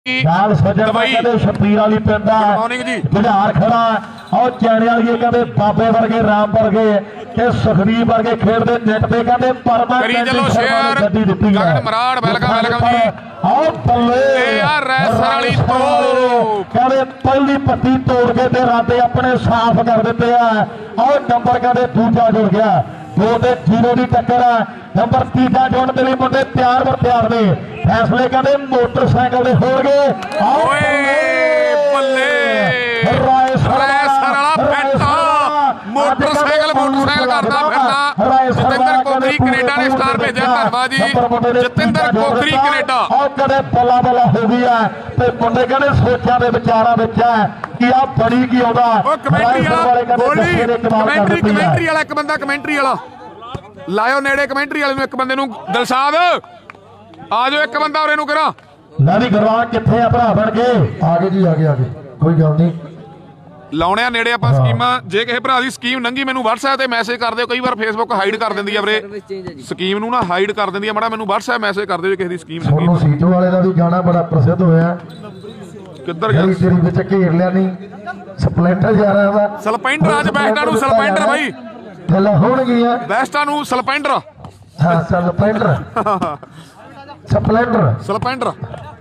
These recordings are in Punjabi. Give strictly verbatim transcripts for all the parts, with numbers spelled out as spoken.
ਨਾਲ ਸੱਜਣ ਕਹਿੰਦੇ ਸ਼ਪੀਰ ਵਾਲੀ ਪਿੰਡ ਦਾ ਜੁਝਾਰ ਖੜਾ ਔਰ ਚੈਣੇ ਵਾਲੀ ਕਹਿੰਦੇ ਬਾਬੇ ਵਰਗੇ ਰਾਮ ਵਰਗੇ ਤੇ ਸੁਖਦੀਪ ਵਰਗੇ ਖੇਡਦੇ ਨੈਟ ਤੇ ਕਹਿੰਦੇ ਪਰਮਾ ਕਰੀ ਚਲੋ share Gagan Marar welcome welcome ਜੀ ਆਓ ਬੱਲੇ ਤੇ ਯਾਰ ਰੈਸਰ ਵਾਲੀ ਤੋਂ ਕਹਿੰਦੇ ਪਹਿਲੀ ਪੱਤੀ ਤੋੜ ਕੇ ਤੇ ਰਾਤੇ ਆਪਣੇ ਸਾਫ਼ ਕਰ ਦਿੱਤੇ ਆ ਔਰ ਨੰਬਰ ਕਹਿੰਦੇ ਦੂਜਾ ਜੁੜ ਗਿਆ ਦੋ ਤੇ ਜ਼ੀਰੋ ਦੀ ਟੱਕਰ ਆ ਨੰਬਰ ਤੀਜਾ ਜੁੜਨ ਦੇ ਲਈ ਮੁੰਡੇ ਤਿਆਰ ਬਰ ਤਿਆਰ ਨੇ ਫੈਸਲੇ ਕਹਿੰਦੇ ਮੋਟਰਸਾਈਕਲ ਦੇ ਹੋ ਗਏ ਓਏ ਬੱਲੇ ਰੈਸਰ ਵਾਲਾ ਫੈਂਟਾ ਮੋਟਰਸਾਈਕਲ ਮੋਟਰਸਾਈਕਲ ਕਰਦਾ ਫਿਰਦਾ ਜਤਿੰਦਰ ਕੋਕਰੀ ਕੈਨੇਡਾ ਨੇ ਸਟਾਰ ਭੇਜਿਆ ਧੰਨਵਾਦ ਜੀ ਜਤਿੰਦਰ ਕੋਕਰੀ ਕੈਨੇਡਾ ਉਹ ਕਦੇ ਬੱਲਾ ਬੱਲਾ ਹੋ ਗਈ ਆ ਤੇ ਮੁੰਡੇ ਕਹਿੰਦੇ ਸੋਚਾਂ ਦੇ ਵਿਚਾਰਾਂ ਵਿੱਚ ਆ ਕਿ ਆ ਬੜੀ ਕੀ ਆਉਂਦਾ ਉਹ ਕਮੈਂਟਰੀ ਵਾਲਾ ਬੋਲੀ ਕਮੈਂਟਰੀ ਕਮੈਂਟਰੀ ਵਾਲਾ ਇੱਕ ਬੰਦਾ ਕਮੈਂਟਰੀ ਵਾਲਾ ਲਾਇਓ ਨੇੜੇ ਕਮੈਂਟਰੀ ਵਾਲੇ ਨੂੰ ਇੱਕ ਬੰਦੇ ਨੂੰ ਦਿਲਸ਼ਾਦ ਆ ਜਾਓ ਇੱਕ ਬੰਦਾ ਔਰੇ ਨੂੰ ਕਰਾਂ ਲਾਡੀ ਗਰਵਾਨ ਕਿੱਥੇ ਆ ਭਰਾ ਬਣ ਕੇ ਆ ਗਏ ਜੀ ਆ ਗਏ ਆ ਗਏ ਕੋਈ ਗੱਲ ਨਹੀਂ ਲਾਉਣਿਆ ਨੇੜੇ ਆਪਾਂ ਸਕੀਮਾਂ ਜੇ ਕਿਸੇ ਭਰਾ ਦੀ ਸਕੀਮ ਨੰਗੀ ਮੈਨੂੰ WhatsApp ਤੇ ਮੈਸੇਜ ਕਰ ਦਿਓ ਕਈ ਵਾਰ Facebook ਹਾਈਡ ਕਰ ਦਿੰਦੀ ਆ ਵੀਰੇ ਸਕੀਮ ਨੂੰ ਨਾ ਹਾਈਡ ਕਰ ਦਿੰਦੀ ਆ ਮਾੜਾ ਮੈਨੂੰ WhatsApp ਮੈਸੇਜ ਕਰ ਦਿਓ ਜੇ ਕਿਸੇ ਦੀ ਸਕੀਮ ਨੰਗੀ ਸੋਨੂ ਸੀਟੋ ਵਾਲੇ ਦਾ ਵੀ ਗਾਣਾ ਬੜਾ ਪ੍ਰਸਿੱਧ ਹੋਇਆ ਕਿੱਧਰ ਗਿਆ ਤੇਰੀ ਵਿੱਚ ਘੇਰ ਲਿਆ ਨਹੀਂ ਸਪਲੈਂਡਰ ਜਾ ਰਿਹਾ ਵਾ ਸਲਪੈਂਡਰ ਅੱਜ ਬੈਸਟਾਂ ਨੂੰ ਸਲਪੈਂਡਰ ਬਾਈ ਗੱਲਾਂ ਹੋਣਗੀਆਂ ਬੈਸਟਾਂ ਨੂੰ ਸਲਪੈਂਡਰ ਹਾਂ ਸਪਲੈਂਡਰ ਸਪਲੈਂਡਰ ਸਲਪੈਂਡਰ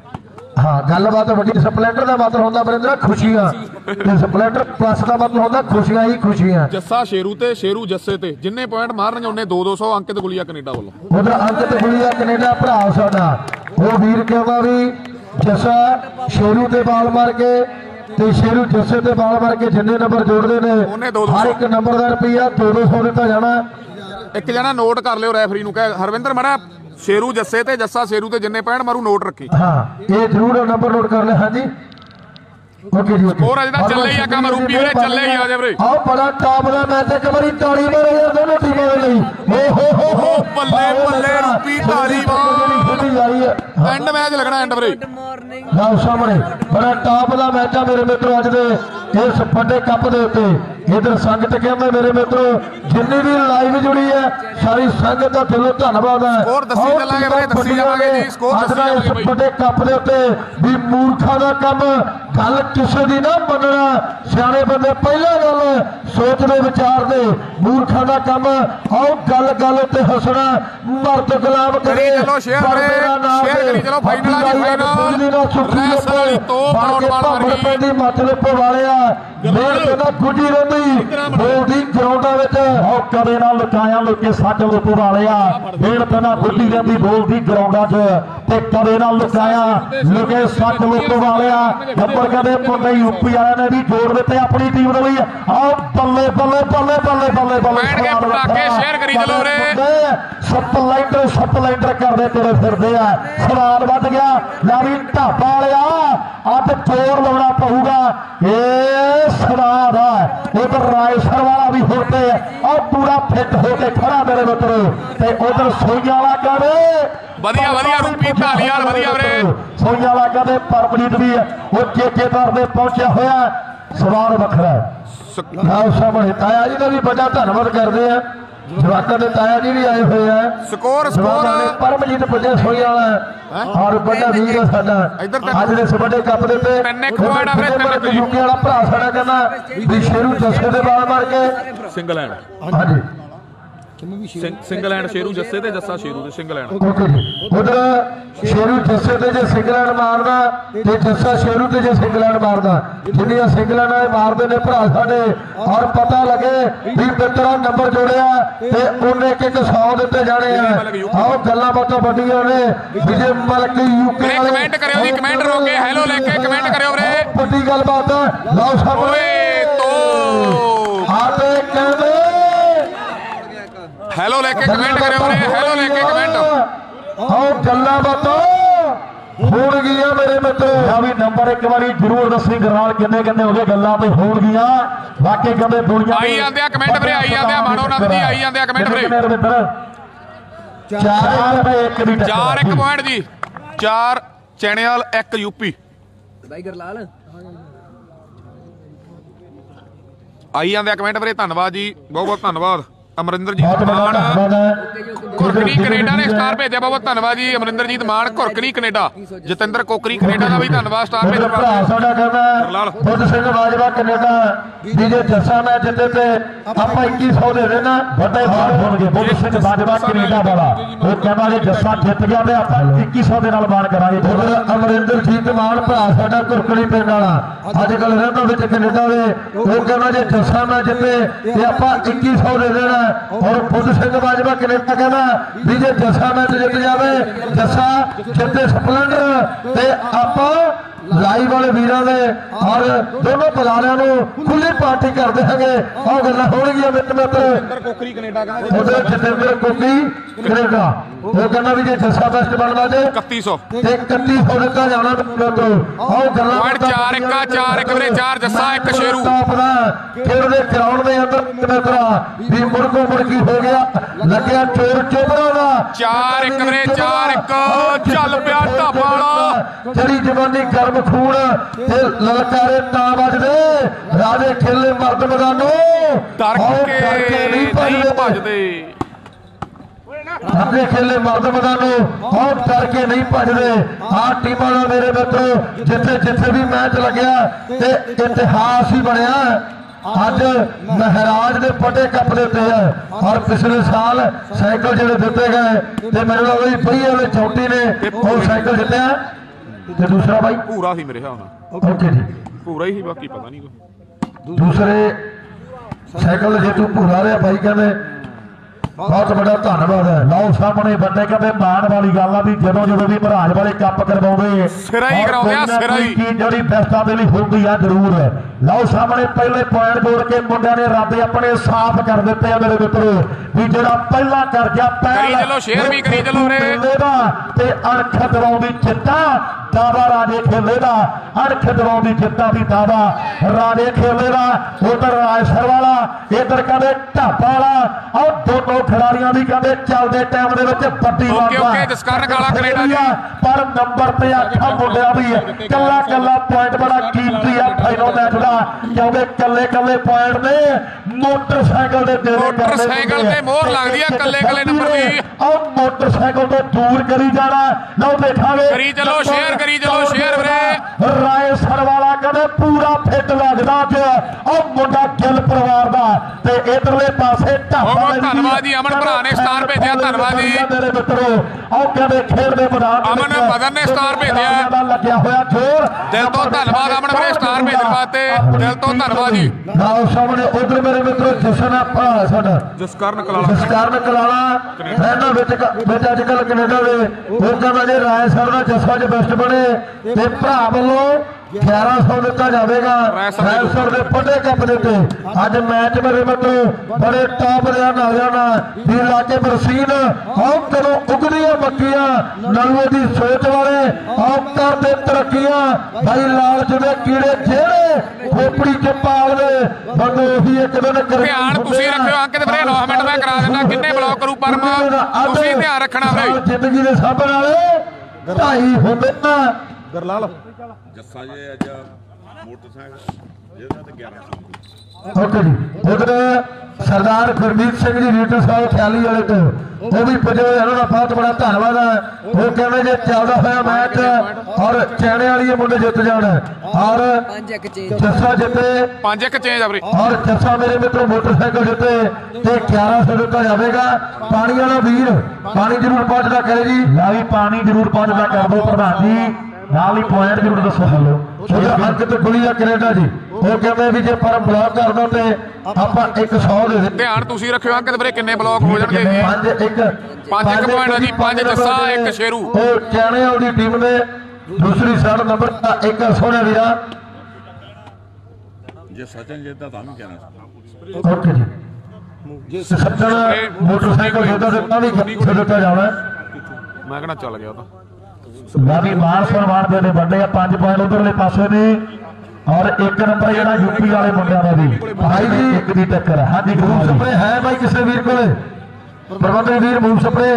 ਹਾਂ ਗੱਲਬਾਤ ਵੱਡੀ ਸਪਲੈਂਡਰ ਦਾ ਮਤਲਬ ਹੁੰਦਾ ਬਰਿੰਦਰ ਖੁਸ਼ੀਆਂ ਤੇ ਸਪਲੈਂਡਰ ਪਲੱਸ ਦਾ ਮਤਲਬ ਹੁੰਦਾ ਖੁਸ਼ੀਆਂ ਹੀ ਖੁਸ਼ੀਆਂ ਜੱਸਾ ਸ਼ੇਰੂ ਤੇ ਸ਼ੇਰੂ ਜੱਸੇ ਤੇ ਜਿੰਨੇ ਪੁਆਇੰਟ ਮਾਰਨਗੇ ਉਹਨੇ ਦੋ ਦੋ ਸੌ ਅੰਕਿਤ ਗੁਲੀਆ ਕੈਨੇਡਾ ਵੱਲੋਂ ਉਹਦਾ ਅੰਕਿਤ ਗੁਲੀਆ ਕੈਨੇਡਾ ਭਰਾ ਸਾਡਾ ਉਹ ਵੀਰ ਕਹਿੰਦਾ ਵੀ ਜੱਸਾ ਸ਼ੇਰੂ ਤੇ ਬਾਲ ਮਾਰ ਕੇ ਤੇ ਸ਼ੇਰੂ ਜੱਸੇ ਤੇ ਬਾਲ ਮਾਰ ਕੇ ਜਿੰਨੇ ਨੰਬਰ ਜੋੜਦੇ ਨੇ ਹਰ ਇੱਕ ਨੰਬਰ ਦਾ ਰੁਪਈਆ ਦੋ ਦੋ ਸੌ ਦਿੱਤਾ ਜਾਣਾ ਇੱਕ ਜਣਾ ਨੋਟ ਕਰ ਲਿਓ ਰੈਫਰੀ ਨੂੰ ਕਹੇ ਹਰਵਿੰਦਰ ਮੜਾ ਸ਼ੇਰੂ ਜੱਸੇ ਤੇ ਜੱਸਾ ਸ਼ੇਰੂ ਤੇ ਜਿੰਨੇ ਪੁਆਇੰਟ ਮਾਰੂ ਨੋਟ ਰੱਖੀ ਹਾਂ ਇਹ ਜ਼ਰੂਰ ਨੰਬਰ ਨੋਟ ਕਰ ਲੈ ਹਾਂਜੀ ਓਕੇ ਜੀ ਓਕੇ ਹੋਰ ਅਜੇ ਤਾਂ ਚੱਲੇ ਹੀ ਆ ਕੰਮ ਰੂਪੀ ਵੀਰੇ ਚੱਲੇ ਹੀ ਆ ਜਾ ਵੀਰੇ ਆਹ ਬੜਾ ਟਾਪ ਦਾ ਮੈਚ ਇੱਕ ਵਾਰੀ ਤਾੜੀ ਮਾਰੋ ਯਾਰ ਦੋਨੋਂ ਟੀਮਾਂ ਦੇ ਲਈ ਓ ਹੋ ਹੋ ਹੋ ਬੱਲੇ ਬੱਲੇ ਰੂਪੀ ਧਾਰੀਵਾਲ ਐਂਡ ਮੈਚ ਲੱਗਣਾ ਐਂਡ ਵੀਰੇ ਲਓ ਸਾਹਮਣੇ ਬੜਾ ਟਾਪ ਦਾ ਮੈਚ ਆ ਮੇਰੇ ਮਿੱਤਰੋ ਅੱਜ ਦੇ ਇਸ ਵੱਡੇ ਕੱਪ ਦੇ ਉੱਤੇ ਇਧਰ ਸੰਗਤ ਕਹਿੰਦੇ ਮੇਰੇ ਮਿੱਤਰੋ ਜਿੰਨੀ ਵੀ ਲਾਈਵ ਜੁੜੀ ਹੈ ਸਾਰੀ ਸੰਗਤ ਦਾ ਦਿਲੋਂ ਧੰਨਵਾਦ ਹੈ ਸਕੋਰ ਦੱਸੀ ਚੱਲਾਂਗੇ ਵੀਰੇ ਦੱਸੀ ਜਾਵਾਂਗੇ ਜੀ ਸਕੋਰ ਦੱਸੀ ਜਾਵਾਂਗੇ ਇਸ ਵੱਡੇ ਕੱਪ ਦੇ ਉੱਤੇ ਵੀ ਮੂਰਖਾਂ ਦਾ ਕੰਮ ਗੱਲ ਕਿਸੇ ਦੀ ਨਾ ਮੰਨਣਾ ਸਿਆਣੇ ਬੰਦੇ ਪਹਿਲਾਂ ਗੱਲ ਸੋਚਦੇ ਵਿਚਾਰਦੇ ਮੂਰਖਾਂ ਦਾ ਕੰਮ ਆਓ ਗੱਲ ਗੱਲ ਉੱਤੇ ਹੱਸਣਾ ਮਰਦ ਗੁਲਾਮ ਕਰੇ ਚਲੋ ਸ਼ੇਅਰ ਕਰੇ ਸ਼ੇਅਰ ਕਰੀ ਚਲੋ ਫਾਈਨਲ ਆ ਜੀ ਫਾਈਨਲ ਰੈਸਰ ਵਾਲੀ ਤੋਂ ਪਰੋੜ ਮਾਰ ਮਾਰੀ ਪੈਂਦੀ ਮਤਲਬ ਵਾਲਿਆ ਮੇਰ ਕਹਿੰਦਾ ਗੁੱਡੀ ਰਹਿੰਦੀ ਬੋਲਦੀ ਗਰਾਊਂਡਾਂ ਵਿੱਚ ਹੋ ਕਦੇ ਨਾਲ ਲੁਕਾਇਆ ਲੋਕੇ ਸੱਚ ਲੁੱਪ ਵਾਲਿਆ ਮੇਰ ਕਹਿੰਦਾ ਗੁੱਡੀ ਰਹਿੰਦੀ ਬੋਲਦੀ ਗਰਾਊਂਡਾਂ 'ਚ ਤੇ ਕਦੇ ਨਾਲ ਲੁਕਾਇਆ ਲੋਕੇ ਸੱਚ ਲੁੱਪ ਵਾਲਿਆ ਨੰਬਰ ਕਦੇ ਮੁੰਡੇ ਯੂਪੀ ਵਾਲਿਆਂ ਨੇ ਵੀ ਜੋੜ ਦਿੱਤੇ ਆਪਣੀ ਟੀਮ ਦੇ ਲਈ ਆਹ ਬੱਲੇ ਬੱਲੇ ਬੱਲੇ ਬੱਲੇ ਬੱਲੇ ਬੱਲੇ ਪਟਾਕੇ ਸ਼ੇਅਰ ਕਰੀ ਚਲੋ ਵੀਰੇ ਸਪਲਾਈਡਰ ਸਪਲਾਈਡਰ ਕਰਦੇ ਤੁਰੇ ਫਿਰਦੇ ਆ ਸਵਾਲ ਵੱਧ ਗਿਆ ਲਾਵੀ ਢਾਬਾ ਵਾਲਿਆ ਅੱਜ ਜ਼ੋਰ ਲਾਉਣਾ ਪਊਗਾ ਇਹ ਸਵਾਦ ਆ ਉਧਰ ਰਾਏਸਰ ਵਾਲਾ ਵੀ ਹੋ ਕੇ ਆ ਪੂਰਾ ਫਿੱਟ ਹੋ ਕੇ ਖੜਾ ਮੇਰੇ ਮਿੱਤਰੋ ਤੇ ਉਧਰ ਸੋਈਆਂ ਵਾਲਾ ਕਰੇ ਵਧੀਆ ਵਧੀਆ ਰੂਪੀ ਢਾਲੀਵਾਲ ਵਧੀਆ ਵੀਰੇ ਸੋਈਆਂ ਵਾਲਾ ਕਦੇ ਪਰਮਜੀਤ ਵੀ ਉਹ ਚੇਚੇਦਾਰ ਦੇ ਪਹੁੰਚਿਆ ਹੋਇਆ ਸਵਾਲ ਵੱਖਰਾ ਨਾਲ ਸਾਹਮਣੇ ਤਾਇਆ ਜੀ ਦਾ ਵੀ ਵੱਡਾ ਧੰਨਵਾਦ ਕਰਦੇ ਆ ਜਵਾਕਾਂ ਦੇ ਤਾਇਆ ਜੀ ਵੀ ਆਏ ਹੋਏ ਆ ਸਕੋਰ ਸਕੋਰ ਪਰਮਜੀਤ ਪੁੱਜੇ ਸੋਈ ਵਾਲਾ ਔਰ ਵੱਡਾ ਵੀਰ ਸਾਡਾ ਅੱਜ ਦੇ ਵੱਡੇ ਕੱਪ ਦੇ ਉੱਤੇ ਤਿੰਨ ਪੁਆਇੰਟ ਆ ਵੀਰੇ ਤਿੰਨ ਯੂਕੇ ਵਾਲਾ ਭਰਾ ਸਾਡਾ ਕਹਿੰਦਾ ਵੀ ਸ਼ੇਰੂ ਜੱਸੇ ਦੇ ਬਾਲ ਮਾਰ ਕੇ ਸਿੰਗਲ ਹੈਂਡ ਹਾਂਜੀ ਸਿੰਗਲ ਹੈਂਡ ਸ਼ੇਰੂ ਜੱਸੇ ਤੇ ਜੱਸਾ ਸ਼ੇਰੂ ਤੇ ਸਿੰਗਲ ਹੈਂਡ ਓਕੇ ਜੀ ਉਧਰ ਸ਼ੇਰੂ ਜੱਸੇ ਤੇ ਜੇ ਸਿੰਗਲ ਹੈਂਡ ਮਾਰਦਾ ਤੇ ਜੱਸਾ ਸ਼ੇਰੂ ਤੇ ਜੇ ਸਿੰਗਲ ਹੈਂਡ ਮਾਰਦਾ ਜਿੰਨੀਆਂ ਸਿੰਗਲ ਹੈਂਡ ਮਾਰਦੇ ਨੇ ਭਰਾ ਸਾਡੇ ਔਰ ਪਤਾ ਲੱਗੇ ਵੀ ਮਿੱਤਰਾਂ ਨੰਬਰ ਜੋੜਿਆ ਤੇ ਉਹਨੇ ਇੱਕ ਇੱਕ ਸੌ ਦਿੱਤੇ ਜਾਣੇ ਆ ਆਓ ਗੱਲਾਂ ਬਾਤਾਂ ਵੱਡੀਆਂ ਨੇ ਵਿਜੇ ਮਲਕ ਯੂਕੇ ਵਾਲੇ ਕਮੈਂਟ ਕਰਿਓ ਜੀ ਕਮੈਂਟ ਰੋਕ ਕੇ ਹੈਲੋ ਲੈ ਕੇ ਕਮੈਂਟ ਕਰਿਓ ਵੀਰੇ ਵੱਡੀ ਗੱਲਬਾਤ ਲਓ ਸਾਹਮਣੇ ਓਏ ਤੋ ਆਤੇ ਕਹਿੰਦੇ ਹੈਲੋ ਲੈ ਕੇ ਕਮੈਂਟ ਕਰਿਓ ਵੀਰੇ ਹੈਲੋ ਲੈ ਕੇ ਕਮੈਂਟ ਆਓ ਗੱਲਾਂ ਬਾਤਾਂ ਹੋਣਗੀਆਂ ਮੇਰੇ ਮਿੱਤਰੋ ਆ ਵੀ ਨੰਬਰ ਇੱਕ ਵਾਰੀ ਜ਼ਰੂਰ ਦੱਸੀ ਗਰਨਾਲ ਕਿੰਨੇ ਕਿੰਨੇ ਹੋ ਗਏ ਗੱਲਾਂ ਤੇ ਹੋਣਗੀਆਂ ਬਾਕੀ ਕਹਿੰਦੇ ਦੁਨੀਆ ਆਈ ਜਾਂਦੇ ਆ ਕਮੈਂਟ ਵੀਰੇ ਆਈ ਜਾਂਦੇ ਆ ਮਾਣੋ ਨੰਦ ਜੀ ਆਈ ਜਾਂਦੇ ਆ ਕਮੈਂਟ ਵੀਰੇ ਚਾਰ ਇੱਕ ਦੀ ਚਾਰ ਇੱਕ ਪੁਆਇੰਟ ਜੀ ਚਾਰ ਚੈਣੇਵਾਲ ਇੱਕ ਯੂਪੀ ਬਾਈ ਗਰਲਾਲ ਆਈ ਜਾਂਦੇ ਆ ਕਮੈਂਟ ਵੀਰੇ ਧੰਨਵਾਦ ਜੀ ਬਹੁਤ ਬਹੁਤ ਧੰਨਵਾਦ ਅਮਰਿੰਦਰਜੀਤ ਮਾਨ ਘੁਰਕਣੀ ਕੈਨੇਡਾ ਨੇ ਸਟਾਰ ਭੇਜਿਆ। ਬਹੁਤ ਧੰਨਵਾਦ ਜੀ ਅਮਰਿੰਦਰਜੀਤ ਮਾਨ ਘੁਰਕਣੀ ਕੈਨੇਡਾ। ਜਤਿੰਦਰ ਕੋਕਰੀ ਕੈਨੇਡਾ ਦਾ ਵੀ ਧੰਨਵਾਦ ਸਟਾਰ ਭੇਜਣ ਭਰਾ ਸਾਡਾ ਕਹਿੰਦਾ ਬੁੱਧ ਸਿੰਘ ਬਾਜਵਾ ਕੈਨੇਡਾ ਵੀ ਜੇ ਜੱਸਾ ਮੈਚ ਜਿੱਤੇ ਤੇ ਆਪਾਂ ਇੱਕੀ ਸੌ ਦੇ ਦੇਣਾ ਵੱਡੇ ਬਾਹਰ ਹੋਣਗੇ। ਬੁੱਧ ਸਿੰਘ ਬਾਜਵਾ ਕੈਨੇਡਾ ਵਾਲਾ ਉਹ ਕਹਿੰਦਾ ਜੇ ਜੱਸਾ ਜਿੱਤ ਗਿਆ ਤੇ ਆਪਾਂ ਇੱਕੀ ਸੌ ਦੇ ਨਾਲ ਮਾਨ ਕਰਾਂਗੇ। ਅਮਰਿੰਦਰਜੀਤ ਮਾਨ ਭਰਾ ਸਾਡਾ ਘੁਰਕਣੀ ਪਿੰਡ ਵਾਲਾ ਅੱਜ ਕੱਲ ਰਹਿੰਦਾ ਵਿੱਚ ਕੈਨੇਡਾ ਦੇ ਉਹ ਕਹਿੰਦਾ ਜੇ ਜੱਸਾ ਮੈਚ ਜਿੱਤੇ ਤੇ ਆਪਾਂ ਇੱਕੀ ਸੌ ਦੇ ਦੇਣਾ। ਔਰ ਬੁੱਧ ਸਿੰਘ ਬਾਜਵਾ ਕੈਨੇਡਾ ਕਹਿੰਦਾ ਵੀ ਜੇ ਜੱਸਾ ਮੈਚ ਜਿੱਤ ਜਾਵੇ ਜੱਸਾ ਜਿੱਤੇ ਸਪਲੈਂਡਰ ਤੇ ਆਪਾਂ ਲਾਈਵ ਵਾਲੇ ਵੀਰਾਂ ਦੇ ਔਰ ਦੋਨੋਂ ਬੁਲਾਰਿਆਂ ਨੂੰ ਖੁੱਲੀ ਪਾਰਟੀ ਕਰ ਦੇਵਾਂਗੇ। ਆਹ ਗੱਲਾਂ ਹੋਣਗੀਆਂ ਮਿੱਤਰ ਮਿੱਤਰ ਕੋਕਰੀ ਕੈਨੇਡਾ ਕਹਿੰਦਾ ਉਹਦੇ ਜਤਿੰਦਰ ਕੋਕੀ ਕੈਨੇਡਾ ਉਹ ਕਹਿੰਦਾ ਵੀ ਜੇ ਜੱਸਾ ਬੈਸਟ ਬਣਵਾ ਦੇ ਇਕੱਤੀ ਸੌ ਤੇ ਇਕੱਤੀ ਸੌ ਦਿੱਤਾ ਜਾਣਾ ਮਿੱਤਰੋ। ਆਹ ਗੱਲਾਂ ਪੁਆਇੰਟ ਚਾਰ ਇੱਕ ਚਾਰ ਇੱਕ ਵੀਰੇ ਚਾਰ ਜੱਸਾ ਇੱਕ ਸ਼ੇਰੂ ਫਿਰ ਉਹਦੇ ਗਰਾਊਂਡ ਦੇ ਅੰਦਰ ਮਿੱਤਰਾ ਵੀ ਮੁੜਕੋ ਮੁੜਕੀ ਹੋ ਗਿਆ ਲੱਗਿਆ ਚੋਰ ਚੋਬਰਾ ਦਾ ਚਾਰ ਇੱਕ ਵੀਰੇ ਚਾਰ ਇੱਕ ਚੱਲ ਪਿਆ ਢਾਬਾ ਵਾਲਾ ਜਿਹੜੀ ਜਵਾਨੀ ਗਰਮ ਖੂਨ ਤੇ ਲਲਕਾਰੇ ਤਾਂ ਵੱਜਦੇ ਰਾਜੇ ਖੇਲੇ ਮਰਦ ਮੈਦਾਨੋਂ ਤੜਕੇ ਨਹੀਂ ਭੱਜਦੇ। ਰਾਜੇ ਖੇਲੇ ਮਰਦ ਮੈਦਾਨੋਂ ਹੋਰ ਕਰਕੇ ਨਹੀਂ ਭੱਜਦੇ। ਆਹ ਟੀਮਾਂ ਦਾ ਮੇਰੇ ਮਿੱਤਰੋ ਜਿੱਥੇ ਜਿੱਥੇ ਵੀ ਮੈਚ ਲੱਗਿਆ ਤੇ ਇਤਿਹਾਸ ਹੀ ਬਣਿਆ। ਅੱਜ ਮਹਾਰਾਜ ਦੇ ਪਟੇ ਕੱਪ ਦੇ ਉੱਤੇ ਹੈ ਔਰ ਪਿਛਲੇ ਸਾਲ ਸਾਈਕਲ ਜਿਹੜੇ ਦਿੱਤੇ ਗਏ ਤੇ ਮੇਰੇ ਨਾਲ ਉਹੀ ਪਈ ਵਾਲੇ ਚੌਟੀ ਨੇ ਉਹ ਸਾਈਕਲ ਜਿੱਤਿਆ ਤੇ ਦੂਸਰਾ ਬਾਈ ਪੂਰਾ ਸੀ ਮੇਰੇ ਹਿਸਾਬ ਨਾਲ ਓਕੇ ਜੀ ਪੂਰਾ ਹੀ ਸੀ ਬਾਕੀ ਪਤਾ ਨਹੀਂ ਕੋਈ ਦੂਸਰੇ ਸਾਈਕਲ ਜੇਤੂ ਪੂਰਾ ਰਿਹਾ ਬਾਈ ਕਹਿੰਦੇ ਬਹੁਤ ਬੜਾ ਧੰਨਵਾਦ ਹੈ। ਲਓ ਸਾਹਮਣੇ ਵੱਡੇ ਕਹਿੰਦੇ ਮਾਣ ਵਾਲੀ ਗੱਲ ਆ ਵੀ ਜਦੋਂ ਜਦੋਂ ਵੀ ਮਹਾਰਾਜ ਵਾਲੇ ਕੱਪ ਕਰਵਾਉਂਦੇ ਸਿਰਾ ਹੀ ਕਰਾਉਂਦੇ ਆ ਸਿਰਾ ਹੀ ਕੀ ਜਿਹੜੀ ਬੈਸਟਾਂ ਦੇ ਲਈ ਹੁੰਦੀ ਆ ਜ਼ਰੂਰ। ਲਓ ਸਾਹਮਣੇ ਪਹਿਲੇ ਪੁਆਇੰਟ ਜੋੜ ਕੇ ਮੁੰਡਿਆਂ ਨੇ ਰਾਦੇ ਆਪਣੇ ਸਾਫ਼ ਕਰ ਦਿੱਤੇ ਆ ਮੇਰੇ ਮਿੱਤਰੋ ਵੀ ਜਿਹੜਾ ਪਹਿਲਾ ਕਰ ਗਿਆ ਕਰੀ ਚਲੋ ਸ਼ੇਅਰ ਵੀ ਕਰੀ ਚਲੋ ਰੇ ਤੇ ਅਣਖ ਦਵਾਉਂਦੀ ਚਿੱਟਾ ਦਾਵਾ ਰਾਜੇ ਖੇਲੇ ਦਾ ਅਣਖ ਦਵਾਉਂਦੀ ਚਿੱਟਾ ਦੀ ਦਾਵਾ ਰਾਜੇ ਖੇਲੇ ਦਾ। ਉਧਰ ਰਾਜਸਰ ਵਾਲਾ ਇਧਰ ਕਹਿੰਦੇ ਢਾਬਾ ਵਾਲਾ ਔਰ ਦੋਨੋਂ ਖਿਡਾਰੀਆਂ ਦੀ ਕਹਿੰਦੇ ਚੱਲਦੇ ਟਾਈਮ ਦੇ ਵਿੱਚ ਵੱਡੀ ਓਕੇ ਓਕੇ ਜਸਕਰਨ ਕਾਲਾ ਕੈਨੇਡਾ ਜੀ ਪਰ ਨੰਬਰ ਤੇ ਆਖਾ ਮੁੰਡਿਆਂ ਦੀ ਕੱਲਾ ਕੱਲਾ ਪੁਆਇੰਟ ਬੜਾ ਕੀਮਤੀ ਆ ਫਾਈਨਲ ਮੈਚ ਦਾ ਕਿਉਂਕਿ ਕੱਲੇ ਕੱਲੇ ਪੁਆਇੰਟ ਨੇ ਮੋਟਰਸਾਈਕਲ ਦੇ ਦੇਣੇ ਮੋਟਰਸਾਈਕਲ ਤੇ ਮੋਹਰ ਲੱਗਦੀ ਆ ਕੱਲੇ ਕੱਲੇ ਨੰਬਰ ਦੀ ਔਰ ਮੋਟਰਸਾਈਕਲ ਤੋਂ ਦੂਰ ਕਰੀ ਜਾਣਾ। ਲਓ ਦੇਖਾਂਗੇ ਕਰੀ ਚਲੋ ਸ਼ੇਅਰ ਕਰੀ ਚਲੋ ਸ਼ੇਅਰ ਵੀਰੇ ਰਾਏ ਸਰ ਵਾਲਾ ਕਹਿੰਦੇ ਪੂਰਾ ਫਿੱਟ ਲੱਗਦਾ ਅੱਜ ਉਹ ਮੁੰਡਾ ਗਿੱਲ ਪਰਿਵਾਰ ਦਾ ਤੇ ਇਧਰਲੇ ਪਾਸੇ ਢਾਬਾ ਧੰਨਵਾਦ ਜੀ ਅਮਨ ਭਰਾ ਨੇ ਸਟਾਰ ਭੇਜਿਆ ਧੰਨਵਾਦ ਜੀ ਮੇਰੇ ਮਿੱਤਰੋ ਉਹ ਕਹਿੰਦੇ ਖੇਡ ਦੇ ਮੈਦਾਨ ਅਮਨ ਮਦਨ ਨੇ ਸਟਾਰ ਭੇਜਿਆ ਲੱਗਿਆ ਹੋਇਆ ਜ਼ੋਰ ਦਿਲ ਤੋਂ ਧੰਨਵਾਦ ਅਮਨ ਵੀਰੇ ਸਟਾਰ ਭੇਜਣ ਵਾਸਤੇ ਦਿਲ ਤੋਂ ਧੰਨਵਾਦ ਜੀ। ਲਓ ਸਾਹਮਣੇ ਉਧਰ ਮੇਰੇ ਮਿੱਤਰੋ ਜਸ਼ਨ ਭਰਾ ਸਾਡਾ ਜਸਕਰਨ ਕਲਾਲਾ ਜਸਕਰਨ ਕਲਾਲਾ ਰਹਿਣਾ ਵਿੱਚ ਵਿੱਚ ਅੱਜ ਕੱਲ ਕੈਨੇਡਾ ਦੇ ਉਹ ਕਹਿੰਦਾ ਜੇ ਰਾਏ ਸਰ ਦਾ ਜੱਸਾ ਚ ਬੈਸਟ ਬਣੇ ਤੇ ਭਰਾ ਵੱਲੋਂ ਗਿਆਰਾਂ ਸੌ ਦਿੱਤਾ ਜਾਵੇਗਾ ਰਾਏ ਸਰ ਦੇ ਪੱਡੇ ਕੱਪ ਦੇ ਉੱਤੇ। ਅੱਜ ਮੈਚ ਮੇਰੇ ਮਿੱਤਰੋ ਬੜੇ ਟਾਪ ਦੇ ਨੌਜਵਾਨ ਵੀਰ ਲਾਗੇ ਬਰਸੀਨ ਆਉ ਕਦੋਂ ਉਗਦੀਆਂ ਮੱਕੀਆਂ ਨਲੂਏ ਦੀ ਸੋਚ ਵਾਲੇ ਆਉ ਕਰਦੇ ਤਰੱਕੀਆਂ ਭਾਈ ਲਾਲਚ ਦੇ ਕੀੜੇ ਜਿਹੜੇ ਖੋਪੜੀ ਚ ਪਾਲਦੇ ਬੰਦੋ ਉਹੀ ਇੱਕ ਦਿਨ ਧਿਆਨ ਤੁਸੀਂ ਰੱਖਿਓ ਅੰਕਿਤ ਵੀਰੇ ਨੌ ਮਿੰਟ ਮੈਂ ਕਰਾ ਦਿੰਦਾ ਕਿੰਨੇ ਬਲੌਕ ਕਰੂ ਪਰਮ ਤੁਸੀਂ ਧਿਆਨ ਰੱਖਣਾ ਵੀਰੇ ਜ਼ਿੰਦਗੀ ਦੇ ਸਭ ਨਾਲੇ ਢਾਈ ਹੁੰਦੇ ਨਾ ਗਰਲਾਲ ਜੱਸਾ ਜੇ ਅੱਜ ਮੋਟਰਸਾਈਕਲ ਜਿਹਦਾ ਤੇ ਗਿਆਰਾਂ ਸੌ ਓਕੇ ਜੀ ਉਧਰ ਸਰਦਾਰ ਗੁਰਮੀਤ ਸਿੰਘ ਜੀ ਰੀਟਰ ਸਾਹਿਬ ਖਿਆਲੀ ਵਾਲੇ ਤੋਂ ਉਹ ਵੀ ਪੁੱਜੇ ਇਹਨਾਂ ਦਾ ਬਹੁਤ ਬੜਾ ਧੰਨਵਾਦ ਹੈ। ਉਹ ਕਹਿੰਦੇ ਜੇ ਚੱਲਦਾ ਹੋਇਆ ਮੈਚ ਔਰ ਚੈਣੇ ਵਾਲੀ ਮੁੰਡੇ ਜਿੱਤ ਜਾਣ ਔਰ ਜੱਸਾ ਜਿੱਤੇ ਪੰਜ ਇੱਕ ਚੇਂਜ ਆ ਵੀਰੇ ਔਰ ਜੱਸਾ ਮੇਰੇ ਮਿੱਤਰੋ ਮੋਟਰਸਾਈਕਲ ਜਿੱਤੇ ਤੇ ਗਿਆਰਾਂ ਸੌ ਦਿੱਤਾ ਜਾਵੇਗਾ। ਪਾਣੀ ਵਾਲਾ ਵੀਰ ਪਾਣੀ ਜ਼ਰੂਰ ਪਹੁੰਚਦਾ ਕਰੇ ਜੀ ਲਾ ਵੀ ਪਾਣੀ ਜ਼ਰੂਰ ਪਹੁੰਚਦਾ ਕਰ ਦਿਓ ਪ੍ਰਧਾਨ ਜੀ ਨਾਲ ਹੀ ਪੁਆਇੰਟ ਜ਼ਰੂਰ ਦੱਸੋ ਹਲੋ ਉਹਦਾ ਅੰਕ ਤੇ ਗੁਲੀ ਆ ਕੈਨੇਡਾ ਜੀ ਉਹ ਕਹਿੰਦੇ ਵੀ ਜੇ ਪਰ ਬਲੌਕ ਕਰ ਦੋ ਤੇ ਆਪਾਂ ਇੱਕ ਸੌ ਦੇ ਦੇ ਧਿਆਨ ਤੁਸੀਂ ਰੱਖਿਓ ਅੰਕਿਤ ਵੀਰੇ ਕਿੰਨੇ ਬਲੌਕ ਹੋ ਜਾਣਗੇ ਪੰਜ ਇੱਕ ਪੰਜ ਇੱਕ ਪੁਆਇੰਟ ਆ ਜੀ ਪੰਜ ਜੱਸਾ ਇੱਕ ਸ਼ੇਰੂ ਉਹ ਚੈਣੇ ਵਾਲੀ ਟੀਮ ਨੇ ਦੂਸਰੀ ਸਾਈਡ ਨੰਬਰ ਇੱਕ ਸੋਹਣਾ ਵੀਰਾ ਜੇ ਸਚਨ ਜਿੱਦਾ ਤਾਂ ਵੀ ਕਹਿਣਾ ਓਕੇ ਜੀ ਜੇ ਸੱਜਣ ਮੋਟਰਸਾਈਕਲ ਜਿੱਦਾਂ ਦੇ ਤਾਂ ਵੀ ਦਿੱਤਾ ਜਾਣਾ ਮੈਂ ਕਹਿੰਦਾ ਚੱਲ ਗਿਆ ਉਹ ਤਾਂ ਲਾਵੀ ਮਾਨ ਸਨਮਾਨ ਦੇ ਨੇ ਵੱਡੇ ਆ ਪੰਜ ਪੁਆਇੰਟ ਉਧਰਲੇ ਪਾਸੇ ਨੇ ਔਰ ਇੱਕ ਨੰਬਰ ਜਿਹੜਾ ਯੂਪੀ ਵਾਲੇ ਮੁੰਡਿਆਂ ਦਾ ਵੀ ਭਾਈ ਜੀ ਇੱਕ ਦੀ ਟੱਕਰ ਹੈ। ਹਾਂਜੀ ਮੂਵ ਸਪਰੇ ਹੈ ਭਾਈ ਕਿਸੇ ਵੀਰ ਕੋਲੇ ਪ੍ਰਬੰਧਕ ਵੀਰ ਮੂਵ ਸਪਰੇ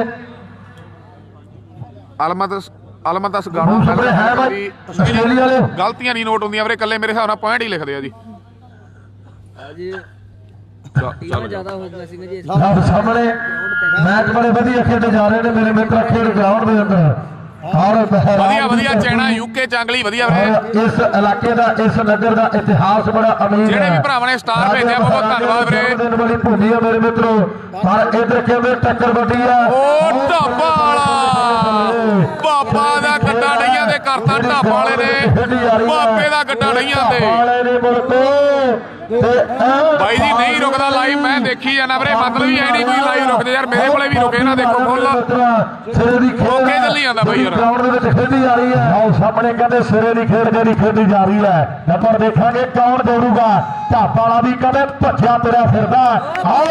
ਅਲਮਤ ਅਲਮਤ ਅਸ ਮੂਵ ਸਪਰੇ ਹੈ ਭਾਈ ਆਸਟ੍ਰੇਲੀਆ ਵਾਲੇ ਗਲਤੀਆਂ ਨਹੀਂ ਨੋਟ ਹੁੰਦੀਆਂ ਵੀਰੇ ਕੱਲੇ ਮੇਰੇ ਹਿਸਾਬ ਨਾਲ ਪੁਆਇੰਟ ਹੀ ਲਿਖਦੇ ਆ ਜੀ ਚੱਲ ਜ਼ਿਆਦਾ ਹੋ ਗਿਆ ਸੀ ਜੀ ਆਪ ਸਾਹਮਣੇ ਮੈਚ ਬੜੇ ਵਧੀਆ ਖੇਡੇ ਜਾ ਰਹੇ ਨੇ ਮੇਰੇ ਮਿੱਤਰ ਖੇਡ ਗਰਾਊਂਡ ਦੇ ਅੰਦਰ ਔਰ ਵਧੀਆ ਵਧੀਆ ਚੈਣਾ ਯੂਕੇ ਚੰਗਲੀ ਵਧੀਆ ਵੀਰੇ ਇਸ ਇਲਾਕੇ ਦਾ ਇਸ ਨਗਰ ਦਾ ਇਤਿਹਾਸ ਬੜਾ ਅਮੀਰ ਹੈ ਜਿਹੜੇ ਵੀ ਭਰਾਵਾਂ ਨੇ ਸਟਾਰ ਭੇਜਿਆ ਬਹੁਤ ਧੰਨਵਾਦ ਵੀਰੇ ਦਿਨ ਬੜੀ ਭੁੱਲੀ ਆ ਮੇਰੇ ਮਿੱਤਰੋ ਪਰ ਇਧਰ ਕਹਿੰਦੇ ਟੱਕਰ ਵੱਡੀ ਆ ਉਹ ਢਾਬਾ ਵਾਲਾ ਬਾਬਾ ਦਾ ਗੱਡਾ ਡਈਆਂ ਦੇ ਕਰਤਾ ਢਾਬਾ ਵਾਲੇ ਨੇ ਬਾਬੇ ਦਾ ਗੱਡਾ ਡਈਆਂ ਤੇ ਵਾਲੇ ਨੇ ਮੁਲਕ ਬਾਈ ਜੀ ਨਹੀਂ ਰੁਕਦਾ ਲਾਈਵ ਮੈਂ ਦੇਖੀ ਜਾਣਾ ਵੀਰੇ ਮਤਲਬ ਹੀ ਹੈ ਨਹੀਂ ਕੋਈ ਲਾਈਵ ਰੁਕਦੇ ਯਾਰ ਮੇਰੇ ਕੋਲੇ ਵੀ ਰੁਕੇ ਨਾ ਦੇਖੋ ਫੁੱਲ ਸਿਰੇ ਦੀ ਖੇਡ ਓਕੇ ਚੱਲੀ ਜਾਂਦਾ ਬਾਈ ਯਾਰ ਗਰਾਊਂਡ ਦੇ ਵਿੱਚ ਖੇਡੀ ਜਾ ਰਹੀ ਹੈ ਆਓ ਸਾਹਮਣੇ ਕਹਿੰਦੇ ਸਿਰੇ ਦੀ ਖੇਡ ਜਿਹੜੀ ਖੇਡੀ ਜਾ ਰਹੀ ਹੈ ਨੰਬਰ ਦੇਖਾਂਗੇ ਕੌਣ ਜੋੜੂਗਾ ਢਾਬਾ ਵਾਲਾ ਵੀ ਕਹਿੰਦੇ ਭੱਜਿਆ ਤੁਰਿਆ ਫਿਰਦਾ ਆਓ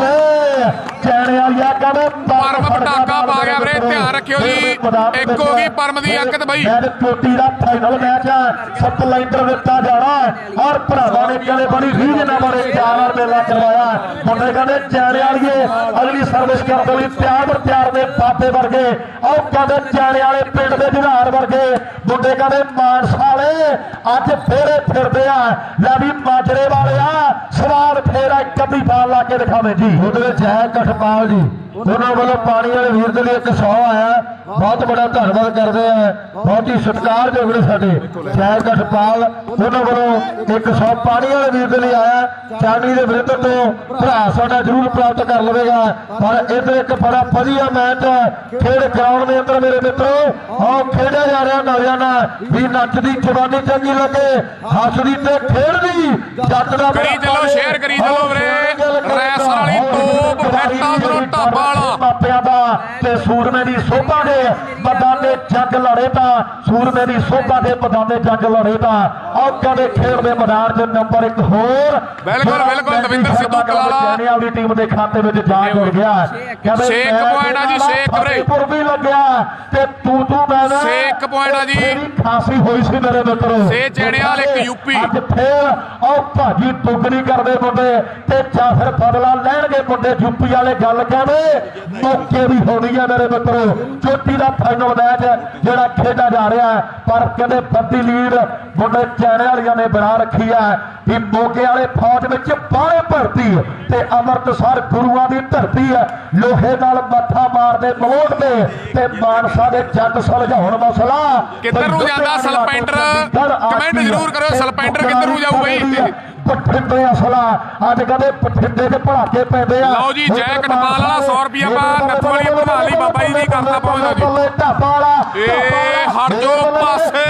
ਬੱਲੇ ਚੈਣੇ ਵਾਲਿਆ ਕਹਿੰਦੇ ਪਰਮ ਪਟਾਕਾ ਪਾ ਗਿਆ ਵੀਰੇ ਧਿਆਨ ਰੱਖਿਓ ਜੀ ਇੱਕ ਹੋ ਗਈ ਪਰਮ ਦੀ ਅੰਕਤ ਬਾਈ ਚੋਟੀ ਦਾ ਫਾਈਨਲ ਮੈਚ ਸੱਤ ਲਾਈਨਰ ਦਿੱਤਾ ਜਾਣਾ ਔਰ ਭਰਾਵਾਂ ਨੇ ਕਹਿੰਦੇ ਬੜੀ ਰੀਝ ਨਾਲ ਬੜੇ ਚਾਰ ਨਾਲ ਮੇਲਾ ਕਰਵਾਇਆ ਮੁੰਡੇ ਕਹਿੰਦੇ ਚੈਣੇ ਵਾਲੀਏ ਅਗਲੀ ਸਰਵਿਸ ਕਰਨ ਲਈ ਤਿਆਰ ਬਰ ਤਿਆਰ ਦੇ ਬਾਬੇ ਵਰਗੇ ਆਓ ਕਹਿੰਦੇ ਚੈਣੇ ਵਾਲੇ ਪਿੰਡ ਦੇ ਜੁਝਾਰ ਵਰਗੇ ਮੁੰਡੇ ਕਹਿੰਦੇ ਮਾਨਸਾ ਵਾਲੇ ਅੱਜ ਫੇਰੇ ਫਿਰਦੇ ਆ ਲੈ ਵੀ ਮਾਜਰੇ ਵਾਲਿਆ ਸਵਾਲ ਫੇਰਾ ਕੱਢੀ ਬਾਲ ਲਾ ਕੇ ਦਿਖਾਵੇ ਜੀ ਉਹਦੇ ਵਿੱਚ ਹੈ ਕਠਪਾਲ ਜੀ ਉਹਨਾਂ ਵੱਲੋਂ ਪਾਣੀ ਵਾਲੇ ਵੀਰ ਦੇ ਲਈ ਇੱਕ ਸੌ ਆਇਆ ਬਹੁਤ ਬੜਾ ਧੰਨਵਾਦ ਕਰਦੇ ਆ ਬਹੁਤ ਹੀ ਸਤਿਕਾਰਯੋਗ ਨੇ ਸਾਡੇ ਜੈ ਕਠਪਾਲ ਉਹਨਾਂ ਵੱਲੋਂ ਇੱਕ ਸੌ ਪਾਣੀ ਵਾਲੇ ਵੀਰ ਦੇ ਲਈ ਆਇਆ ਚਾਂਦੀ ਦੇ ਵਿਰੁੱਧ ਤੋਂ ਭਰਾ ਸਾਡਾ ਜ਼ਰੂਰ ਪ੍ਰਾਪਤ ਕਰ ਲਵੇਗਾ ਪਰ ਇੱਧਰ ਇੱਕ ਬੜਾ ਵਧੀਆ ਮੈਚ ਖੇਡ ਗਰਾਊਂਡ ਦੇ ਅੰਦਰ ਮੇਰੇ ਮਿੱਤਰੋ ਆਹ ਖੇਡਿਆ ਜਾ ਰਿਹਾ ਨੌਜਵਾਨਾਂ ਵੀ ਨੱਚਦੀ ਜਵਾਨੀ ਚੰਗੀ ਲੱਗੇ ਹੱਸਦੀ ਤੇ ਖੇਡਦੀ ਜੱਟ ਦਾ ਕਰੀ ਚੱਲੋ ਸ਼ੇਅਰ ਕਰੀ ਚੱਲੋ ਵੀਰੇ ਰੈਸ ਵਾਲੀ ਤੋਪ ਫੈਟਾ ਤੋਂ ਢਾਬਾ ਵਾਲਾ ਮਾਪਿਆਂ ਦਾ ਤੇ ਸੂਰਮੇ ਦੀ ਸੋਭਾ ਦੇ ਮੈਦਾਨੇ ਜੰਗ ਲੜੇ ਤਾਂ ਸੂਰਮੇ ਦੀ ਸੋਭਾ ਦੇ ਮੈਦਾਨੇ ਜੰਗ ਲੜੇ ਤਾਂ ਆਹ ਕਹਿੰਦੇ ਖੇਡ ਦੇ ਮੈਦਾਨ 'ਚ ਨੰਬਰ ਇੱਕ ਹੋਰ ਬਿਲਕੁਲ ਬਿਲਕੁਲ ਦਵਿੰਦਰ ਸਿੱਧੂ ਕਲਾਲਾ ਚੈਨਿਆਂ ਦੀ ਟੀਮ ਦੇ ਖਾਤੇ ਵਿੱਚ ਜਾ ਜੁੜ ਗਿਆ ਕਹਿੰਦੇ ਛੇ ਪੁਆਇੰਟ ਆ ਜੀ ਛੇ ਵੀਰੇ ਪੁਰ ਵੀ ਲੱਗਿਆ ਤੇ ਤੂੰ ਤੂੰ ਮੈਂ ਮੈਂ ਛੇ ਪੁਆਇੰਟ ਆ ਜੀ ਖਾਸੀ ਹੋਈ ਸੀ ਮੇਰੇ ਮਿੱਤਰੋ ਛੇ ਚੈਣਿਆਂ ਵਾਲੇ ਇੱਕ ਯੂਪੀ ਅੱਜ ਫੇਰ ਆਹ ਭਾਜੀ ਤੁਗਣੀ ਕਰਦੇ ਮੁੰਡੇ ਤੇ ਜਾਂ ਫਿਰ ਬਦਲਾ ਲੈਣਗੇ ਮੁੰਡੇ ਯੂਪੀ ਵਾਲੇ ਗੱਲ ਕਹਿੰਦੇ ਮੌਕੇ ਵੀ ਹੋਣੀ ਆ ਮੇਰੇ ਮਿੱਤਰੋ ਚੋਟੀ ਦਾ ਫਾਈਨਲ ਮੈਚ ਜਿਹੜਾ ਖੇਡਿਆ ਜਾ ਰਿਹਾ ਪਰ ਕਹਿੰਦੇ ਵੱਡੀ ਲੀਡ ਮੁੰਡੇ ਚੈਣੇ ਵਾਲਿਆਂ ਨੇ ਬਣਾ ਰੱਖੀ ਹੈ ਵੀ ਮੋਗੇ ਵਾਲੇ ਫੌਜ ਵਿੱਚ ਬਾਹਲੇ ਭਰਤੀ ਤੇ ਅੰਮ੍ਰਿਤਸਰ ਗੁਰੂਆਂ ਦੀ ਧਰਤੀ ਹੈ ਲੋਹੇ ਨਾਲ ਮੱਥਾ ਮਾਰਦੇ ਮਲੋਟ ਤੇ ਤੇ ਮਾਨਸਾ ਦੇ ਜੱਗ ਸੁਲਝਾਉਣ ਮਸਲਾ ਕਿੱਧਰ ਨੂੰ ਜਾਂਦਾ ਸਲਪੈਂਡਰ ਕਮੈਂਟ ਜ਼ਰੂਰ ਕਰਿਓ ਸਲਪੈਂਡਰ ਕਿੱਧਰ ਨੂੰ ਜਾਊ ਬਈ ਬਠਿੰਡੇ ਅਸਲਾ ਅੱਜ ਕਹਿੰਦੇ ਬਠਿੰਡੇ ਦੇ ਭੜਾਕੇ ਪੈਂਦੇ ਆ ਲਓ ਜੀ ਜੈ ਕਟਮਾਲ ਵਾਲਾ ਸੌ ਰੁਪਿਆ ਪਾ ਨੱਥ ਵਾਲੀ ਬਣਾ ਲਈ ਬਾਬਾ ਜੀ ਦੀ ਕਰਦਾ ਪਹੁੰਚਦਾ ਜੀ ਢਾਬਾ ਵਾਲਾ ਏ ਹਟ ਜੋ ਪਾਸੇ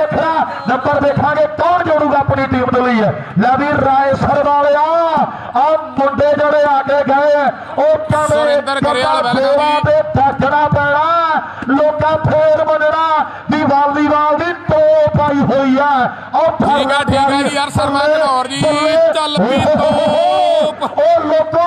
ਨੰਬਰ ਦੇਖਾਂਗੇ ਕੌਣ ਜੋੜੂਗਾ ਆਪਣੀ ਟੀਮ ਦੇ ਲਈ ਲੈ ਵੀ ਰਾਏ ਸਰ ਵਾਲਿਆ ਆ ਮੁੰਡੇ ਜਿਹੜੇ ਆ ਕੇ ਗਏ ਉਹ ਕਹਿੰਦੇ ਸੁਰਿੰਦਰ ਗਰੇਵਾਲ ਵੈਲਕਮ ਤੇ ਫੱਟਣਾ ਪੈਣਾ ਲੋਕਾਂ ਫੇਰ ਮੰਨਣਾ ਵੀ ਵਾਲੀਬਾਲ ਦੀ ਟੋਪ ਆਈ ਹੋਈ ਆ ਉਹ ਠੀਕ ਆ ਠੀਕ ਆ ਜੀ ਯਾਰ ਸਰਮਾ ਘਨੌਰ ਜੀ ਚੱਲ ਪੀ ਤੋਪ ਉਹ ਲੋਕੋ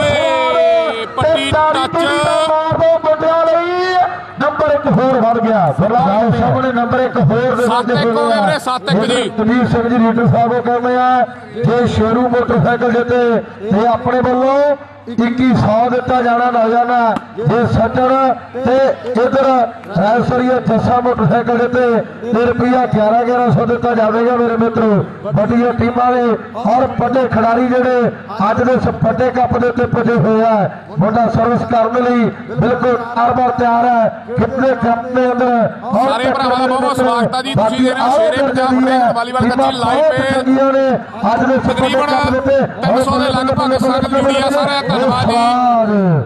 ਓਏ ਪੱਟੀ ਟੱਚ ਮਾਰਦੇ ਮੁੰਡਿਆਂ ਲਈ ਨੰਬਰ ਇੱਕ ਹੋਰ ਵੱਧ ਗਿਆ ਫਿਲਹਾਲ ਸਾਹਮਣੇ ਨੰਬਰ ਇੱਕ ਹੋਰ ਦੇ ਸੱਤ ਇੱਕ ਹੋ ਗਏ ਵੀਰੇ ਸੱਤ ਇੱਕ ਜੀ ਤਵੀਰ ਸਿੰਘ ਜੀ ਲੀਡਰ ਸਾਹਿਬ ਕਹਿੰਦੇ ਆ ਜੇ ਸ਼ੇਰੂ ਮੋਟਰਸਾਈਕਲ ਜਿੱਤੇ ਤੇ ਆਪਣੇ ਵੱਲੋਂ ਇੱਕੀ ਸੌ ਦਿੱਤਾ ਜਾਣਾ ਨਾ ਜਾਣਾ ਜੇ ਸੱਜਣ ਤੇ ਇਧਰ ਰੈਸਰੀਆ ਜੱਸਾ ਮੋਟਰਸਾਈਕਲ ਜਿੱਤੇ ਤੇ ਰੁਪਈਆ ਗਿਆਰਾਂ ਗਿਆਰਾਂ ਸੌ ਦਿੱਤਾ ਜਾਵੇਗਾ ਮੇਰੇ ਮਿੱਤਰੋ ਵੱਡੀਆਂ ਟੀਮਾਂ ਦੇ ਔਰ ਵੱਡੇ ਖਿਡਾਰੀ ਜਿਹੜੇ ਅੱਜ ਦੇ ਵੱਡੇ ਕੱਪ ਦੇ ਉੱਤੇ ਪੁੱਜੇ ਹੋਏ ਆ ਮੁੰਡਾ ਸਰਵਿਸ ਕਰਨ ਲਈ ਬਿਲਕੁਲ ਅਰਬਰ ਤਿਆਰ ਹੈ ਕਿੰਨੇ ਕੱਪ ਦੇ ਅੰਦਰ ਸਾਰੇ ਭਰਾਵਾਂ ਦਾ ਬਹੁਤ ਬਹੁਤ ਸਵਾਗਤ ਆ ਜੀ ਤੁਸੀਂ ਦੇ ਰਹੇ ਹੋ ਸ਼ੇਰੇ ਪੰਜਾਬ ਦੇ ਵਾਲੀਬਾਲ ਕੱਚੀ ਲਾਈਵ ਤੇ ਅੱਜ ਦੇ ਤਕਰੀਬਨ ਤਿੰਨ ਸੌ ਦੇ ਲਗਭਗ ਸੰਗਤ ਜੁੜੀ ਆ ਸਾਰੇ ਧੰਨਵਾਦ ਜੀ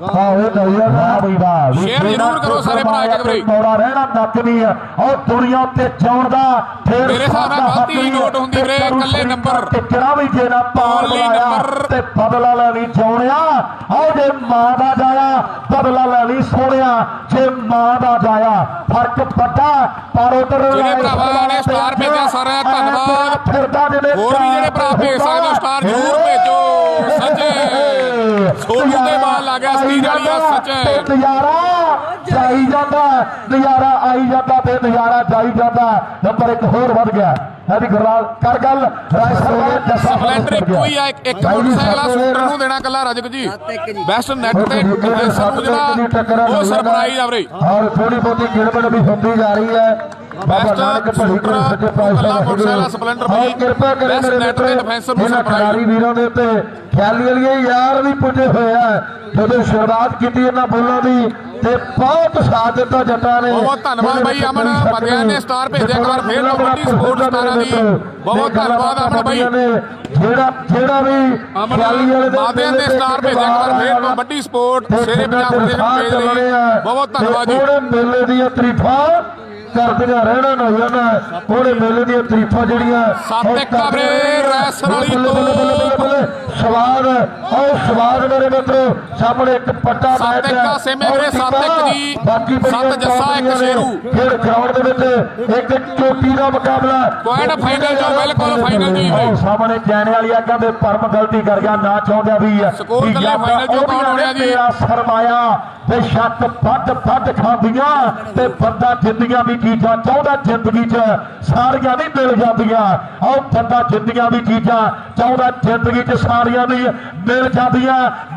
ਸ਼ੇਅਰ ਜ਼ਰੂਰ ਕਰੋ ਸਾਰੇ ਭਰਾ ਇੱਕ ਵਾਰੀ ਮੌੜਾ ਰਹਿਣਾ ਨੱਕ ਨਹੀਂ ਆ ਉਹ ਦੁਨੀਆ ਉੱਤੇ ਜਾਣ ਦਾ ਫੇਰ ਮੇਰੇ ਹਿਸਾਬ ਨਾਲ ਗਲਤੀ ਨੋਟ ਹੁੰਦੀ ਵੀਰੇ ਇਕੱਲੇ ਨੰਬਰ ਟਿਕਣਾ ਵੀ ਜੇ ਨਾ ਪਾਉਣ ਲਾਇਆ ਤੇ ਬਦਲਾ ਲੈਣੀ ਚਾਉਣਿਆ ਆਹ ਜੇ ਮਾਂ ਦਾ ਜਾਇਆ ਬਦਲਾ ਲੈਣੀ ਸੋਹਣਿਆ ਜੇ ਮਾਂ ਦਾ ਜਾਇਆ ਫਰਕ ਵੱਡਾ ਪਰ ਉਧਰ ਜਿਹੜੇ ਭਰਾਵਾਂ ਨੇ ਸਟਾਰ ਭੇਜਿਆ ਸਾਰਿਆਂ ਦਾ ਧੰਨਵਾਦ ਫਿਰਦਾ ਜਿਹੜੇ ਹੋਰ ਵੀ ਜਿਹੜੇ ਭਰਾ ਭੇਜ ਸਕਦੇ ਹੋ ਸਟਾਰ ਜ਼ਰੂਰ ਭੇਜੋ ਸੱਚੇ ਸੋਨੂ ਦੇ ਬਾਲ ਲੱਗ ਗਿਆ ਸਟੀਰ ਵਾਲੀ ਸੱਚੇ ਨਜ਼ਾਰਾ ਜਾਈ ਜਾਂਦਾ ਨਜ਼ਾਰਾ ਆਈ ਜਾਂਦਾ ਤੇ ਨਜ਼ਾਰਾ ਜਾਈ ਜਾਂਦਾ। ਨੰਬਰ ਇੱਕ ਹੋਰ ਵੱਧ ਗਿਆ ਹੈ ਵੀ ਗਰਲਾਲ ਕਰ ਗੱਲ ਸਪਲੈਂਡਰ ਇੱਕੋ ਹੀ ਆ ਇੱਕ ਇੱਕ ਮੋਟਰਸਾਈਕਲ ਆ ਸ਼ੂਟਰ ਨੂੰ ਦੇਣਾ ਕੱਲਾ ਰਜਕ ਜੀ ਬੈਸਟ ਨੈਟ ਤੇ ਡਿਫੈਂਸਰ ਨੂੰ ਜਿਹੜਾ ਉਹ ਸਰਪ੍ਰਾਈਜ਼ ਆ ਵੀਰੇ ਔਰ ਥੋੜੀ ਬਹੁਤੀ ਗਿਣਵਟ ਵੀ ਹੁੰਦੀ ਜਾ ਰਹੀ ਹੈ। ਬੈਸਟ ਕੱਲਾ ਮੋਟਰਸਾਈਕਲ ਸਪਲੈਂਡਰ ਭਾਈ ਕਿਰਪਾ ਕਰੇ ਬੈਸਟ ਮੇਰੇ ਨੈਟ ਤੇ ਡਿਫੈਂਸਰ ਨੂੰ ਇਹਨਾਂ ਖਿਡਾਰੀ ਵੀਰਾਂ ਦੇ ਉੱਤੇ ਖਿਆਲੀ ਵਾਲੀਏ ਯਾਰ ਵੀ ਪੁੱਜੇ ਹੋਏ ਆ। ਜਦੋਂ ਸ਼ੁਰੂਆਤ ਕੀਤੀ ਇਹਨਾਂ ਬੋਲਾਂ ਦੀ ਤੇ ਬਹੁਤ ਸਾਥ ਦਿੱਤਾ ਜੱਟਾਂ ਨੇ। ਬਹੁਤ ਧੰਨਵਾਦ ਬਾਈ ਅਮਨ ਬੰਦਿਆਂ ਨੇ ਸਟਾਰ ਭੇਜਿਆ ਇੱਕ ਵਾਰ ਫੇਰ ਕਬੱਡੀ ਸਪੋਰਟ ਸਟਾਰਾਂ ਦੀ ਬਹੁਤ ਧੰਨਵਾਦ ਅਮਨ ਬਾਈ ਜਿਹੜਾ ਜਿਹੜਾ ਵੀ ਖਿਆਲੀ ਵਾਲੇ ਬੰਦਿਆਂ ਨੇ ਸਟਾਰ ਭੇਜਿਆ ਇੱਕ ਵਾਰ ਫੇਰ ਕਬੱਡੀ ਸਪੋਰਟ ਸ਼ੇਰੇ ਪੰਜਾਬ ਦੇ ਭੇਜ ਲਈ ਬਹੁਤ ਧੰਨਵਾਦ ਜੀ। ਮੇਲੇ ਦੀਆਂ ਤਰੀਫਾਂ ਕਰਦੀਆਂ ਰਹਿਣਾ ਨਾ ਜਾਣਾ ਉਹਦੇ ਮੇਲੇ ਦੀਆਂ ਤਰੀਫਾਂ ਜਿਹੜੀਆਂ ਸੱਤ ਇੱਕ ਵੀਰੇ ਰੈਸਰ ਵਾਲੀ ਤੋਂ ਸਵਾਦ ਉਹ ਸਵਾਦ ਮੇਰੇ ਮਿੱਤਰੋ ਸਾਹਮਣੇ ਇੱਕ ਪੱਟਾ ਸੱਤ ਇੱਕ ਸੇਮੇ ਵੀਰੇ ਸੱਤ ਇੱਕ ਜੀ ਸੱਤ ਜੱਸਾ ਇੱਕ ਸ਼ੇਰੂ ਫਿਰ ਗਰਾਊਂਡ ਦੇ ਵਿੱਚ ਇੱਕ ਚੋਟੀ ਦਾ ਮੁਕਾਬਲਾ ਪੁਆਇੰਟ ਫਾਈਨਲ ਜੋ ਬਿਲਕੁਲ ਫਾਈਨਲ ਜੀ ਸਾਹਮਣੇ ਜਾਣੇ ਵਾਲੀ ਆਗਾਂ ਦੇ ਪਰਮ ਗਲਤੀ ਕਰ ਗਿਆ ਨਾ ਚਾਹੁੰਦਾ ਵੀ ਸਕੋਰ ਕੱਲੇ ਫਾਈਨਲ ਚੋਂ ਕੌਣ ਹੋਣਿਆ ਜੀ ਸਰਮਾਇਆ ਬੇਸ਼ੱਕ ਵੱਧ ਵੱਧ ਖਾਂਦੀਆਂ ਤੇ ਬੰਦਾ ਜਿੰਦੀਆਂ ਵੀ ਚੀਜ਼ਾਂ ਚਾਹੁੰਦਾ ਜ਼ਿੰਦਗੀ 'ਚ ਸਾਰੀਆਂ ਨਹੀਂ ਮਿਲ ਜਾਂਦੀਆਂ। ਆਹ ਬੰਦਾ ਜਿੰਦੀਆਂ ਵੀ ਚੀਜ਼ਾਂ ਚਾਹੁੰਦਾ ਜ਼ਿੰਦਗੀ 'ਚ ਸਾਰੀਆਂ ਨਹੀਂ ਮਿਲ ਜਾਂਦੀਆਂ।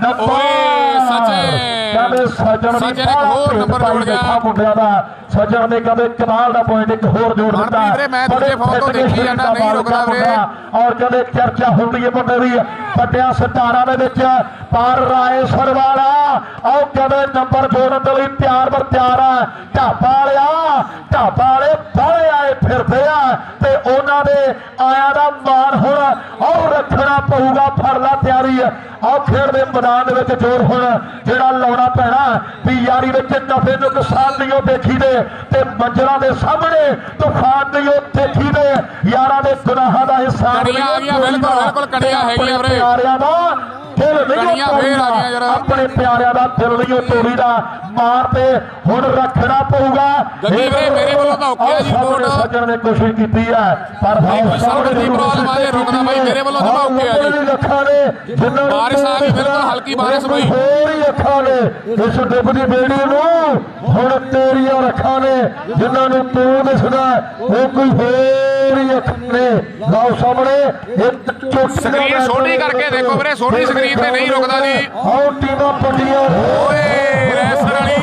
ਕਹਿੰਦੇ ਸੱਜਣ ਸੱਜਣ ਇੱਕ ਹੋਰ ਨੰਬਰ ਜੋੜ ਗਿਆ ਮੁੰਡਿਆਂ ਦਾ ਸੱਜਣ ਨੇ ਕਹਿੰਦੇ ਕਮਾਲ ਦਾ ਪੁਆਇੰਟ ਇੱਕ ਹੋਰ ਜੋੜ ਦਿੱਤਾ। ਮੈਂ ਦੂਜੇ ਫੋਨ ਤੋਂ ਦੇਖੀ ਜਾਂਦਾ ਨਹੀਂ ਰੁਕਦਾ ਵੀਰੇ ਔਰ ਕਹਿੰਦੇ ਚਰਚਾ ਹੁੰਦੀ ਹੈ ਮੁੰਡੇ ਦੀ ਵੱਡਿਆਂ ਸਟਾਰਾਂ ਦੇ ਵਿੱਚ ਪਰ ਰਾਏ ਸਰਵਾਲਾ ਆਹ ਕਹਿੰਦੇ ਨੰਬਰ ਜੋੜਨ ਦੇ ਲਈ ਤਿਆਰ ਬਰ ਤਿਆਰ ਆ। ਢਾਬਾ ਵਾਲਿਆ ਢਾਬਾ ਵਾਲੇ ਬਾਹਲੇ ਆਏ ਫਿਰਦੇ ਆ ਤੇ ਉਹਨਾਂ ਦੇ ਆਇਆਂ ਦਾ ਮਾਣ ਹੁਣ ਉਹ ਰੱਖਣਾ ਪਊਗਾ। ਫੜ ਲਾ ਤਿਆਰੀ ਆਹ ਖੇਡ ਦੇ ਮੈਦਾਨ ਦੇ ਵਿੱਚ ਜੋਰ ਹੁਣ ਜਿਹੜਾ ਲਾਉਣਾ ਪੈਣਾ ਵੀ ਯਾਰੀ ਵਿੱਚ ਨਫੇ ਨੁਕਸਾਨ ਨਹੀਂ ਉਹ ਦੇਖੀ ਦੇ ਤੇ ਮੰਜ਼ਲਾਂ ਦੇ ਸਾਹਮਣੇ ਤੂਫਾਨ ਨਹੀਂ ਉਹ ਦੇਖੀ ਦੇ ਯਾਰਾਂ ਦੇ ਗੁਨਾਹਾਂ ਦਾ ਹਿੱਸਾ ਕੜੀਆਂ ਆ ਗਈਆਂ ਬਿਲਕੁਲ ਬਿਲਕੁਲ ਕੜੀਆਂ ਹੈਗੀਆਂ ਵੀਰੇ ਪਿਆਰਿਆਂ ਦਾ ਦਿਲ ਨਹੀਂ ਫੇਰ ਆ ਗਈਆਂ ਜਰਾ ਆਪਣੇ ਪਿਆਰਿਆਂ ਦਾ ਦਿਲ ਨਹੀਂ ਤੋੜੀ ਦਾ ਮਾਰ ਤੇ ਹੁਣ ਰੱਖਣਾ ਪਊਗਾ। ਗੱਡੀ ਵੀਰੇ ਮੇਰੇ ਵੱਲੋਂ ਤਾਂ ਓਕੇ ਆ ਜੀ ਰਿਪੋਰਟ ਸੱਜਣ ਨੇ ਕੋਸ਼ਿਸ਼ ਕੀਤੀ ਹੈ ਪਰ ਸਾਹਮਣੇ ਦੀ ਪ੍ਰੋਬਲਮ ਆ ਜੇ ਰੁਕਦਾ ਬਾਈ ਮੇਰੇ ਵੱਲੋਂ ਤਾਂ ਓਕੇ ਆ ਜੀ ਅੱਖਾਂ ਨੇ ਬਾਰਿਸ਼ ਆ ਗਈ ਬਿਲਕੁਲ ਹਲਕੀ ਬਾਰਿਸ਼ ਹੋਈ ਹੋਰ ਹੀ ਅੱਖਾਂ ਨੇ ਇਸ ਡੁੱਬਦੀ ਬੇੜੀ ਨੂੰ ਹੁਣ ਤੇਰੀਆਂ ਅੱਖਾਂ ਨੇ ਜਿਨ੍ਹਾਂ ਨੂੰ ਤੂੰ ਦਿਸਦਾ ਉਹ ਕੋਈ ਹੋਰ ਹੀ ਅੱਖਾਂ ਨੇ। ਲਓ ਸਾਹਮਣੇ ਇੱਕ ਸਕਰੀਨ ਛੋਟੀ ਕਰਕੇ ਦੇਖੋ ਵੀਰੇ ਛੋਟੀ ਸਕਰੀਨ ਤੇ ਨਹੀਂ ਰੁਕਦਾ ਜੀ। ਆਓ ਟੀਮਾਂ ਪੱਟੀਆਂ ਓਏ ਰੈਸਰ ਵਾਲੀ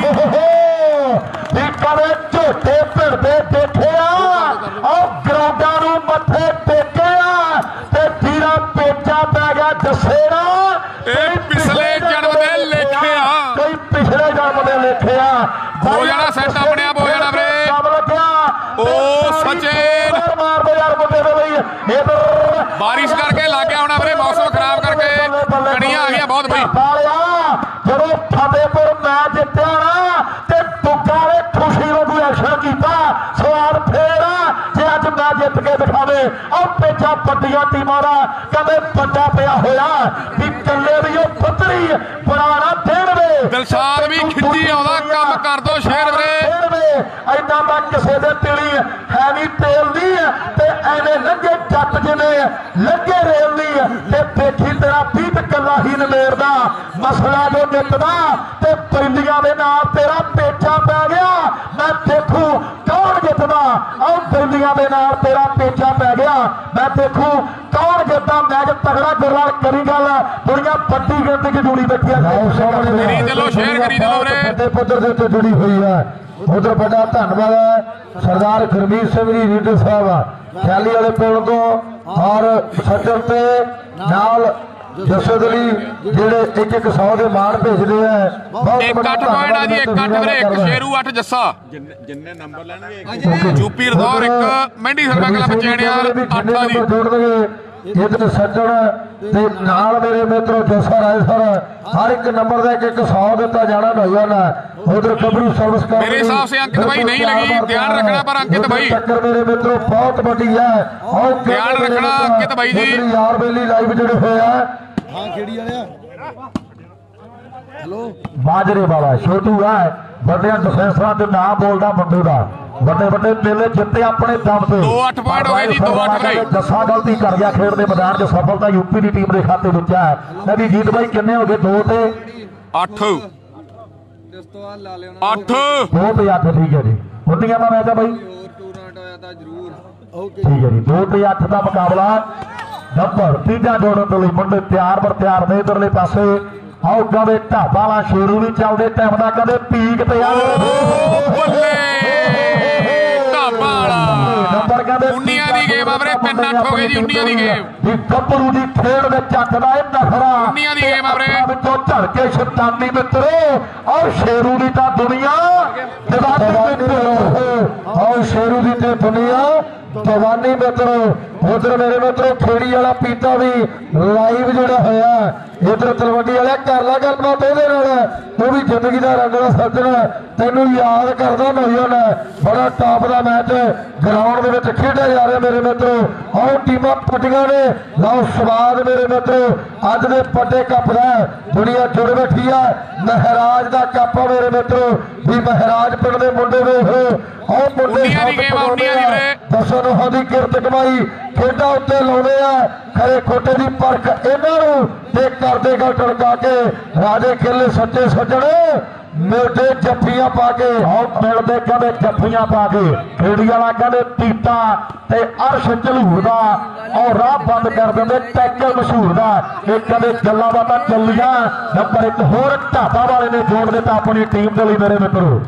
ਕਦੇ ਝੋਟੇ ਭਿੜਦੇ ਦੇਖਿਆ ਆਹ ਗਰਾਊਂਡਾਂ ਨੂੰ ਮੱਥੇ ਟੇਕਿਆ ਤੇ ਜੀਰਾ ਪੇਚਾ ਪੈ ਗਿਆ ਦੱਸੇਰਾ ਇਹ ਪਿਛਲੇ ਜਨਮ ਦੇ ਲੇਖਿਆ ਕੋਈ ਪਿਛਲੇ ਜਨਮ ਦੇ ਲੇਖਿਆ ਹੋ ਜਾਣਾ ਸੈੱਟ ਆਪਣੇ ਆਪ ਹੋ ਜਾਣਾ ਵੀਰੇ ਉਹ ਸੱਚੇ ਮਾਰਦੇ ਯਾਰ ਮੁੰਡੇ ਦੇ ਲਈ ਇਧਰ ਬਾਰਿਸ਼ ਕਰਕੇ ਲੱਗ ਗਿਆ ਹੋਣਾ ਵੀਰੇ ਮੌਸਮ ਖਰਾਬ ਕਰਕੇ ਕੜੀਆਂ ਆ ਗਈਆਂ ਬਹੁਤ ਬਈ ਜਦੋਂ ਫਤਿਹਪੁਰ ਮੈਚ ਜਿੱਤਿਆ ਨਾ ਤੇ ਦੁੱਗਾ ਨੇ ਖੁਸ਼ੀ ਵਾਂਗੂ ਐਕਸ਼ਨ ਕੀਤਾ ਸਵਾਲ ਫੇਰ ਜੇ ਅੱਜ ਮੈਚ ਜਿੱਤ ਕੇ ਦਿਖਾਵੇ ਉਹ ਪੇਚਾ ਵੱਡੀਆਂ ਟੀਮਾਂ ਦਾ ਕਹਿੰਦੇ ਵੱਡਾ ਪਿਆ ਹੋਇਆ ਵੀ ਕੱਲੇ ਦੀ ਉਹ ਪੱਤਰੀ ਬਣਾਣਾ ਦੇਣਵੇ ਦਿਲਸ਼ਾਦ ਵੀ ਖਿੱਚੀ ਆਉਂਦਾ ਕੰਮ ਕਰ ਦੋ ਸ਼ੇਰ ਵੀਰੇ ਐਦਾਂ ਦਾ ਕਿਸੇ ਦੇ ਤੇਲੀ ਹੈ ਨਹੀਂ ਤੇਲ ਦੀ ਤੇ ਐਵੇਂ ਲੱਗੇ ਜੱਟ ਜਿਵੇਂ ਲੱਗੇ ਰੇਲ ਦੀ ਤੇ ਦੇਖੀ ਤੇਰਾ ਪੀਤ ਕੱਲਾ ਹੀ ਨਮੇੜਦਾ ਮਸਲਾ ਜੋ ਨਿੱਤਦਾ ਤੇ ਪੈਂਦੀਆਂ ਦੇ ਨਾਲ ਤੇਰਾ ਪੇਚਾ ਪੈ ਗਿਆ ਮੈਂ ਦੇਖੂ ਕੌਣ ਜਿੱਤਦਾ ਆਹ ਪੈਂਦੀਆਂ ਦੇ ਨਾਲ ਤੇਰਾ ਪੇਚਾ ਪੈ ਗਿਆ ਮੈਂ ਦੇਖੂ ਕੌਣ ਜਿੱਤਦਾ ਮੈਚ ਤਗੜਾ ਗੁਰਲਾਲ ਕਰੀ ਗੱਲ ਦੁਨੀਆ ਵੱਡੀ ਗਿਣਤੀ ਚ ਜੁੜੀ ਬੈਠੀ ਹੈ ਮੇਰੀ ਦਿਲੋਂ ਸ਼ੇਅਰ ਕਰੀ ਦਿਲੋਂ ਵੀਰੇ ਵੱਡੇ ਪੱਧਰ ਦੇ ਉੱਤੇ ਜੁੜੀ ਹੋਈ ਹੈ। ਉਧਰ ਵੱਡਾ ਧੰਨਵਾਦ ਹੈ ਸਰਦਾਰ ਗੁਰਮੀਤ ਸਿੰਘ ਜੀ ਰੀਡਰ ਸਾਹਿਬ ਖਿਆਲੀ ਵਾਲੇ ਪਿੰਡ ਤੋਂ ਔਰ ਸੱਜਣ ਤੇ ਨਾਲ ਜਸਦ ਅਲੀ ਜਿਹੜੇ ਇੱਕ ਇੱਕ ਸੌ ਦੇ ਮਾਣ ਭੇਜਦੇ ਆ ਬਹੁਤ ਇੱਕ ਅੱਠ ਪੁਆਇੰਟ ਆ ਜੀ ਇੱਕ ਅੱਠ ਵੀਰੇ ਇੱਕ ਸ਼ੇਰੂ ਅੱਠ ਜੱਸਾ ਜਿੰਨੇ ਨੰਬਰ ਲੈਣਗੇ ਯੂਪੀ ਰਦੌਰ ਇੱਕ ਮਹਿੰਦੀ ਸਰਵਾ ਕਲੱਬ ਚੈਣਿਆ ਅੱਠ ਆ ਜੀ ਜੋੜ ਦੇਗੇ ਇਧਰ ਸੱਜਣ ਤੇ ਨਾਲ ਮੇਰੇ ਮਿੱਤਰੋ ਜੱਸਾ ਰਾਏ ਸਰ ਹਰ ਇੱਕ ਨੰਬਰ ਦਾ ਇੱਕ ਇੱਕ ਸੌ ਦਿੱਤਾ ਜਾਣਾ ਨੌਜਵਾਨ ਉਧਰ ਕਬਰੂ ਸਰਵਿਸ ਕਰ मेरे हिसाब से अंकित भाई नहीं लगी ध्यान रखना पर अंकित भाई टक्कर मेरे मित्रों बहुत बड़ी है और ध्यान रखना अंकित भाई जी यार बेली लाइव जुड़े हुए हैं हां खेड़ी वाले हेलो बाजरे वाला छोटू है बड़े डिफेंसरां दे नाम बोलदा मुंडे दा ਵੱਡੇ ਵੱਡੇ ਮੇਲੇ ਜਿੱਤੇ ਆਪਣੇ ਦਮ ਤੇ ਦੋ ਅੱਠ ਪੁਆਇੰਟ ਹੋ ਗਏ ਜੀ ਦੋ ਅੱਠ ਵੀਰੇ ਜੱਸਾ ਗਲਤੀ ਕਰ ਗਿਆ ਖੇਡ ਦੇ ਮੈਦਾਨ 'ਚ ਸਫਲਤਾ ਯੂਪੀ ਦੀ ਟੀਮ ਦੇ ਖਾਤੇ ਵਿੱਚ ਹੈ ਨਵੀ ਜੀਤ ਬਾਈ ਕਿੰਨੇ ਹੋ ਗਏ ਦੋ ਤੇ ਅੱਠ ਅੱਠ ਦੋ ਤੇ ਅੱਠ ਠੀਕ ਹੈ ਜੀ ਖੁੱਡੀਆਂ ਦਾ ਮੈਚ ਆ ਬਾਈ ਠੀਕ ਹੈ ਜੀ। ਦੋ ਤੇ ਅੱਠ ਦਾ ਮੁਕਾਬਲਾ ਨੰਬਰ ਤੀਜਾ ਜੋੜਨ ਦੇ ਲਈ ਮੁੰਡੇ ਤਿਆਰ ਬਰ ਤਿਆਰ ਨੇ ਇਧਰਲੇ ਪਾਸੇ। ਆਓ ਕਦੇ ਢਾਬਾ ਵਾਲਾ ਸ਼ੇਰੂ ਵੀ ਚੱਲਦੇ ਟਾਈਮ ਦਾ ਕਦੇ ਪੀਕ ਤੇ ਆ ਢਾਬਾ ਨੰਬਰ ਕਹਿੰਦੇ ਉਨੀਆਂ ਦੀ ਗੇਮ ਆ ਵੀਰੇ, ਤਿੰਨ ਅੱਠ ਹੋ ਗਏ ਜੀ। ਉਨੀਆਂ ਦੀ ਗੇਮ ਵੀ ਗੱਭਰੂ ਦੀ ਖੇਡ ਦੇ ਚੱਕਦਾ ਇਹ ਨਖਰਾ ਉਨੀਆਂ ਦੀ ਗੇਮ ਆ ਵੀਰੇ ਵਿੱਚੋਂ ਝੜ ਕੇ ਸ਼ੈਤਾਨੀ ਮਿੱਤਰੋ। ਆਓ ਸ਼ੇਰੂ ਦੀ ਤਾਂ ਦੁਨੀਆ ਜਵਾਨੀ ਮਿੱਤਰੋ, ਆਓ ਸ਼ੇਰੂ ਦੀ ਤੇ ਦੁਨੀਆ ਜਵਾਨੀ ਮਿੱਤਰੋ। ਉਧਰ ਮੇਰੇ ਮਿੱਤਰੋ ਖੇੜੀ ਵਾਲਾ ਪੀਤਾ ਵੀ ਲਾਈਵ ਜਿਹੜਾ ਹੋਇਆ। ਇਧਰ ਤਲਵੰਡੀ ਵਾਲਾ ਕਰ ਲਾ ਗੱਲਬਾਤ ਉਹਦੇ ਨਾਲ, ਉਹ ਵੀ ਜ਼ਿੰਦਗੀ ਦਾ ਰੰਗਲਾ ਸੱਜਣ ਤੈਨੂੰ ਯਾਦ ਕਰਦਾ ਨੌਜਵਾਨ। ਬੜਾ ਟਾਪ ਦਾ ਮੈਚ ਗਰਾਊਂਡ ਦੇ ਵਿੱਚ ਖੇਡਿਆ ਜਾ ਰਿਹਾ ਮੇਰੇ ਮਿੱਤਰੋ। ਆਓ ਟੀਮਾਂ ਪੱਟੀਆਂ ਨੇ, ਲਓ ਸਵਾਦ ਮੇਰੇ ਮਿੱਤਰੋ। ਅੱਜ ਦੇ ਵੱਡੇ ਕੱਪ ਦਾ ਦੁਨੀਆ ਜੁੜ ਬੈਠੀ ਆ। ਮਹਾਰਾਜ ਦਾ ਕੱਪ ਆ ਮੇਰੇ ਮਿੱਤਰੋ, ਵੀ ਮਹਾਰਾਜ ਪਿੰਡ ਦੇ ਮੁੰਡੇ ਵੇਖੋ। ਆਓ ਮੁੰਡੇ ਦਸਾਂ ਨੋਹਾਂ ਦੀ ਕਿਰਤ ਕਮਾਈ ਖੇਡਾਂ ਉੱਤੇ ਲਾਉਣੇ ਆ। ਖਰੇ ਖੋਟੇ ਦੀ ਪਰਖ ਇਹਨਾਂ ਨੂੰ ਤੇ ਕਰਦੇ ਗੱਲ ਟੜਕਾ ਕੇ ਰਾਜੇ ਖੇਲੇ ਸੱਚੇ ਸੱਜਣ ਮਿਲਦੇ ਜੱਫੀਆਂ ਪਾ ਕੇ। ਆਓ ਮਿਲਦੇ ਕਹਿੰਦੇ ਜੱਫੀਆਂ ਪਾ ਕੇ। ਖੇੜੀ ਵਾਲਾ ਕਹਿੰਦੇ ਟੀਟਾ ਤੇ ਅਰਸ਼ ਝਲੂਰ ਦਾ ਔਰ ਰਾਹ ਬੰਦ ਕਰ ਦਿੰਦੇ ਟੈਕਲ ਮਸ਼ਹੂਰ ਦਾ। ਇਹ ਕਹਿੰਦੇ ਗੱਲਾਂ ਦਾ ਤਾਂ ਚੱਲੀਆਂ। ਨੰਬਰ ਇੱਕ ਹੋਰ ਢਾਬਾ ਵਾਲੇ ਨੇ ਜੋੜ ਦਿੱਤਾ ਆਪਣੀ ਟੀਮ ਦੇ ਲਈ ਮੇਰੇ ਮਿੱਤਰੋ।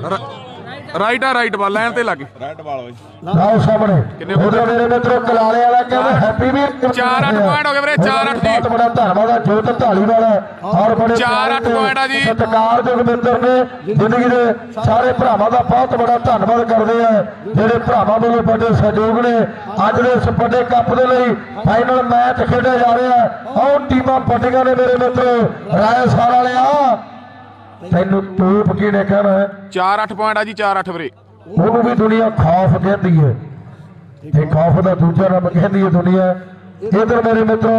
ਰਾਈਟ ਆ ਰਾਈਟ ਬਾਲ ਲਾਈਨ ਤੇ ਲੱਗੇ ਰਾਈਟ ਬਾਲ ਹੋਈ ਲਓ ਸਾਹਮਣੇ ਉਧਰ ਮੇਰੇ ਮਿੱਤਰੋ ਕਲਾਲੇ ਵਾਲਾ ਕਹਿੰਦਾ ਹੈਪੀ ਵੀ ਚਾਰ ਅੱਠ ਪੁਆਇੰਟ ਹੋ ਗਏ ਵੀਰੇ, ਚਾਰ ਅੱਠ ਜੀ। ਬਹੁਤ ਬੜਾ ਧੰਨਵਾਦ ਆ ਜੋਤ ਢਾਲੀ ਵਾਲਾ ਔਰ ਬੜੇ ਚਾਰ ਅੱਠ ਪੁਆਇੰਟ ਆ ਜੀ। ਸਤਿਕਾਰਯੋਗ ਮਿੱਤਰ ਨੇ ਜ਼ਿੰਦਗੀ ਦੇ ਸਾਰੇ ਭਰਾਵਾਂ ਦਾ ਬਹੁਤ ਬੜਾ ਧੰਨਵਾਦ ਕਰਦੇ ਆ ਜਿਹੜੇ ਭਰਾਵਾਂ ਵੱਲੋਂ ਵੱਡੇ ਸਹਿਯੋਗ ਨੇ। ਅੱਜ ਦੇ ਇਸ ਵੱਡੇ ਕੱਪ ਦੇ ਲਈ ਫਾਈਨਲ ਮੈਚ ਖੇਡਿਆ ਜਾ ਰਿਹਾ। ਆਓ ਟੀਮਾਂ ਪੱਟੀਆਂ ਨੇ ਮੇਰੇ ਮਿੱਤਰੋ। ਰਾਏਸਾਰ ਵਾਲਿਆ ਤੈਨੂੰ ਟੂਪ ਕਿਹਨੇ ਕਹਿਣਾ? ਚਾਰ ਅੱਠ ਪੁਆਇੰਟ ਆ ਜੀ, ਚਾਰ ਅੱਠ ਵੀਰੇ। ਉਹਨੂੰ ਵੀ ਦੁਨੀਆ ਖੌਫ ਕਹਿੰਦੀ ਹੈ ਤੇ ਖੌਫ ਦਾ ਦੂਜਾ ਨਾਮ ਕਹਿੰਦੀ ਹੈ ਦੁਨੀਆ। ਇਧਰ ਮੇਰੇ ਮਿੱਤਰੋ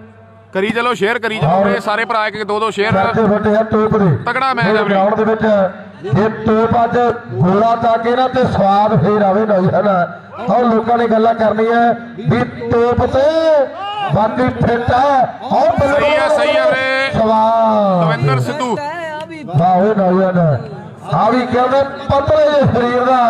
ਕਰੀ ਚਲੋ ਸ਼ੇਅਰ ਕਰੀ ਚਲੋ ਸਾਰੇ ਭਰਾ ਇੱਕ ਦੋ ਦੋ ਸ਼ੇਅਰ ਵੱਡੇ ਆ ਟੋਪ ਦੇ ਤਕੜਾ ਮੈਚ ਆ ਗਰਾਊਂਡ ਦੇ ਵਿੱਚ। ਇਹ ਟੋਪ ਅੱਜ ਗੋਲਾ ਤਾਂ ਕੇ ਨਾ ਤੇ ਸਵਾਦ ਫੇਰ ਆਵੇ ਨੌਜਵਾਨ। ਆਹ ਲੋਕਾਂ ਨੇ ਗੱਲਾਂ ਕਰਨੀਆਂ ਵੀ ਟੋਪ ਤੇ ਬਾਕੀ ਫਿੱਟ ਆ। ਆਹ ਸਹੀ ਆ ਸਹੀ ਆ ਵੀਰੇ। ਸਵਾਦ ਦਵਿੰਦਰ ਸਿੱਧੂ ਵਾਹ ਉਹ ਨੌਜਵਾਨ ਆ ਵੀ ਕਹਿੰਦੇ ਪਤਲੇ ਜਿਹੇ ਸਰੀਰ ਦਾ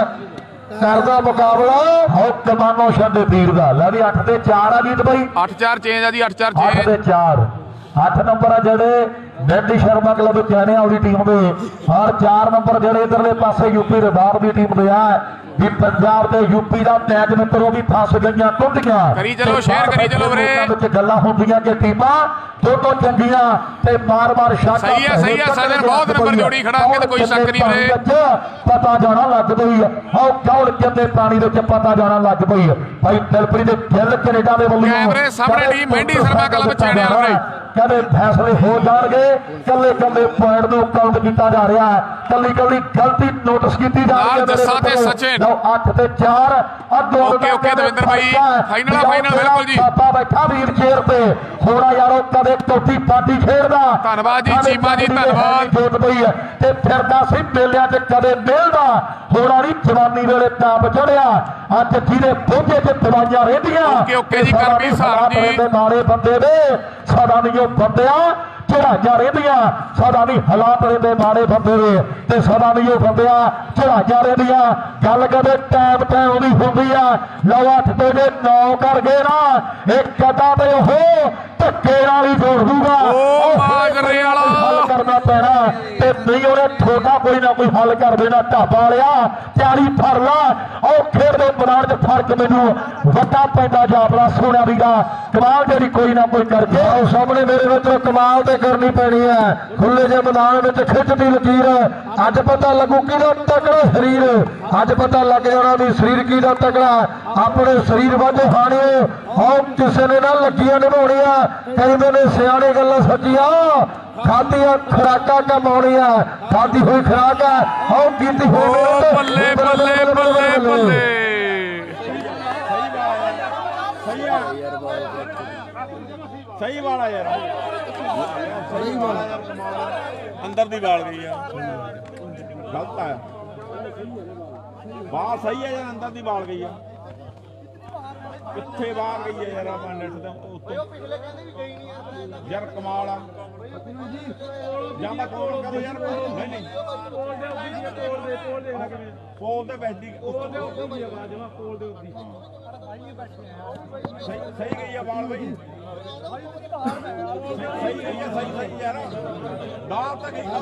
ਕਰਦਾ ਮੁਕਾਬਲਾ। ਹੋ ਕਮਾਨੋ ਛੱਡੇ ਵੀਰ ਦਾ। ਲੈ ਵੀ ਅੱਠ ਤੇ ਚਾਰ ਆ ਜੀਤ ਬਾਈ। ਅੱਠ ਚਾਰ ਚੇਂਜ ਆ ਜੀ, ਅੱਠ ਚਾਰ ਅੱਠ ਚੇਂਜ। ਤੇ ਚਾਰ ਅੱਠ ਨੰਬਰ ਆ ਜਿਹੜੇ ਨੈਡੀ ਸ਼ਰਮਾ ਕਲੱਬ ਚਾਹਣੇ ਵਾਲੀ ਟੀਮ ਦੇ। ਔਰ ਚਾਰ ਨੰਬਰ ਜਿਹੜੇ ਇਧਰਲੇ ਪਾਸੇ ਯੂਪੀ ਰਦਾਰ ਦੀ ਟੀਮ ਦੇ ਆ। ਵੀ ਪੰਜਾਬ ਤੇ ਯੂਪੀ ਦਾ ਮੈਚ ਮਿੱਤਰੋ ਵੀ ਫਸ ਗਈਆਂ ਟੁੱਟੀਆਂ। ਕਰੀ ਚਲੋ ਸ਼ੇਅਰ ਕਰੀ ਚਲੋ ਵੀਰੇ। ਵਿੱਚ ਗੱਲਾਂ ਹੁੰਦੀਆਂ ਕਿ ਟੀਮਾਂ ਦੋਨੋਂ ਚੰਗੀਆਂ ਤੇ ਮਾਰ-ਮਾਰ ਸ਼ਾਟ। ਸਹੀ ਆ ਸਹੀ ਆ ਸਾਡੇ ਬਹੁਤ ਨੰਬਰ ਜੋੜੀ ਖੜਾ ਕੇ ਕੋਈ ਸ਼ੱਕ ਨਹੀਂ ਵੀਰੇ। ਪਤਾ ਜਾਣਾ ਲੱਗ ਪਈ। ਆਓ ਕੌਲ ਕਿੰਨੇ ਪਾਣੀ ਦੇ ਵਿੱਚ ਪਤਾ ਜਾਣਾ ਲੱਗ ਪਈ ਭਾਈ ਦਿਲਪ੍ਰੀਤ ਦੇ ਦਿਲ ਕੈਨੇਡਾ ਦੇ ਵੱਲੋਂ ਕੈਮਰੇ ਸਾਹਮਣੇ ਟੀਮ ਮਹਿੰਦੀ ਸ਼ਰਮਾ ਕਲੱਬ ਚਾਹਣੇ ਵਾਲੇ ਕਹਿੰਦੇ ਫੈਸਲੇ ਹੋ ਜਾਣਗੇ। ਕੱਲੇ ਕੱਲੇ ਪੁਆਇੰਟ ਨੂੰ ਕਾਊਂਟ ਕੀਤਾ ਜਾ ਰਿਹਾ। ਕੱਲੀ ਕੱਲੀ ਗਲਤੀ ਨੋਟਿਸ ਕੀਤੀ ਜਾ ਰਹੀ ਹੈ। ਜੱਸਾ ਤੇ ਸਚਿਨ ਅੱਠ ਤੇ ਚਾਰ ਓਕੇ ਓਕੇ ਦਵਿੰਦਰ ਭਾਈ ਫਾਈਨਲ ਆ ਫਾਈਨਲ ਬਿਲਕੁਲ ਜੀ। ਬਾਬਾ ਬੈਠਾ ਵੀਰ ਚੇਅਰ ਤੇ ਹੋਣਾ ਯਾਰੋ ਕਦੇ ਟੋਟੀ ਪਾਟੀ ਖੇਡਦਾ। ਧੰਨਵਾਦ ਜੀ ਚੀਮਾ ਜੀ ਧੰਨਵਾਦ। ਜੋਤ ਪਈ ਤੇ ਫਿਰਦਾ ਸੀ ਮੇਲਿਆਂ 'ਚ ਕਦੇ ਮਿਲਦਾ ਹੋਣਾ ਨਹੀਂ ਜਵਾਨੀ ਵੇਲੇ ਤਾਪ ਚੜਿਆ। ਅੱਜ ਜਿਹਦੇ ਬੋਝੇ 'ਚ ਦਵਾਈਆਂ ਰਹਿੰਦੀਆਂ। ਓਕੇ ਓਕੇ ਜੀ ਕਰਮੀ ਸਾਹਿਬ ਜੀ ਮਾਰੇ ਬੰਦੇ ਦੇ ਸਦਾ ਨਹੀਂ ਉਹ ਬੰਦਿਆ ਚੜਾਈਆਂ ਰਹਿੰਦੀਆਂ। ਸਦਾ ਨਹੀਂ ਹਾਲਾਤ ਰਹਿੰਦੇ ਮਾੜੇ ਬੰਦੇ ਦੇ ਤੇ ਸਦਾ ਨਹੀਂ ਉਹ ਬੰਦਿਆ ਚੜਾਈਆਂ ਰਹਿੰਦੀਆਂ। ਗੱਲ ਕਦੇ ਟਾਈਮ ਟਾਈਮ ਦੀ ਹੁੰਦੀ ਆ। ਲਓ ਅੱਠ ਤੇ ਜੇ ਨੌ ਕਰ ਗਏ ਨਾ ਇੱਕ ਕਦਾ ਤੇ ਉਹ ਧੱਕੇ ਨਾਲ ਹੀ ਜੋੜ ਦੂਗਾ। ਉਹ ਮਾਜਰੇ ਵਾਲਾ ਹੱਲ ਕਰਨਾ ਪੈਣਾ ਤੇ ਨਹੀਂ ਉਹਨੇ ਥੋੜਾ ਕੋਈ ਨਾ ਕੋਈ ਹੱਲ ਕਰ ਦੇਣਾ। ਢਾਬਾ ਵਾਲਿਆ ਤਿਆਰੀ ਫੜ ਲਾ। ਉਹ ਖੇਡ ਦੇ ਮੈਦਾਨ 'ਚ ਫਰਕ ਮੈਨੂੰ ਵੱਡਾ ਪੈਂਦਾ ਜਾਪਦਾ ਸੋਹਣਾ ਵੀਰਾ। ਕਮਾਲ ਜਿਹੜੀ ਕੋਈ ਨਾ ਕੋਈ ਕਰਕੇ ਆਓ ਸਾਹਮਣੇ ਮੇਰੇ ਮਿੱਤਰੋ ਕਮਾਲ ਤੇ ਕਰਨੀ ਪੈਣੀ ਹੈ। ਖੁੱਲੇ ਜਿਹੇ ਮੈਦਾਨ ਵਿੱਚ ਖਿੱਚਦੀ ਲਕੀਰ। ਅੱਜ ਪਤਾ ਲੱਗੂ ਕਿਹਦਾ ਤਕੜਾ ਸਰੀਰ। ਅੱਜ ਪਤਾ ਲੱਗ ਜਾਣਾ ਵੀ ਸਰੀਰ ਕਿਹਦਾ ਤਕੜਾ। ਆਪਣੇ ਸਰੀਰ ਵਾਂਝੇ ਹਾਣਿਓ ਆਓ ਕਿਸੇ ਨੇ ਨਾ ਲੱਗੀਆਂ ਨਿਭਾਉਣੀਆਂ। ਕਹਿੰਦੇ ਨੇ ਸਿਆਣੇ ਗੱਲਾਂ ਸੱਚੀਆਂ ਖਾਧੀਆਂ ਖੁਰਾਕਾਂ ਕਮਾਉਣੀਆਂ। ਖਾਧੀ ਹੋਈ ਖੁਰਾਕ ਹੈ ਆਓ ਕੀਤੀ ਹੋਈ ਬੱਲੇ ਬੱਲੇ ਬੱਲੇ ਬੱਲੇ। ਸਹੀ ਵਾਲਾ ਯਾਰ ਸਹੀ ਵਾਲਾ ਅੰਦਰ ਦੀ ਬਾਲ ਗਈ ਆ। ਗਲਤ ਆ ਬਾਲ ਸਹੀ ਆ ਯਾਰ ਅੰਦਰ ਦੀ ਬਾਲ ਗਈ ਆ। ਕਿੱਥੇ ਬਾਹਰ ਗਈ ਆ ਯਾਰ ਆਪਾਂ ਨੈਟ ਦੇ ਉੱਤੇ ਯਾਰ ਕਮਾਲ ਆ। ਜਾਂ ਮੈਂ ਕੋਲ ਕਰੋ ਯਾਰ ਨਹੀਂ ਨਹੀਂ ਕੋਲ ਦੇ ਵਿੱਚ ਦੀ ਕੋਲ ਦੇ ਉੱਤੇ ਦੀ ਆਵਾਜ਼ ਵਾ ਕੋਲ ਦੇ ਉੱਤੇ ਸਹੀ ਸਹੀ ਗਈ ਆ ਬਾਲ ਬਈ ਸਹੀ ਗਈ ਆ ਸਹੀ ਸਹੀ ਯਾਰ ਦਾਲ ਤਾਂ ਗਈ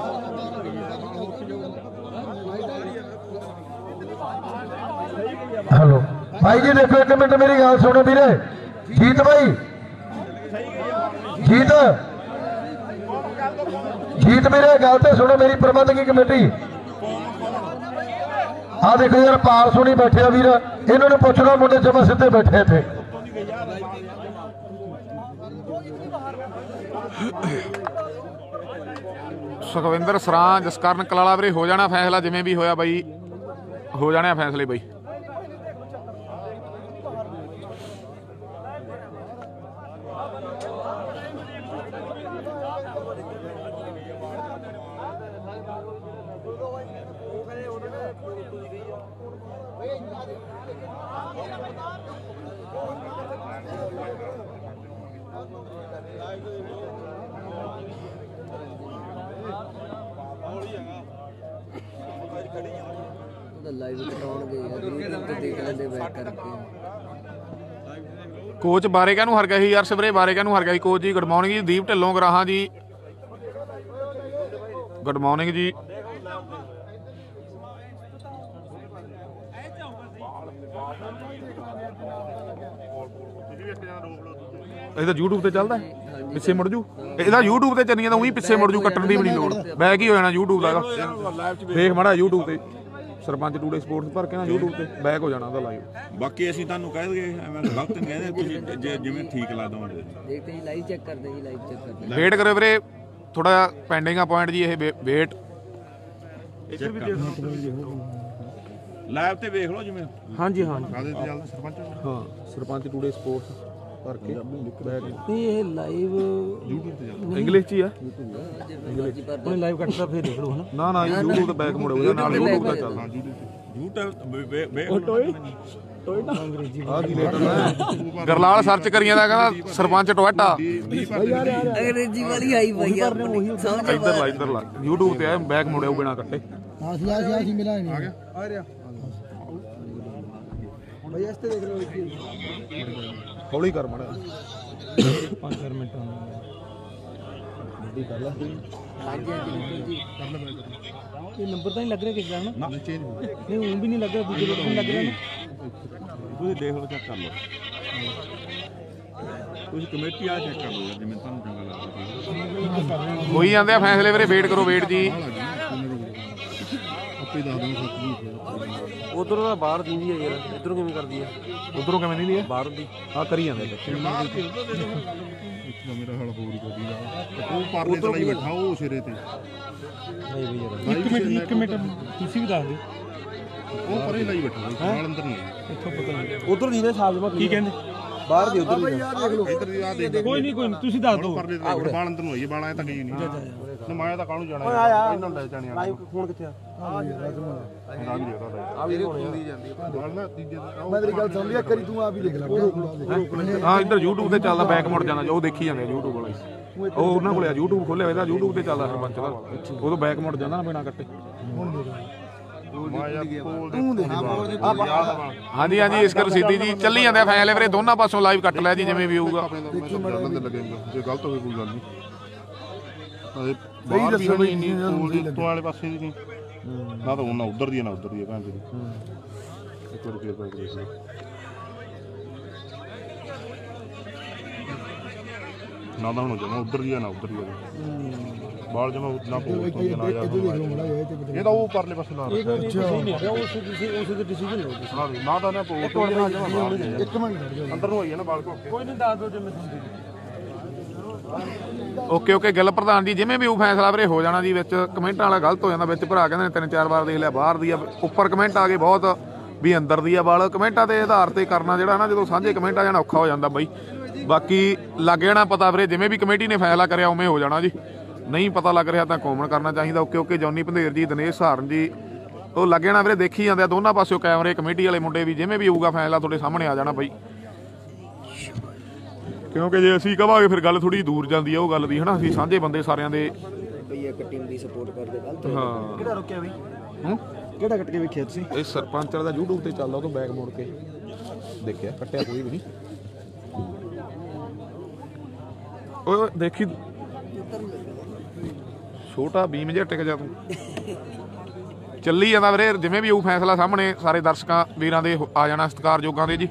हेलो भाई जी देखो एक मिनट मेरी गल सुनो वीरे जीत भाई जीत जीत मेरे गल तो सुनो मेरी प्रबंधकी कमेटी आ देखो यार पाल सोनी बैठे वीर इन्होंने पूछना मुंडे जमा सीधे बैठे थे ਸੁਖਵਿੰਦਰ ਸਰਾਂ ਜਸਕਰਨ ਕਲਾਲਾ ਵੀਰੇ ਹੋ ਜਾਣਾ ਫੈਸਲਾ ਜਿਵੇਂ ਵੀ ਹੋਇਆ ਬਾਈ ਹੋ ਜਾਣੇ ਫੈਸਲੇ ਬਾਈ ਕੋਚ ਬਾਰੇਗਾ ਨੂੰ ਹਰ ਗਿਆ ਸੀ ਯਾਰ ਸਵਰੇ ਬਾਰੇਗਾ ਨੂੰ ਹਰ ਗਿਆ ਸੀ ਕੋਚ ਜੀ ਗੁੱਡ ਮਾਰਨਿੰਗ ਜੀ ਦੀਪ ਢਿੱਲੋਂ ਗਰਾਹਾਂ ਜੀ ਗੁੱਡ ਮਾਰਨਿੰਗ ਜੀ ਇਹਦਾ YouTube ਤੇ ਚੱਲਦਾ ਪਿੱਛੇ ਮੁੜ ਜੂ ਇਹਦਾ YouTube ਤੇ ਚੱਲੀਆਂ ਤਾਂ ਉਹੀ ਪਿੱਛੇ ਮੁੜ ਜੂ ਕੱਟਣ ਦੀ ਵੀ ਨਹੀਂ ਲੋੜ ਬੈਕ ਹੀ ਹੋ ਜਾਣਾ YouTube ਦਾ ਦੇਖ ਮਾੜਾ YouTube ਤੇ ਸਰਪੰਚ ਟੂਡੇ ਸਪੋਰਟਸ ਭਰ ਕੇ ਨਾ YouTube ਤੇ ਬੈਕ ਹੋ ਜਾਣਾ ਉਹਦਾ ਲਾਈਵ ਬਾਕੀ ਅਸੀਂ ਤੁਹਾਨੂੰ ਕਹਿ ਦਈਏ ਐਵੇਂ ਗਲਤ ਨਹੀਂ ਕਹਿੰਦੇ ਤੁਸੀਂ ਜਿਵੇਂ ਠੀਕ ਲੱਗਦਾ ਹੁੰਦੇ ਦੇਖਦੇ ਜੀ ਲਾਈਵ ਚੈੱਕ ਕਰਦੇ ਜੀ ਲਾਈਵ ਚੈੱਕ ਕਰਦੇ ਵੇਟ ਕਰਿਓ ਵੀਰੇ ਥੋੜਾ ਪੈਂਡਿੰਗ ਆ ਪੁਆਇੰਟ ਜੀ ਇਹ ਵੇਟ ਲਾਈਵ ਤੇ ਵੇਖ ਲਓ ਜਿਵੇਂ ਹਾਂਜੀ ਹਾਂਜੀ ਕਾਦੇ ਤੇ ਚੱਲਦਾ ਸਰਪੰਚ ਹਾਂ ਸਰਪੰਚ ਟੂਡੇ ਸਪੋਰਟਸ ਭਰ ਕੇ ਬੈਕ ਨਹੀਂ ਇਹ ਲਾਈਵ YouTube ਤੇ ਚੱਲਦਾ ਇੰਗਲਿਸ਼ ਚ ਹੀ ਆ ਉਹਨੇ ਲਾਈਵ ਕੱਟਦਾ ਫਿਰ ਦੇਖ ਲਓ ਹਨਾ ਨਾ ਨਾ YouTube ਤੇ ਬੈਕ ਮੁੜਿਆ ਉਹਦੇ ਨਾਲ YouTube ਤੇ ਚੱਲਦਾ YouTube ਵੇਖ ਟੋਏ ਗਰਲਾਲ ਸਰਚ ਕਰੀ ਜਾਂਦਾ ਕਹਿੰਦਾ ਸਰਪੰਚ ਟੋਇਟਾ ਅੰਗਰੇਜ਼ੀ ਵਾਲੀ ਆਈ ਪਈ ਆ ਸਮਝ ਇੱਧਰ ਲਾ ਇੱਧਰ ਲਾ YouTube ਤੇ ਆ ਬੈਕ ਮੁੜਿਆ ਉਹ ਬਿਨਾ ਕੱਟੇ ਹਾਂ ਸੀ ਆ ਸੀ ਆ ਸੀ ਮਿਲਾ ਨਹੀਂ ਆ ਗਿਆ ਆ ਰਿਹਾ ਭਾਈ ਇਸ ਤੇ ਦੇਖ ਲਓ ਹੌਲੀ ਕਰ ਮੜਾ ਪੰਜ ਚਾਰ ਮਿੰਟ ਕਰ ਲੈ ਹਾਂਜੀ ਹਾਂਜੀ ਇਹ ਨੰਬਰ ਤਾਂ ਨਹੀਂ ਲੱਗ ਰਿਹਾ ਕਿਸੇ ਦਾ ਨਾ ਚੇਂਜ ਨਹੀਂ ਉਹ ਵੀ ਨਹੀਂ ਲੱਗ ਰਿਹਾ ਦੂਜੇ ਲੋਟ ਨਹੀਂ ਲੱਗ ਰਿਹਾ ਨਾ ਤੁਸੀਂ ਦੇਖ ਲਓ ਚੈੱਕ ਕਰ ਲਓ ਤੁਸੀਂ ਕਮੇਟੀ ਆ ਚੈੱਕ ਕਰ ਲਓ ਜਿਵੇਂ ਤੁਹਾਨੂੰ ਚੰਗਾ ਲੱਗਦਾ ਹੋਈ ਜਾਂਦੇ ਆ ਫੈਸਲੇ ਵੀਰੇ ਵੇਟ ਕਰੋ ਵੇਟ ਜੀ ਆਪੇ ਦੱਸ ਦਿਓ ਸੱਚ ਉਧਰੋਂ ਤਾਂ ਬਾਹਰ ਦਿੰਦੀ ਹੈ ਯਾਰ ਇਧਰੋਂ ਕਿਵੇਂ ਕਰਦੀ ਹੈ ਉਧਰੋਂ ਕਿਵੇਂ ਨਹੀਂ ਲਈ ਬਾਹਰ ਦੀ ਆ ਕਰੀ ਜਾਂਦੇ ਮੇਰਾ ਹਾਲ ਹੋਰ ਕੋਈ ਦਾ ਉਹ ਪਰਲੇ ਤੇ ਲਈ ਬੈਠਾ ਉਹ ਸਿਰੇ ਤੇ ਨਹੀਂ ਬਈ ਯਾਰ ਇੱਕ ਮਿੰਟ ਇੱਕ ਮਿੰਟ ਤੁਸੀਂ ਵੀ ਦੱਸ ਦਿਓ ਉਹ ਪਰੇ ਲਈ ਬੈਠਾ ਨਾਲ ਅੰਦਰ ਨਹੀਂ ਇੱਥੋਂ ਪਤਾ ਨਹੀਂ ਉਧਰ ਦੀ ਨੇ ਸਾਹਿਬ ਕੀ ਕਹਿੰਦੇ ਬਾਹਰ ਦੀ ਉਧਰ ਦੀ ਇੱਧਰ ਦੀ ਆ ਦੇਖ ਕੋਈ ਨਹੀਂ ਕੋਈ ਨਹੀਂ ਤੁਸੀਂ ਦੱਸ ਦਿਓ ਪਰਲੇ ਤੇ ਬਾਲ ਅੰਦਰ ਨੂੰ ਹੋਈ ਬਾਲ ਐ ਤਾਂ ਗਈ ਨਹੀਂ ਨਮਾਇਆ ਤਾਂ ਕਾਹਨੂੰ ਜਾਣਾ ਇਹਨਾਂ ਲੈ ਜਾਣੇ ਆ ਲਾਈਵ ਫੋਨ ਕਿੱਥੇ ਆ ਆ ਵੀ ਆ ਵੀ ਹੁੰਦੀ ਜਾਂਦੀ ਬਾਲ ਨਾ ਤੀਜੇ ਮੈਂ ਤੇਰੀ ਗੱਲ ਸੁਣ ਲਿਆ ਕਰੀ ਤੂੰ ਆ ਵੀ ਦੇਖ ਲੈ ਹਾਂ ਇੱਧਰ YouTube ਤੇ ਚੱਲਦਾ ਬੈਕ ਮੁੜ ਜਾਂਦਾ ਉਹ ਦੇਖੀ ਜਾਂਦੇ YouTube ਵਾਲਾ ਉਹ ਉਹਨਾਂ ਕੋਲੇ ਆ YouTube ਖੋਲਿਆ ਇਹਦਾ YouTube ਤੇ ਚੱਲਦਾ ਸਰਪੰਚ ਦਾ ਉਦੋਂ ਬੈਕ ਮੁੜ ਜਾਂਦਾ ਨਾ ਬਿਨਾ ਕੱਟੇ ਹਾਂਜੀ ਹਾਂਜੀ ਇਸ ਕਰ ਸਿੱਧੀ ਜੀ ਚੱਲੀ ਜਾਂਦੇ ਫੈਸਲੇ ਵੀਰੇ ਦੋਨਾਂ ਪਾਸੋਂ ਲਾਈਵ ਕੱਟ ਲਿਆ ਜੀ ਜਿਵੇਂ ਵੀ ਹੋਊਗਾ ਜੇ ਗਲਤ ਹੋਵੇ ਕੋਈ ਗੱਲ ਨਹੀਂ ਸਹੀ ਦੱਸੋ ਬਈ ਇੰਨੀ ਕੋਲ ਦੀ ਤੋਂ ਵਾਲੇ ਪਾਸੇ ਦੀ ਨਹੀਂ ਨਾ ਤਾਂ ਉਹਨਾਂ ਉਧਰ ਦੀ ਨਾ ਉਧਰ ਦੀ ਭੈਣ ਜੀ ਇੱਕ ਵਾਰ ਫੇਰ ਬਾਈ ਨਾ ਤਾਂ ਹੁਣ ਜਮਾ ਉਧਰ ਦੀ ਨਾ ਉਧਰ ਦੀ ਬਾਲ ਜਮਾ ਨਾ ਪੋਲ ਤੋਂ ਨਾ ਜਾ ਇਹ ਤਾਂ ਉਹ ਪਰਲੇ ਪਾਸੇ ਲਾ ਰਿਹਾ ਸਹੀ ਨਹੀਂ ਉਸ ਕਿਸੇ ਉਸ ਦੇ ਡਿਸੀਜਨ ਲਓ ਹਾਂ ਨਾ ਤਾਂ ਨਾ ਪੋਲ ਤੋਂ ਨਾ ਜਮਾ ਇੱਕ ਮਿੰਟ ਅੰਦਰ ਨੂੰ ਆਈਏ ਨਾ ਬਾਲ ਕੋ ਕੋਈ ਨਹੀਂ ਦੱਸ ਦਿਓ ਜਿਵੇਂ ਤੁਸੀਂ ਓਕੇ ਓਕੇ ਗਿੱਲ ਪ੍ਰਧਾਨ ਜੀ ਜਿਵੇਂ ਵੀ ਉਹ ਫੈਸਲਾ ਵੀਰੇ ਹੋ ਜਾਣਾ ਜੀ ਵਿੱਚ ਕਮੈਂਟਾਂ ਵਾਲਾ ਗਲਤ ਹੋ ਜਾਂਦਾ ਵਿੱਚ ਭਰਾ ਕਹਿੰਦੇ ਨੇ ਤਿੰਨ ਚਾਰ ਵਾਰ ਦੇਖ ਲਿਆ ਬਾਹਰ ਦੀ ਆ ਉੱਪਰ ਕਮੈਂਟ ਆ ਗਏ ਬਹੁਤ ਵੀ ਅੰਦਰ ਦੀ ਆ ਬਾਲ ਕਮੈਂਟਾਂ ਦੇ ਆਧਾਰ ਤੇ ਕਰਨਾ ਜਿਹੜਾ ਨਾ ਜਦੋਂ ਸਾਂਝੇ ਕਮੈਂਟ ਆ ਜਾਣਾ ਔਖਾ ਹੋ ਜਾਂਦਾ ਬਾਈ ਬਾਕੀ ਲੱਗ ਜਾਣਾ ਪਤਾ ਵੀਰੇ ਜਿਵੇਂ ਵੀ ਕਮੇਟੀ ਨੇ ਫੈਸਲਾ ਕਰਿਆ ਉਵੇਂ ਹੋ ਜਾਣਾ ਜੀ ਨਹੀਂ ਪਤਾ ਲੱਗ ਰਿਹਾ ਤਾਂ ਕੌਮਨ ਕਰਨਾ ਚਾਹੀਦਾ ਓਕੇ ਓਕੇ ਜੌਨੀ ਭੰਦੇਰ ਜੀ ਦਿਨੇਸ਼ ਸਹਾਰਨ ਜੀ ਉਹ ਲੱਗ ਜਾਣਾ ਵੀਰੇ ਦੇਖੀ ਜਾਂਦੇ ਆ ਦੋਨਾਂ ਪਾਸਿਓਂ ਕੈਮਰੇ ਕਮੇਟੀ ਵਾਲੇ ਮੁੰਡੇ ਵੀ ਜਿਵੇਂ ਵੀ ਹੋਊਗਾ ਫੈਸਲਾ ਤੁਹਾਡੇ ਸਾਹਮਣੇ ਆ ਜਾਣਾ ਬਾਈ ਕਿਉਂਕਿ ਜੇ ਅਸੀਂ ਕਵਾਂਗੇ ਫਿਰ ਗੱਲ ਥੋੜੀ ਦੂਰ ਜਾਂਦੀ ਆ ਉਹ ਗੱਲ ਦੀ ਹਨਾ। ਅਸੀਂ ਸਾਂਝੇ ਬੰਦੇ ਸਾਰਿਆਂ ਦੇ ਬਈ ਇੱਕ ਟੀਮ ਦੀ ਸਪੋਰਟ ਕਰਦੇ ਕੱਲ ਹਾਂ। ਕਿਹੜਾ ਰੁਕਿਆ ਬਈ ਹੂੰ ਕਿਹੜਾ ਕੱਟ ਕੇ ਵੇਖਿਆ ਤੁਸੀਂ? ਇਹ ਸਰਪੰਚ ਵਾਲਾ ਦਾ YouTube ਤੇ ਚੱਲਦਾ, ਉਹ ਤੋਂ ਬੈਕ ਮੋੜ ਕੇ ਦੇਖਿਆ, ਕੱਟਿਆ ਕੋਈ ਵੀ ਨਹੀਂ। ਓਏ ਦੇਖੀ ਛੋਟਾ ਬੀਮ ਜਿਹਾ ਟਿਕ ਜਾ ਤੂੰ। ਚੱਲੀ ਜਾਂਦਾ ਵੀਰੇ, ਜਿਵੇਂ ਵੀ ਉਹ ਫੈਸਲਾ ਸਾਹਮਣੇ ਸਾਰੇ ਦਰਸ਼ਕਾਂ ਵੀਰਾਂ ਦੇ ਆ ਜਾਣਾ, ਸਤਿਕਾਰਯੋਗਾਂ ਦੇ ਜੀ।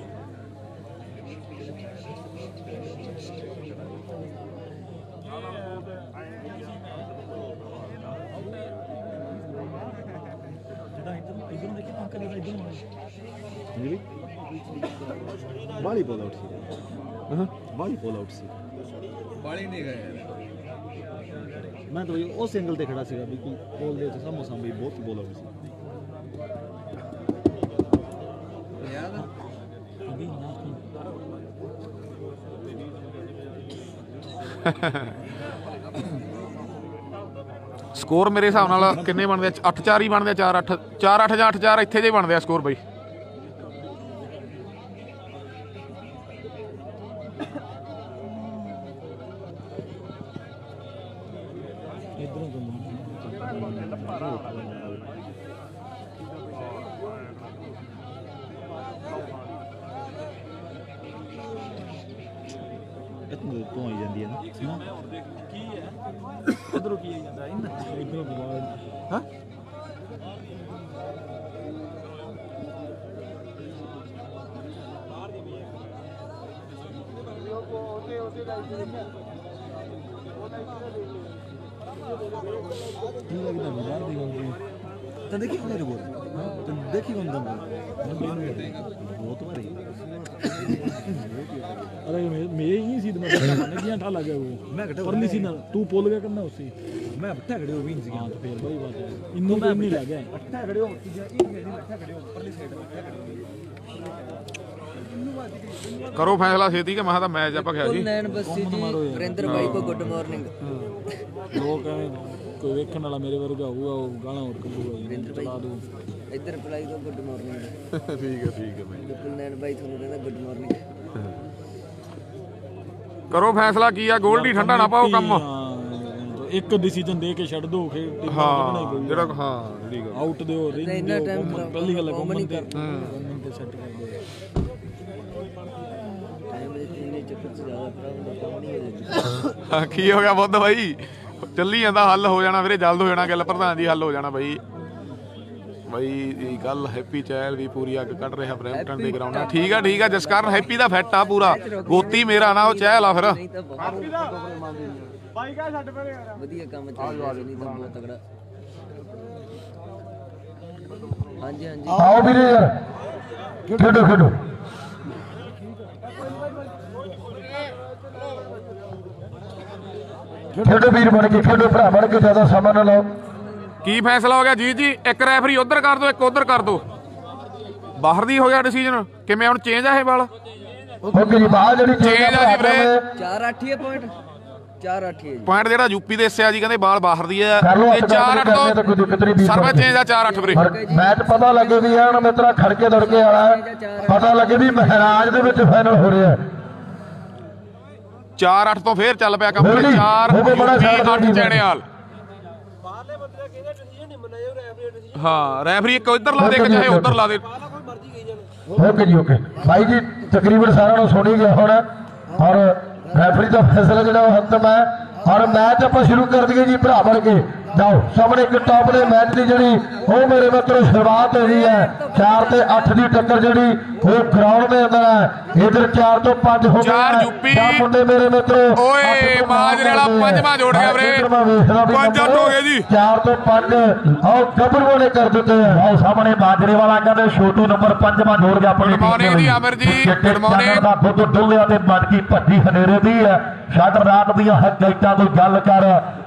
ਬਾਲੀ ਬੋਲ ਆਊਟ ਸੀ। ਹਾਂ ਬਾਲੀ ਬੋਲ ਆਊਟ ਸੀ। ਬਾਲੀ ਨਹੀਂ ਗਏ ਮੈਂ ਤਾਂ ਉਹ ਸਿੰਗਲ ਤੇ ਖੜਾ ਸੀਗਾ ਬਿਲਕੁਲ ਬੋਲ ਦੇ ਉੱਤੇ ਸਾਹਮਣੇ ਸਾਹਮਣੇ ਬਹੁਤ ਬੋਲ ਆਊਟ ਸੀ। ਸਕੋਰ ਮੇਰੇ ਹਿਸਾਬ ਨਾਲ ਕਿੰਨੇ ਬਣਦੇ ਆ? ਅੱਠ ਚਾਰ ਹੀ ਬਣਦੇ ਆ, ਚਾਰ ਅੱਠ ਚਾਰ ਅੱਠ ਜਾਂ ਅੱਠ ਚਾਰ ਇੱਥੇ ਜੇ ਬਣਦੇ ਆ ਸਕੋਰ ਬਈ। ਇਤਨੀ ਤੋਂ ਆਈ ਜਾਂਦੀ ਹੈ ਨਾ ਕੀ ਹੈ ਇਧਰੋਂ ਕੀ ਆਈ ਜਾਂਦਾ ਇਹਨਾਂ ਇਧਰੋਂ ਬਾਅਦ ਹਾਂ ਕੀ ਲੱਗਦਾ ਬਾਹਰ ਦੀ ਗੱਲ ਤਾਂ ਦੇਖੀ ਮੇਰੇ ਕੋਲ ਤਾਂ ਦੇਖੀ ਹੁੰਦਾ ਬਹੁਤ ਵਾਰੀ अरे मैं ही सी मैं किया ठा लगा वो मैं घटा परली सी ना तू पोल गया करना उसी मैं अट्ठा खड़े हो भी नहीं हां तो फिर वही बात है इन्नो मैं नहीं लगा अट्ठा खड़े हो एक मेरी अट्ठा खड़े हो परली साइड अट्ठा खड़े हो करो फैसला छेती के महा दा मैच आ भखिया जी। नैन बस्सी जी वरिंदर भाई को गुड मॉर्निंग। लोग कोई वेखण वाला मेरे वर्गा होगा वो गाना और कबूगा चला दो इधर रिप्लाई को गुड मॉर्निंग। ठीक है ठीक है भाई बिल्कुल नैन भाई ਤੁਹਾਨੂੰ ਕਹਿੰਦਾ ਗੁੱਡ ਮਾਰਨਿੰਗ। ਕਰੋ ਫੈਸਲਾ ਕੀ ਆ, ਗੋਲਡੀ ਠੰਡਾ ਨਾ ਪਾਓ ਕੰਮ। ਇੱਕ ਡਿਸੀਜਨ ਦੇ ਕੇ ਛੱਡ ਦੋ ਖੇਡ ਹਾਂ ਜਿਹੜਾ ਹਾਂ ਜਿਹੜੀ ਗੱਲ ਆਊਟ ਦਿਓ ਰਿੰਗ ਇੰਨਾ ਟਾਈਮ ਪਹਿਲੀ ਗੱਲ ਕੋਮਨ ਤੇ ਤੇ ਸੈੱਟ ਕਰ ਦਿਓ। ਟਾਈਮ ਦੇ ਤਿੰਨੇ ਚੱਕਰ ਚ ਜ਼ਿਆਦਾ ਪ੍ਰੋਬਲਮ ਕੰਮ ਨਹੀਂ ਹੋ ਜਾਂਦੀ। ਹਾਂ ਕੀ ਹੋ ਗਿਆ ਬੁੱਧ ਬਾਈ? ਚੱਲੀ ਜਾਂਦਾ, ਹੱਲ ਹੋ ਜਾਣਾ ਵੀਰੇ, ਜਲਦ ਹੋ ਜਾਣਾ ਗੱਲ ਪ੍ਰਧਾਨ ਜੀ, ਹੱਲ ਹੋ ਜਾਣਾ ਬਾਈ। ਬਾਈ ਕੱਲ ਹੈਪੀ ਚਹਿਲ ਵੀ ਪੂਰੀ ਅੱਗ ਕੱਢ ਰਿਹਾ ਬਰੈਂਪਟਨ ਦੇ ਗਰਾਊਂਡ ਨਾਲ। ਠੀਕ ਆ ਠੀਕ ਆ ਜਸਕਰਨ, ਹੈਪੀ ਦਾ ਫਿੱਟ ਆ ਪੂਰਾ, ਗੋਤੀ ਮੇਰਾ ਨਾ ਉਹ ਚਹਿਲ ਆ ਫਿਰ। ਵਧੀਆ ਕੰਮ ਚੱਲ ਨਹੀਂ ਤਾਂ ਬਹੁਤ ਤਗੜਾ। ਹਾਂਜੀ ਹਾਂਜੀ ਆਓ ਵੀਰੇ ਯਾਰ ਖੇਡੋ ਖੇਡੋ। ਖੇਡੋ ਵੀਰ ਬਣ ਕੇ ਖੇਡੋ, ਭਰਾ ਬਣ ਕੇ, ਜ਼ਿਆਦਾ ਸਮਾਂ ਨਾ ਲਾਓ। ਕੀ ਫੈਸਲਾ ਹੋ ਗਿਆ ਜੀ ਜੀ? ਇੱਕ ਰੈਫਰੀ ਉਧਰ ਕਰ ਦੋ, ਇੱਕ ਉਧਰ ਕਰ ਦੋ। ਬਾਹਰ ਦੀ ਹੋ ਗਿਆ ਡਿਸੀਜਨ, ਕਿਵੇਂ ਹੁਣ ਚੇਂਜ ਆ ਇਹ ਬਾਲ? ਓਕੇ ਜੀ ਬਾਹਰ ਜਿਹੜੀ ਚੇਂਜ ਆ ਜੀ ਵੀਰੇ, ਚਾਰ ਅੱਠ ਹੀ ਪੁਆਇੰਟ ਚਾਰ ਅੱਠ ਹੀ ਪੁਆਇੰਟ ਜਿਹੜਾ ਯੂਪੀ ਦੇ ਹਿੱਸੇ ਆ ਜੀ, ਕਹਿੰਦੇ ਬਾਲ ਬਾਹਰ ਦੀ ਆ ਕਰ ਲਓ ਤੇ ਚਾਰ ਅੱਠ ਤੋਂ ਸਰਵਾ ਚੇਂਜ ਆ, ਚਾਰ ਅੱਠ ਵੀਰੇ। ਮੈਚ ਪਤਾ ਲੱਗੇ ਵੀ ਐਨ ਮਿੱਤਰਾ ਖੜਕੇ ਦੜਕੇ ਵਾਲਾ, ਪਤਾ ਲੱਗੇ ਵੀ ਮਹਾਰਾਜ ਦੇ ਵਿੱਚ ਫਾਈਨਲ ਹੋ ਰਿਹਾ। ਚਾਰ ਅੱਠ ਤੋਂ ਫੇਰ ਚੱਲ ਪਿਆ ਕੰਮ, ਚਾਰ ਅੱਠ ਚੈਣੇਵਾਲ। ਹਾਂ ਰੈਫਰੀ ਇੱਕ ਇੱਧਰ ਲਾ ਦੇ, ਇੱਕ ਚਾਹੇ ਉੱਧਰ ਲਾ ਦੇ। ਓਕੇ ਜੀ ਓਕੇ ਭਾਈ ਜੀ, ਤਕਰੀਬਨ ਸਾਰਿਆਂ ਨੂੰ ਸੁਣੀ ਗਿਆ ਹੁਣ, ਔਰ ਰੈਫਰੀ ਦਾ ਫੈਸਲਾ ਜਿਹੜਾ ਉਹ ਹੱਤਮ ਹੈ। ਔਰ ਮੈਚ ਆਪਾਂ ਸ਼ੁਰੂ ਕਰ ਦਈਏ ਜੀ, ਭਰਾ ਬਣ ਕੇ ਜਾਓ ਸਾਹਮਣੇ। ਇੱਕ ਟੌਪ ਦੇ ਮੈਚ ਦੀ ਜਿਹੜੀ ਉਹ ਮੇਰੇ ਮਿੱਤਰੋ ਸ਼ੁਰੂਆਤ ਹੋਈ ਹੈ। ਚਾਰ ਤੇ ਅੱਠ ਦੀ ਟੱਕਰ ਜਿਹੜੀ ਉਹ ਗਰਾਊਂਡ ਦੇ ਅੰਦਰ ਹੈ। ਇਧਰ ਚਾਰ ਤੋਂ ਪੰਜ ਹੋ ਚਾਰ ਯੂਪੀ ਮੁੰਡੇ ਮੇਰੇ ਮਿੱਤਰੋ। ਓਏ ਮਾਜਰੇ ਵਾਲਾ ਪੰਜਵਾਂ ਜੋੜ ਗਿਆ ਵੀਰੇ, ਪੰਜ ਅੱਠ ਹੋ ਗਏ ਜੀ। ਚਾਰ ਤੋਂ ਪੰਜ ਆਓ ਗੱਭਰੂ ਨੇ ਕਰ ਦਿੱਤੇ ਆ। ਆਓ ਸਾਹਮਣੇ ਮਾਜਰੇ ਵਾਲਾ ਕਹਿੰਦੇ ਛੋਟੂ ਨੰਬਰ ਪੰਜਵਾਂ ਜੋੜ ਗਿਆ ਆਪਣੀ ਗੁੱਡ ਮਾਰਨਿੰਗ ਜੀ ਆਮਰ ਜੀ, ਗੁੱਡ ਮਾਰਨਿੰਗ। ਦਾ ਦੁੱਧ ਡੁੱਲਿਆ ਤੇ ਮਟਕੀ ਭੱਜੀ ਹਨੇਰੇ ਦੀ ਹੈ। ਛੱਡ ਰਾਤ ਦੀਆਂ ਹਕੀਕਤਾਂ ਤੋਂ ਗੱਲ ਕਰ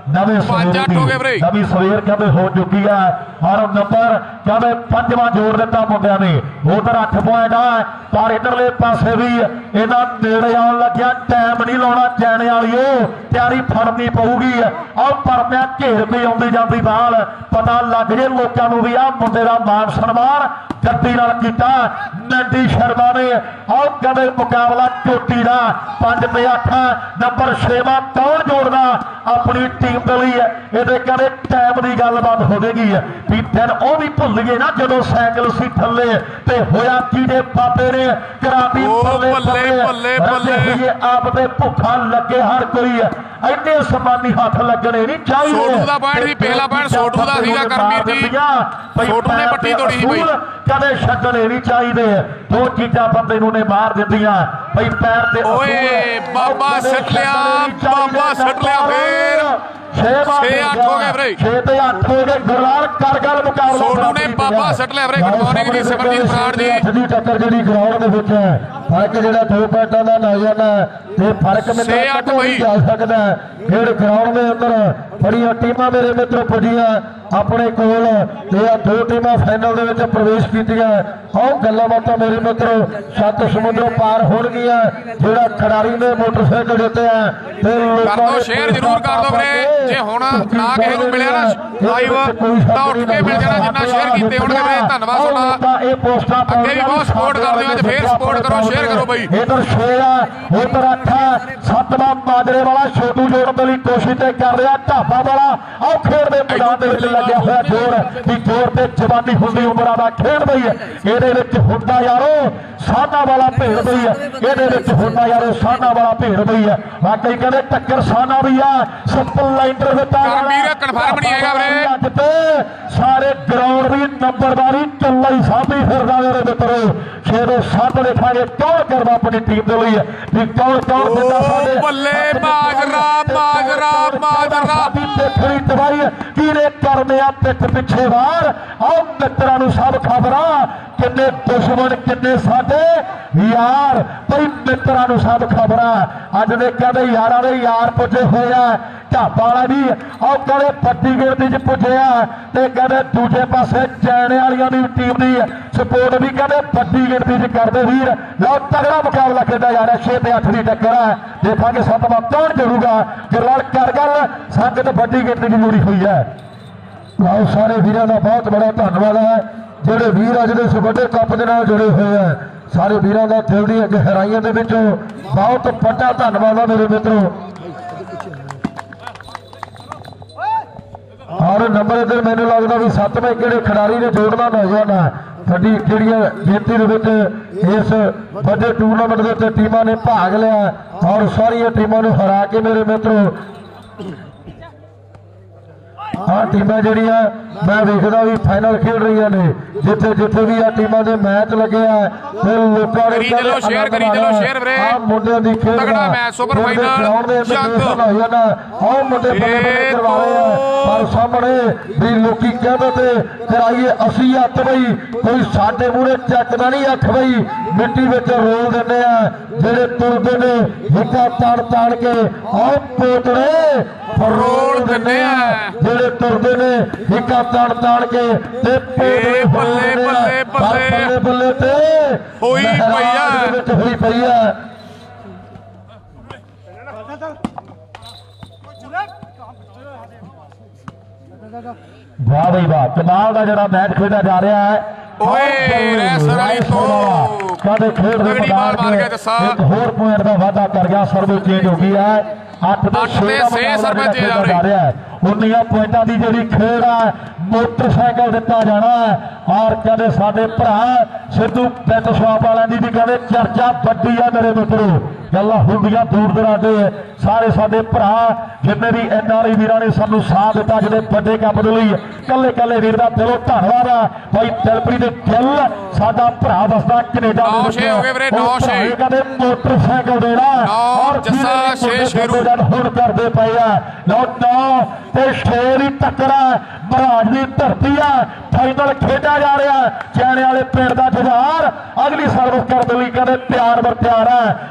ਨਵੇਂ ਪੰਜ ਅੱਠ ਹੋ ਗਏ ਵੀਰੇ। ਨਵੀਂ ਸਵੇਰ ਕਹਿੰਦੇ ਹੋ ਚੁੱਕੀ ਹੈ। ਹਰ ਨੰਬਰ ਕਹਿੰਦੇ ਪੰਜਵਾਂ ਜੋੜ ਦਿੱਤਾ ਮੁੰਡਿਆਂ ਨੇ। ਉਧਰ ਅੱਠ ਪੁਆਇੰਟ ਆ ਪਰ ਇਧਰਲੇ ਪਾਸੇ ਵੀ ਇਹਨਾਂ ਨੇੜੇ ਆਉਣ ਲੱਗਿਆ। ਟਾਈਮ ਨਹੀਂ ਲਾਉਣਾ ਚੈਣੇ ਵਾਲੀਓ, ਤਿਆਰੀ ਫੜਨੀ ਪਊਗੀ। ਆਹ ਪਰਮਿਆ ਘੇਰ ਕੇ ਆਉਂਦੀ ਜਾਂਦੀ ਬਾਲ ਪਤਾ ਲੱਗ ਜੇ ਲੋਕਾਂ ਨੂੰ ਵੀ ਆਹ ਮੁੰਡੇ ਦਾ ਮਾਨ ਸਨਮਾਨ ਗੱਡੀ ਨਾਲ ਕੀਤਾ ਨੰਦੀ ਸ਼ਰਮਾ ਨੇ। ਆਹ ਕਹਿੰਦੇ ਮੁਕਾਬਲਾ ਚੋਟੀ ਦਾ ਪੰਜ ਤੇ ਅੱਠ ਨੰਬਰ ਛੇਵਾਂ ਕੌਣ ਜੋੜਦਾ ਆਪਣੀ ਟੀਮ ਦੇ ਲਈ। ਇਹਦੇ ਕਹਿੰਦੇ ਟਾਈਮ ਦੀ ਗੱਲਬਾਤ ਹੋਵੇਗੀ ਵੀ ਦਿਨ ਉਹ ਵੀ ਭੁੱਲ ਗਏ ਨਾ ਜਦੋਂ ਸਾਈਕਲ ਸੀ ਥੱਲੇ ਤੇ ਹੋਇਆ ਕਿਹਦੇ ਬਾਬੇ ਨੇ ਕਰਾਤੀ ਬੱਲੇ ਬੱਲੇ ਬੱਲੇ ਆਪ ਤੇ ਭੁੱਖਾ ਲੱਗੇ ਹਰ ਕੋਈ। ਇੰਨੇ ਸਮਾਨੀ ਹੱਥ ਲੱਗਣੇ ਨਹੀਂ ਚਾਹੀਦੇ। ਸੋਟੂ ਦਾ ਪੁਆਇੰਟ ਸੀ, ਪਹਿਲਾ ਪੁਆਇੰਟ ਸੋਟੂ ਦਾ ਸੀਗਾ ਕਰਮਵੀਰ ਜੀ। ਸੋਟੂ ਨੇ ਪੱਟੀ ਤੋੜੀ ਸੀ ਬਈ। ਕਦੇ ਛੱਡਣੇ ਨਹੀਂ ਚਾਹੀਦੇ। ਦੋ ਚੀਜ਼ਾਂ ਬੰਦੇ ਨੂੰ ਨੇ ਮਾਰ ਦਿੰਦੀਆਂ ਬਈ ਪੈਰ ਤੇ ਓਏ ਬਾਬਾ ਸੱਟ ਲਿਆ, ਬਾਬਾ ਸੱਟ ਲਿਆ ਫੇਰ ਛੇ ਅੱਠ ਹੋ ਗਏ ਵੀਰੇ। ਛੇ ਤੇ ਅੱਠ ਹੋ ਗਏ। ਗੁਰਲਾਲ ਕਰ ਗੱਲ ਮੁਕਾਬਲਾ ਸੋਟੂ ਨੇ ਬਾਬਾ ਸੱਟ ਲਿਆ ਵੀਰੇ। ਗੁੱਡ ਮਾਰਨਿੰਗ ਜੀ ਸਿਮਰਜੀਤ ਬਰਾੜ ਜੀ। ਅੱਜ ਦੀ ਟੱਕਰ ਜਿਹੜੀ ਗਰਾਊਂਡ ਦੇ ਵਿੱਚ ਹੈ ਫਰਕ ਜਿਹੜਾ ਦੋ ਪੁਆਇੰਟਾਂ ਦਾ ਨੌਜਵਾਨ ਹੈ ਤੇ ਫਰਕ ਮੈਨੂੰ ਨਹੀਂ ਜਾ ਸਕਦਾ। ਖੇਡ ਗਰਾਊਂਡ ਦੇ ਅੰਦਰ ਬੜੀਆਂ ਟੀਮਾਂ ਮੇਰੇ ਮਿੱਤਰੋ ਪੁੱਜੀਆਂ ਆਪਣੇ ਕੋਲ ਤੇ ਆ ਦੋ ਟੀਮਾਂ ਫਾਈਨਲ ਦੇ ਵਿੱਚ ਪ੍ਰਵੇਸ਼ ਕੀਤੀਆਂ। ਆਹ ਗੱਲਾਂ ਬਾਤਾਂ ਮੇਰੇ ਮਿੱਤਰੋ ਸੱਤ ਸਮੁੰਦਰੋਂ ਪਾਰ ਹੋਣਗੀਆਂ। ਜਿਹੜਾ ਖਿਡਾਰੀ ਨੇ ਮੋਟਰਸਾਈਕਲ ਦਿੱਤੇ ਆ ਤੇ ਕਰ ਦੋ ਸ਼ੇਅਰ ਜ਼ਰੂਰ ਕਰ ਦੋ ਵੀਰੇ। ਜੇ ਹੁਣ ਨਾ ਕਿਸੇ ਨੂੰ ਮਿਲਿਆ ਨਾ ਲਾਈਵ ਤਾਂ ਉੱਠ ਕੇ ਮਿਲ ਜਾਣਾ ਜਿੰਨਾ ਸ਼ੇਅਰ ਕੀਤੇ ਹੋਣਗੇ ਵੀਰੇ। ਧੰਨਵਾਦ ਤੁਹਾਡਾ। ਇਹ ਪੋਸਟਾਂ ਅੱਗੇ ਵੀ ਬਹੁਤ ਸਪੋਰਟ ਕਰਦੇ ਹੋ ਅੱਜ ਫੇਰ ਸਪੋਰਟ ਕਰੋ ਸ਼ੇਅਰ ਕਰੋ ਬਈ। ਇਧਰ ਛੇ ਆ ਉਧਰ ਅੱਠ ਸੱਤਵਾਂ ਮਾਜਰੇ ਵਾਲਾ ਛੋਟੂ ਜੋੜਨ ਦੇ ਲਈ ਕੋਸ਼ਿਸ਼ ਤੇ ਕਰ ਰਿਹਾ ਢਾਬਾ ਵਾਲਾ। ਆਹ ਖੇਡ ਦੇ ਮੈਦਾਨ ਦੇ ਵਿੱਚ ਲੱਗਿਆ ਹੋਇਆ ਜੋਰ ਵੀ ਜੋਰ ਤੇ ਜਵਾਨੀ ਹੁੰਦੀ ਉਮਰਾਂ ਦਾ ਖੇਡ ਬਈ। ਇਹਦੇ ਵਿੱਚ ਹੁੰਦਾ ਯਾਰੋ ਸਾਨਾ ਵਾਲਾ ਭੇੜ ਬਈ। ਇਹਦੇ ਵਿੱਚ ਹੁੰਦਾ ਯਾਰੋ ਸਾਨਾ ਵਾਲਾ ਭੇੜ ਬਈ। ਵਾਕਈ ਕਹਿੰਦੇ ਟੱਕਰ ਸਾਨਾ ਵੀ ਆ ਸਪਲਾਈਂਡਰ ਦਿੱਤਾ ਕਰਮਵੀਰ ਕਨਫਰਮ ਨਹੀਂ ਹੈਗਾ ਵੀਰੇ। ਅੱਜ ਤੇ ਸਾਰੇ ਗਰਾਊਂਡ ਦੀ ਨੰਬਰਦਾਰੀ ਚੱਲਾ ਹੀ ਸਾਂਭੀ ਫਿਰਦਾ ਮੇਰੇ ਮਿੱਤਰੋ। ਛੇ ਤੋਂ ਸੱਤ ਦੇਖਾਂਗੇ ਕੌਣ ਕਰਦਾ ਆਪਣੀ ਟੀਮ ਦੇ ਲਈ ਵੀ ਕੌਣ ਕੌਣ ਦਿੰਦਾ ਸਾਡੇ ਬੱਲੇ ਮਾਜਰਾ ਮਾਜਰਾ ਮਾਜਰਾ ਦੇਖਣੀ ਦਵਾਈ ਕਿਹਨੇ ਕਰਨੇ ਆ ਪਿੱਠ ਪਿੱਛੇ ਵਾਰ। ਆਹ ਮਿੱਤਰਾਂ ਨੂੰ ਸਭ ਖਬਰਾਂ ਕਿੰਨੇ ਦੁਸ਼ਮਣ ਕਿੰਨੇ ਸਾਡੇ ਯਾਰ ਬਈ ਮਿੱਤਰਾਂ ਨੂੰ ਸਭ ਖਬਰਾਂ। ਅੱਜ ਦੇ ਕਹਿੰਦੇ ਯਾਰਾਂ ਦੇ ਯਾਰ ਪੁੱਜੇ ਹੋਏ ਆ। ਢਾਬਾ ਵਾਲਾ ਵੀ ਆਹ ਕਹਿੰਦੇ ਵੱਡੀ ਗਿਣਤੀ ਚ ਪੁੱਜਿਆ ਤੇ ਕਹਿੰਦੇ ਦੂਜੇ ਪਾਸੇ ਚੈਣੇ ਵਾਲੀਆਂ ਦੀ ਟੀਮ ਦੀ ਸਪੋਰਟ ਵੀ ਕਹਿੰਦੇ ਵੱਡੀ ਗਿਣਤੀ ਚ ਕਰਦੇ ਵੀਰ। ਲਓ ਤਗੜਾ ਮੁਕਾਬਲਾ ਖੇਡਿਆ ਜਾ ਰਿਹਾ। ਛੇ ਤੇ ਅੱਠ ਦੀ ਟੱਕਰ ਹੈ। ਦੇਖਾਂਗੇ ਸੱਤਵਾਂ ਕੌਣ ਜੁੜੂਗਾ। ਗੁਰਲਾਲ ਕਰ ਗੱਲ ਸੰਗਤ ਵੱਡੀ ਗਿਣਤੀ ਚ ਜੁੜੀ ਹੋਈ ਹੈ। ਲਓ ਸਾਰੇ ਵੀਰਾਂ ਦਾ ਬਹੁਤ ਬੜਾ ਧੰਨਵਾਦ ਹੈ ਜਿਹੜੇ ਵੀਰ ਅੱਜ ਦੇ ਇਸ ਵੱਡੇ ਕੱਪ ਦੇ ਨਾਲ ਜੁੜੇ ਹੋਏ ਆ। ਸਾਰੇ ਵੀਰਾਂ ਦਾ ਦਿਲ ਦੀਆਂ ਗਹਿਰਾਈਆਂ ਦੇ ਵਿੱਚੋਂ ਬਹੁਤ ਵੱਡਾ ਧੰਨਵਾਦ ਹੈ ਮੇਰੇ ਮਿੱਤਰੋ। ਔਰ ਨੰਬਰ ਇੱਧਰ ਮੈਨੂੰ ਲੱਗਦਾ ਵੀ ਸੱਤਵੇਂ ਕਿਹੜੇ ਖਿਡਾਰੀ ਨੇ ਜੋੜਨਾ ਨੌਜਵਾਨ ਹੈ। ਵੱਡੀ ਜਿਹੜੀਆਂ ਗਿਣਤੀ ਦੇ ਵਿੱਚ ਇਸ ਵੱਡੇ ਟੂਰਨਾਮੈਂਟ ਦੇ ਉੱਤੇ ਟੀਮਾਂ ਨੇ ਭਾਗ ਲਿਆ ਔਰ ਸਾਰੀਆਂ ਟੀਮਾਂ ਨੂੰ ਹਰਾ ਕੇ ਮੇਰੇ ਮਿੱਤਰੋ ਆਹ ਟੀਮਾਂ ਜਿਹੜੀਆਂ ਮੈਂ ਵੇਖਦਾ ਵੀ ਫਾਈਨਲ ਖੇਡ ਰਹੀਆਂ ਨੇ। ਜਿੱਥੇ ਜਿੱਥੇ ਵੀ ਆ ਟੀਮਾਂ ਦੇ ਮੈਚ ਲੱਗੇ ਆ ਤੇ ਲੋਕਾਂ ਨੇ ਕਰੀ ਚਲੋ ਸ਼ੇਅਰ ਕਰੀ ਚਲੋ ਸ਼ੇਅਰ ਵੀਰੇ। ਆਹ ਮੁੰਡਿਆਂ ਦੀ ਖੇਡ ਤਗੜਾ ਮੈਚ ਸੁਪਰ ਫਾਈਨਲ ਜੰਗ ਆਹ ਮੁੰਡੇ ਬੱਲੇ ਬੱਲੇ ਕਰਵਾਏ ਆ ਪਰ ਸਾਹਮਣੇ ਵੀ ਲੋਕੀ ਕਹਿੰਦੇ ਤੇ ਕਰਾਈਏ ਅਸੀਂ ਹੱਥ ਬਈ ਕੋਈ ਸਾਡੇ ਮੂਹਰੇ ਚੱਕਦਾ ਨਹੀਂ ਅੱਖ ਬਈ ਮਿੱਟੀ ਵਿੱਚ ਰੋਲ ਦਿੰਦੇ ਆ। ਜਿਹੜੇ ਤੁਰਦੇ ਨੇ ਹਿੱਟਾ ਤਾੜ ਤਾੜ ਕੇ ਆਹ ਪੋਟੜੇ ਰੋਲ ਦਿੰਦੇ ਆ। ਜਿਹੜੇ ਤੁਰਦੇ ਨੇ ਹਿੱਕਾ ਤਾੜ ਤਾੜ ਕੇ ਤੇ ਬੱਲੇ ਬੱਲੇ ਬੱਲੇ ਬੱਲੇ ਤੇ ਹੋਈ ਪਈ ਆ ਹੋਈ ਪਈ ਆ। ਵਾਹ ਬਈ ਵਾਹ ਕਮਾਲ ਦਾ ਜਿਹੜਾ ਮੈਚ ਖੇਡਿਆ ਜਾ ਰਿਹਾ ਹੈ। ਓਏ ਰੈਸਰ ਵਾਲੀ ਤੋਂ ਕਦੇ ਖੇਡ ਦੇ ਮੈਦਾਨ ਇੱਕ ਹੋਰ ਪੁਆਇੰਟ ਦਾ ਵਾਅਦਾ ਕਰ ਗਿਆ। ਸਰਵੇ ਚੇਂਜ ਹੋ ਗਈ ਹੈ। ਅੱਠ ਤੇ ਛੇ ਸਰਵੇ ਚੇਂਜ ਜਾ ਰਿਹਾ ਹੈ। ਉਨੀਆਂ ਪੁਆਇੰਟਾਂ ਦੀ ਜਿਹੜੀ ਖੇਡ ਹੈ ਮੋਟਰਸਾਈਕਲ ਦਿੱਤਾ ਜਾਣਾ ਹੈ। ਔਰ ਕਹਿੰਦੇ ਸਾਡੇ ਭਰਾ ਸਿੱਧੂ ਪਿੰਡ ਸਵਾਪ ਵਾਲਿਆਂ ਦੀ ਵੀ ਕਹਿੰਦੇ ਚਰਚਾ ਵੱਡੀ ਆ ਮੇਰੇ ਮਿੱਤਰੋ। ਗੱਲਾਂ ਹੁੰਦੀਆਂ ਦੂਰ ਦਰਾਡੇ ਸਾਰੇ ਸਾਡੇ ਭਰਾ ਜਿੰਨੇ ਵੀ ਐਨ ਆਰ ਆਈ ਵੀਰਾਂ ਨੇ ਸਾਨੂੰ ਸਾਥ ਦਿੱਤਾ ਜਿਹੜੇ ਵੱਡੇ ਕੱਪ ਦੇ ਲਈ ਕੱਲੇ ਕੱਲੇ ਵੀਰ ਦਾ ਦਿਲੋਂ ਧੰਨਵਾਦ ਆ। ਭਾਈ ਦਿਲਪ੍ਰੀਤ ਦੇ ਦਿਲ ਸਾਡਾ ਭਰਾ ਵਸਦਾ ਕੈਨੇਡਾ ਨੌ ਛੇ ਹੋ ਗਏ ਵੀਰੇ ਨੌ ਛੇ ਕਹਿੰਦੇ ਮੋਟਰਸਾਈਕਲ ਦੇਣਾ ਔਰ ਜੱਸਾ ਛੇ ਸ਼ੇਰੂ ਹੁਣ ਕਰਦੇ ਪਏ ਆ। ਲਓ ਨੌ ਤੇ ਛੇ ਦੀ ਟੱਕਰਾ ਮਹਾਰਾਜ ਦੀ ਧਰਤੀ ਆ। ਫਾਈਨਲ ਖੇਡਿਆ ਜਾ ਰਿਹਾ ਚੈਣੇ ਵਾਲੇ ਪਿੰਡ ਦਾ ਜਵਾਰ ਅਗਲੀ ਸਰਵਿਸ ਕਰਨ ਲਈ ਕਹਿੰਦੇ ਤਿਆਰ ਬਰ ਤਿਆਰ ਹੈ ਵੀ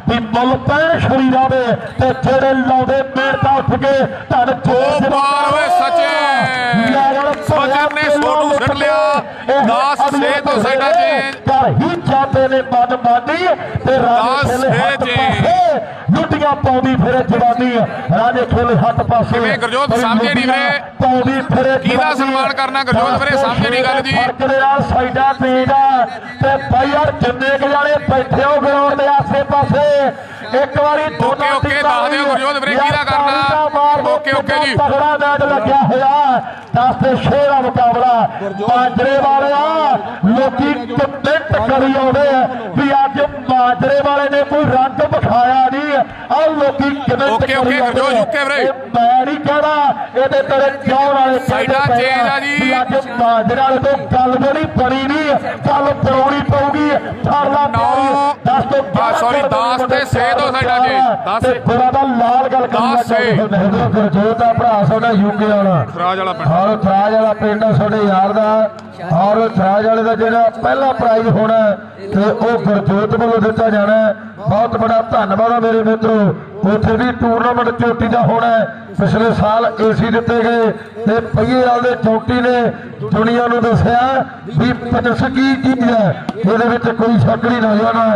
ਫੁੱਲ ਪੈਣ ਸ਼ਰੀਰਾਂ ਦੇ ਤੇ ਜਿਹੜੇ ਲਾਉਂਦੇ ਮਿਹਨਤਾਂ ਉੱਠ ਕੇ ਧਨ ਉਹ ਬਾਲ ਓਏ ਸੱਚੇ ਸੋਜਰ ਨੇ ਸੋਨੂ ਛੱਡ ਲਿਆ ਦਸ ਛੇ ਤੋਂ ਸਾਡਾ ਚੇਂਜ ਘਰ ਹੀ ਜਾਂਦੇ ਨੇ ਮਨ ਮਾਨੀ ਤੇ ਰਾਜੇ ਦਸ ਛੇ ਚੇਂਜ ਲੁੱਟੀਆਂ ਪਾਉਂਦੀ ਫਿਰੇ ਜਵਾਨੀ ਰਾਜੇ ਖੇਲੇ ਹੱਥ ਪਾਸੇ ਕਿਵੇਂ ਗੁਰਜੋਤ ਸਮਝੇ ਨਹੀਂ ਵੀਰੇ ਪਾਉਂਦੀ ਫਿਰੇ ਕਿਹਦਾ ਸਨਮਾਨ ਕਰਨਾ ਗੁਰਜੋਤ ਵੀਰੇ ਸਮਝੇ ਨਹੀਂ ਗੱਲ ਜੀ ਫਰਕ ਦੇ ਨਾਲ ਸਾਈਡਾ ਪੀੜਾ ਤੇ ਭਾਈ ਯਾਰ ਜਿੰਨੇ ਕੁ ਜਾਣੇ ਬੈਠੇ ਹੋ ਗਰਾਊਂਡ ਦੇ ਆਸੇ ਪਾਸੇ ਇੱਕ ਵਾਰੀ ਓਕੇ ਓਕੇ ਦੱਸ ਦਿਓ ਗੁਰਜੋਤ ਵੀਰੇ ਕਿਹਦਾ ਕਰਨਾ ਓਕੇ ਓਕੇ ਜੀ ਤਗੜਾ ਮੈਚ ਲੱਗਿਆ ਹੋਇਆ ਦਸ ਤੇ ਛੇ ਦਾ ਮੁਕਾਬਲਾ ਮਾਜਰੇ ਵਾਲਿਆ ਲੋਕੀ ਕਮੈਂਟ ਕਰੀ ਆਉਂਦੇ ਆ ਵੀ ਅੱਜ ਮਾਜਰੇ ਵਾਲੇ ਨੇ ਕੋਈ ਰੰਗ ਵਿਖਾਇਆ ਨਹੀਂ ਆ ਲੋਕੀ comment okay okay Gurjot UK ਵੀਰੇ ਮੈਂ ਨਹੀਂ ਕਹਿਣਾ ਇਹਦੇ ਤੇਰੇ ਕਿਉਂ ਵਾਲੇ ਸਾਈਡਾ ਚੇਂਜ ਆ ਜੀ ਅੱਜ ਮਾਜਰੇ ਵਾਲੇ ਤੋਂ ਗੱਲ ਜਿਹੜੀ ਬਣੀ ਨਹੀਂ ਗੱਲ ਬਣਾਉਣੀ ਪਊਗੀ ਫਰਲਾ ਨੌ ਦਸ ਤੋਂ ਸੌਰੀ ਦਸ ਤੇ ਛੇ ਤੋਂ ਸਾਈਡਾ ਜੀ ਦਸ ਬੜਾ ਦਾ ਲਾਲ ਗੱਲ ਕਰਨਾ ਚਾਹੀਦਾ ਗੁਰਜੋਤ ਦਾ ਭਰਾ ਸਾਡਾ ਯੂਕੇ ਵਾਲਾ ਫਰਾਜ ਵਾਲਾ ਪਿੰਡ ਔਰ ਥਰਾਜ ਵਾਲਾ ਪਿੰਡ ਤੁਹਾਡੇ ਯਾਰ ਦਾ ਔਰ ਥਰਾਜ ਵਾਲੇ ਦਾ ਜਿਹੜਾ ਪਹਿਲਾ ਪ੍ਰਾਈਜ਼ ਹੋਣਾ ਤੇ ਉਹ ਗੁਰਜੋਤ ਵੱਲੋਂ ਦਿੱਤਾ ਜਾਣਾ ਬਹੁਤ ਬੜਾ ਧੰਨਵਾਦ ਆ ਮੇਰੇ ਮਿੱਤਰੋ ਉੱਥੇ ਵੀ ਟੂਰਨਾਮੈਂਟ ਚੋਟੀ ਦਾ ਹੋਣਾ ਪਿਛਲੇ ਸਾਲ ਏਸੀ ਦਿੱਤੇ ਗਏ ਤੇ ਪਈਏ ਵਾਲੇ ਚੌਂਟੀ ਨੇ ਦੁਨੀਆ ਨੂੰ ਦੱਸਿਆ ਵੀ ਪਨਸ ਕੀ ਚੀਜ਼ ਹੈ ਇਹਦੇ ਵਿੱਚ ਕੋਈ ਸ਼ੱਕ ਨਹੀਂ ਨਾ ਜਾਣਾ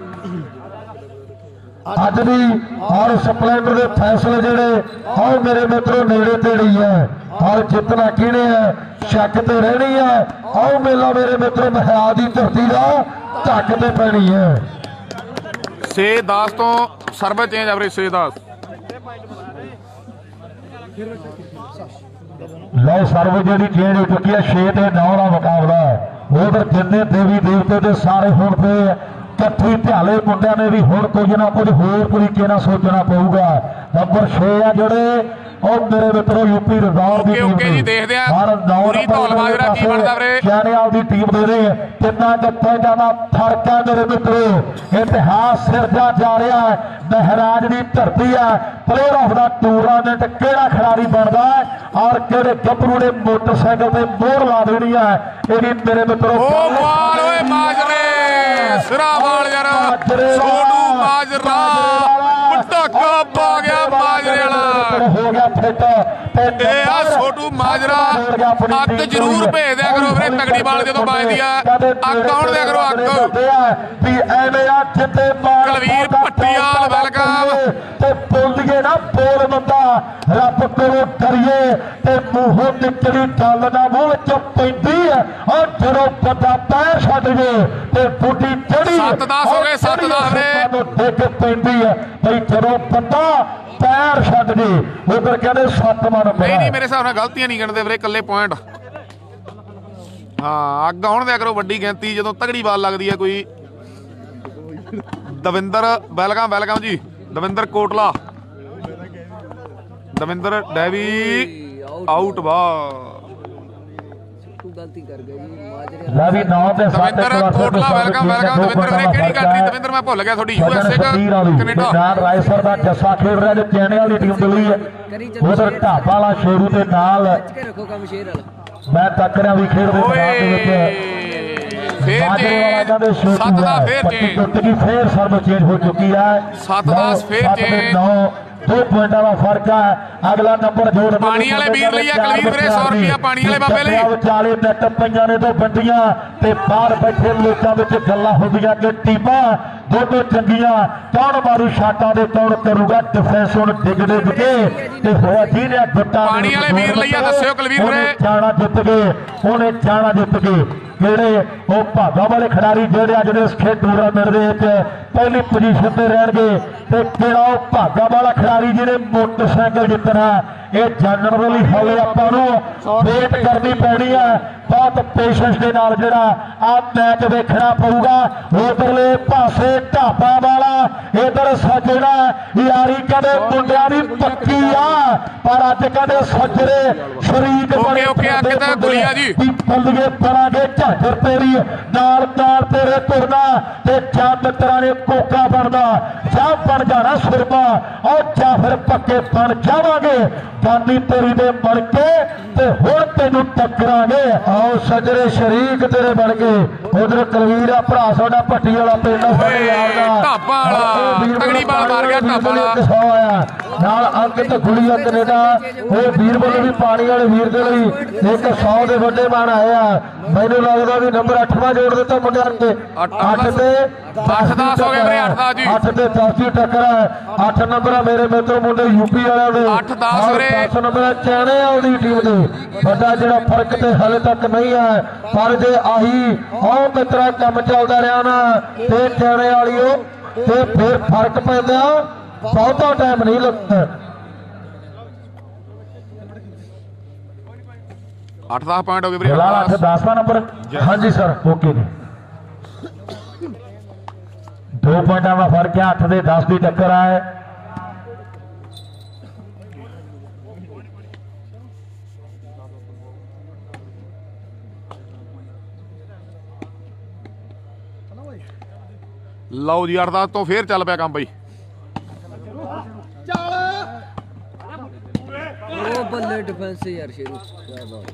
ਅੱਜ ਵੀ ਔਰ ਸਪਲੈਂਡਰ ਦੇ ਫੈਸਲੇ ਜਿਹੜੇ ਆਓ ਮੇਰੇ ਮਿੱਤਰੋ ਨੇੜੇ ਤੇੜੀ ਹੈ ਔਰ ਜਿੱਤਣਾ ਕਿਹਨੇ ਹੈ ਸ਼ੱਕ ਤੇ ਰਹਿਣੀ ਹੈ ਆਓ ਮੇਲਾ ਮੇਰੇ ਮਿੱਤਰੋ ਮਹਿਆ ਦੀ ਧਰਤੀ ਦਾ ਢੱਕ ਤੇ ਪੈਣੀ ਹੈ ਛੇ ਦਸ ਤੋਂ ਸਰਵ ਚੇਂਜ ਐਵਰੇਜ ਛੇ ਦਸ ਲਓ ਸਰਵ ਜਿਹੜੀ ਚੇਂਜ ਹੋ ਚੁੱਕੀ ਹੈ ਛੇ ਤੇ ਨੌ ਦਾ ਮੁਕਾਬਲਾ ਉਧਰ ਜਿੰਨੇ ਦੇਵੀ ਦੇਵਤੇ ਤੇ ਸਾਰੇ ਹੁਣ ਤੇ ਇਕੱਠੀ ਧਿਆਲੇ ਮੁੰਡਿਆਂ ਨੇ ਵੀ ਹੁਣ ਕੁਝ ਨਾ ਕੁਝ ਹੋਰ ਤਰੀਕੇ ਨਾਲ ਸੋਚਣਾ ਪਊਗਾ ਨੰਬਰ ਛੇ ਆ ਜਿਹੜੇ ਉਹ ਮੇਰੇ ਮਿੱਤਰੋ ਯੂਪੀ ਰਿਜ਼ਰਵ ਦੀ ਟੀਮ ਓਕੇ ਜੀ ਦੇਖਦੇ ਆ ਪੂਰੀ ਧੌਲ ਮਾਜਰਾ ਕੀ ਬਣਦਾ ਵੀਰੇ ਚੈਨਿਆਲ ਦੀ ਟੀਮ ਦੇ ਨੇ ਕਿੰਨਾ ਜੱਫੇ ਦਾ ਫਰਕ ਹੈ ਮੇਰੇ ਮਿੱਤਰੋ ਇਤਿਹਾਸ ਸਿਰਜਾ ਜਾ ਰਿਹਾ ਹੈ ਮਹਾਰਾਜ ਦੀ ਧਰਤੀ ਹੈ ਪਲੇਅਰ ਆਫ ਦਾ ਟੂਰਨਾਮੈਂਟ ਕਿਹੜਾ ਖਿਡਾਰੀ ਬਣਦਾ ਹੈ ਔਰ ਕਿਹੜੇ ਗੱਭਰੂ ਨੇ ਮੋਟਰਸਾਈਕਲ ਤੇ ਮੋਹਰ ਲਾ ਦੇਣੀ ਹੈ ਇਹ ਵੀ ਮੇਰੇ ਮਿੱਤਰੋ ਉਹ ਬਾਲ ਓਏ ਮਾਜਰੇ ਸਿਰਾ ਵਾਲ ਯਾਰ ਸੋਨੂ ਮਾਜਰਾ ਪਟਾਕਾ ਪਾ ਗਿਆ ਮਾਜਰੇ ਵਾਲਾ ਹੋ ਗਿਆ ਫਿੱਟ ਤੇ ਇਹ ਆ ਛੋਟੂ ਮਾਜਰਾ ਅੱਗ ਜ਼ਰੂਰ ਭੇਜ ਦਿਆ ਕਰੋ ਵੀਰੇ ਤਗੜੀ ਬਾਲ ਜਦੋਂ ਵੱਜਦੀ ਆ ਅੱਗ ਆਉਣ ਦਿਆ ਕਰੋ ਅੱਗ ਵੀ ਐਵੇਂ ਆ ਜਿੱਤੇ ਮਾਰ ਕੁਲਵੀਰ ਭੱਟੀਆਲ ਵੈਲਕਮ ਤੇ ਬੋਲੀਏ ਨਾ ਬੋਲ ਬੰਦਾ ਰੱਬ ਕੋਲੋਂ ਡਰੀਏ ਤੇ ਮੂੰਹੋਂ ਨਿਕਲੀ ਗੱਲ ਨਾ ਮੂੰਹ ਚ ਪੈਂਦੀ ਹੈ ਔਰ ਜਦੋਂ ਬੰਦਾ ਪੈਰ ਛੱਡ ਜੇ ਤੇ ਬੁੱਢੀ ਚੜੀ ਸੱਤ ਦਸ ਹੋ ਗਏ ਸੱਤ ਦਸ ਵੀਰੇ ਡਿੱਗ ਪੈਂਦੀ ਹੈ ਬਈ ਜਦੋਂ ਬੰਦਾ ਪੈਰ ਛੱਡ ਜੇ ਉਧਰ ਕਹਿੰਦੇ ਸੱਤ ਮਨ ਨਹੀਂ ਨਹੀਂ ਮੇਰੇ ਹਿਸਾਬ ਨਾਲ ਗਲਤੀਆਂ ਨਹੀਂ ਗਿਣਦੇ ਵੀਰੇ ਇਕੱਲੇ ਪੁਆਇੰਟ ਹਾਂ ਅੱਗ ਆਉਣ ਦਿਆ ਕਰੋ ਵੱਡੀ ਗਿਣਤੀ ਜਦੋਂ ਤਗੜੀ ਬਾਲ ਲੱਗਦੀ ਹੈ ਕੋਈ ਦਵਿੰਦਰ ਵੈਲਕਮ ਵੈਲਕਮ ਜੀ ਦਵਿੰਦਰ ਕੋਟਲਾ ਦਵਿੰਦਰ ਡੈਵੀ ਆਊਟ ਵਾ ਗਲਤੀ ਕਰ ਗਿਆ ਜੀ ਮਾਜਰੇ ਲੈ ਵੀ ਨੌ ਤੇ ਸੱਤ ਦਵਿੰਦਰ ਕੋਟਲਾ ਵੈਲਕਮ ਵੈਲਕਮ ਦਵਿੰਦਰ ਵੀਰੇ ਕਿਹੜੀ ਕੰਟਰੀ ਦਵਿੰਦਰ ਮੈਂ ਭੁੱਲ ਗਿਆ ਤੁਹਾਡੀ ਯੂ ਐਸ ਏ ਕੈਨੇਡਾ ਨਾਲ ਰਾਇਸਰ ਦਾ ਜੱਸਾ ਖੇਡ ਰਿਹਾ ਜੋ ਚੈਨਲ ਦੀ ਟੀਮ ਦੇ ਲਈ ਹੈ ਉਧਰ ਢਾਬਾ ਵਾਲਾ ਸ਼ੇਰੂ ਦੇ ਨਾਲ ਕੇ ਰੱਖੋ ਕੰਮ ਸ਼ੇਰ ਵਾਲਾ ਮੈਂ ਟੱਕਰਿਆਂ ਵੀ ਖੇਡਦੇ ਮੈਦਾਨ ਦੇ ਵਿੱਚ ਫੇਰ ਚੇਂਜ ਸੱਤ ਦਾ ਫੇਰ ਚੇਂਜ ਟੁੱਟ ਗਈ ਫੇਰ ਸਰਵ ਚੇਂਜ ਹੋ ਚੁੱਕੀ ਹੈ ਸੱਤ ਦਸ ਫੇਰ ਚੇਂਜ ਦੋ ਪੁਆਇੰਟਾਂ ਦਾ ਫਰਕ ਹੈ ਅਗਲਾ ਨੰਬਰ ਜੋੜ ਪਾਣੀ ਵਾਲੇ ਵੀਰ ਲਈ ਆ ਕੁਲਵੀਰ ਵੀਰੇ ਸੌ ਰੁਪਿਆ ਪਾਣੀ ਵਾਲੇ ਬਾਬੇ ਲਈ ਵਿਚਾਲੇ ਨੱਟ ਪਈਆਂ ਨੇ ਤੋਂ ਵੱਡੀਆਂ ਤੇ ਬਾਹਰ ਬੈਠੇ ਲੋਕਾਂ ਵਿੱਚ ਗੱਲਾਂ ਹੁੰਦੀਆਂ ਕਿ ਟੀਮਾਂ ਦੋਨੋਂ ਚੰਗੀਆਂ ਕੌਣ ਮਾਰੂ ਸ਼ਾਟਾਂ ਦੇ ਕੌਣ ਕਰੂਗਾ ਡਿਫੈਂਸ ਹੁਣ ਡਿੱਗ ਡਿੱਗ ਕੇ ਤੇ ਹੋਇਆ ਜਿਹਨੇ ਗੁੱਟਾਂ ਪਾਣੀ ਵਾਲੇ ਵੀਰ ਲਈ ਆ ਦੱਸਿਓ ਕੁਲਵੀਰ ਵੀਰੇ ਜਾਣਾ ਜਿੱਤ ਗਏ ਉਹਨੇ ਜਾਣਾ ਜਿੱਤ ਗਏ ਜਿਹੜੇ ਉਹ ਭਾਗਾ ਵਾਲੇ ਖਿਡਾਰੀ ਜਿਹੜੇ ਅੱਜ ਦੇ ਇਸ ਖੇਡ ਟੂਰਨਾਮੈਂਟ ਦੇ ਵਿੱਚ ਪਹਿਲੀ ਪੋਜੀਸ਼ਨ ਤੇ ਰਹਿਣਗੇ ਤੇ ਕਿਹੜਾ ਉਹ ਭਾਗਾ ਵਾਲਾ ਖਿਡਾਰੀ ਜਿਹਨੇ ਮੋਟਰਸਾਈਕਲ ਜਿੱਤਣਾ ਇਹ ਜਾਣਨ ਦੇ ਲਈ ਹਾਲੇ ਆਪਾਂ ਨੂੰ ਵੇਟ ਕਰਨੀ ਪੈਣੀ ਹੈ ਬਹੁਤ ਪੇਸ਼ੈਂਸ ਦੇ ਨਾਲ ਜਿਹੜਾ ਆ ਮੈਚ ਵੇਖਣਾ ਪਊਗਾ ਉਧਰਲੇ ਪਾਸੇ ਢਾਬਾ ਵਾਲਾ ਇਧਰ ਸੱਜਣਾ ਯਾਰੀ ਕਦੇ ਮੁੰਡਿਆਂ ਦੀ ਪੱਕੀ ਆ ਪਰ ਅੱਜ ਕਦੇ ਸੱਜਰੇ ਸ਼ਰੀਕ ਓਕੇ ਓਕੇ ਆ ਕਿਤਾ ਗੁਲੀਆ ਜੀ ਬੱਲੀਏ ਬਣਾਂਗੇ ਝਾਂਜਰ ਤੇਰੀ ਨਾਲ ਨਾਲ ਤੇਰੇ ਤੁਰਨਾ ਤੇ ਜਾਂ ਮਿੱਤਰਾਂ ਨੇ ਕੋਕਾ ਬਣਦਾ ਜਾਂ ਬਣ ਜਾਣਾ ਸੁਰਮਾ ਉਹ ਜਾਂ ਫਿਰ ਪੱਕੇ ਬਣ ਜਾਵਾਂਗੇ ਜਾਨੀ ਤੇਰੀ ਦੇ ਬਣ ਕੇ ਤੇ ਹੁਣ ਤੈਨੂੰ ਟੱਕਰਾਂਗੇ ਆਓ ਸੱਜਰੇ ਸ਼ਰੀਕ ਤੇਰੇ ਬਣ ਕੇ ਉਧਰ ਕਲਵੀਰ ਆ ਭਰਾ ਸਾਡਾ ਭੱਟੀ ਵਾਲਾ ਪਿੰਡ ਸਾਡੇ ਯਾਰ ਦਾ ਢਾਬਾ ਵਾਲਾ ਤਗੜੀ ਬਾਲ ਮਾਰ ਗਿਆ ਢਾਬਾ ਵਾਲਾ ਨਾਲ ਅੰਕਿਤ ਗੁਲੀਆ ਕੈਨੇਡਾ ਉਹ ਵੀਰ ਵੱਲੋਂ ਵੀ ਪਾਣੀ ਵਾਲੇ ਵੀਰ ਦੇ ਲਈ ਇੱਕ ਸੌ ਦੇ ਵੱਡੇ ਮਾਣ ਆਏ ਆ ਮੈਨੂੰ ਲੱਗਦਾ ਵੀ ਨੰਬਰ ਅੱਠਵਾਂ ਜੋੜ ਦਿੱਤਾ ਮੁੰਡਿਆਂ ਨੇ ਅੱਠ ਤੇ ਅੱਠ ਦਸ ਹੋ ਗਏ ਵੀਰੇ ਅੱਠ ਦਸ ਜੀ ਅੱਠ ਤੇ ਦਸ ਦੀ ਟੱਕਰ ਹੈ ਅੱਠ ਨੰਬਰ ਆ ਮੇਰੇ ਮਿੱਤਰ ਮੁੰਡੇ ਯੂਪੀ ਵਾਲਿਆਂ ਦੇ ਅੱਠ ਦਸ ਵੀਰੇ ਦਸ ਨੰਬਰ ਚੈਣੇ ਵਾਲੀ ਟੀਮ ਦੇ ਵੱਡਾ ਜਿਹੜਾ ਫਰਕ ਤੇ ਹਲੇ ਤੱਕ ਨਹੀਂ ਹੈ ਪਰ ਜੇ ਆਹੀ ਉਹ ਮਿੱਤਰਾ ਕੰਮ ਚੱਲਦਾ ਰਿਹਾ ਨਾ ਤੇ ਚੈਣੇ ਵਾਲੀਓ ਤੇ ਫਿਰ ਫਰਕ ਪੈਂਦਾ ਬਹੁਤਾ ਟਾਈਮ ਨਹੀਂ ਲੱਗਦਾ ਅੱਠ ਦਸ ਪੁਆਇੰਟ ਹੋ ਗਏ ਵੀਰੇ ਫਿਲਹਾਲ ਅੱਠ ਦਸਵਾਂ ਨੰਬਰ ਹਾਂਜੀ ਸਰ ਓਕੇ ਜੀ ਦੋ ਪੁਆਇੰਟਾਂ ਦਾ ਫਰਕ ਹੈ ਅੱਠ ਦੇ ਦਸ ਦੀ ਟੱਕਰ ਹੈ ਲਓ ਜੀ ਅੱਠ ਦਸ ਤੋਂ ਫੇਰ ਚੱਲ ਪਿਆ ਕੰਮ ਬਈ ਉਹ ਬੱਲੇ ਡਿਫੈਂਸ ਯਾਰ ਸ਼ੇਰੂ ਕਿਆ ਬਾਤ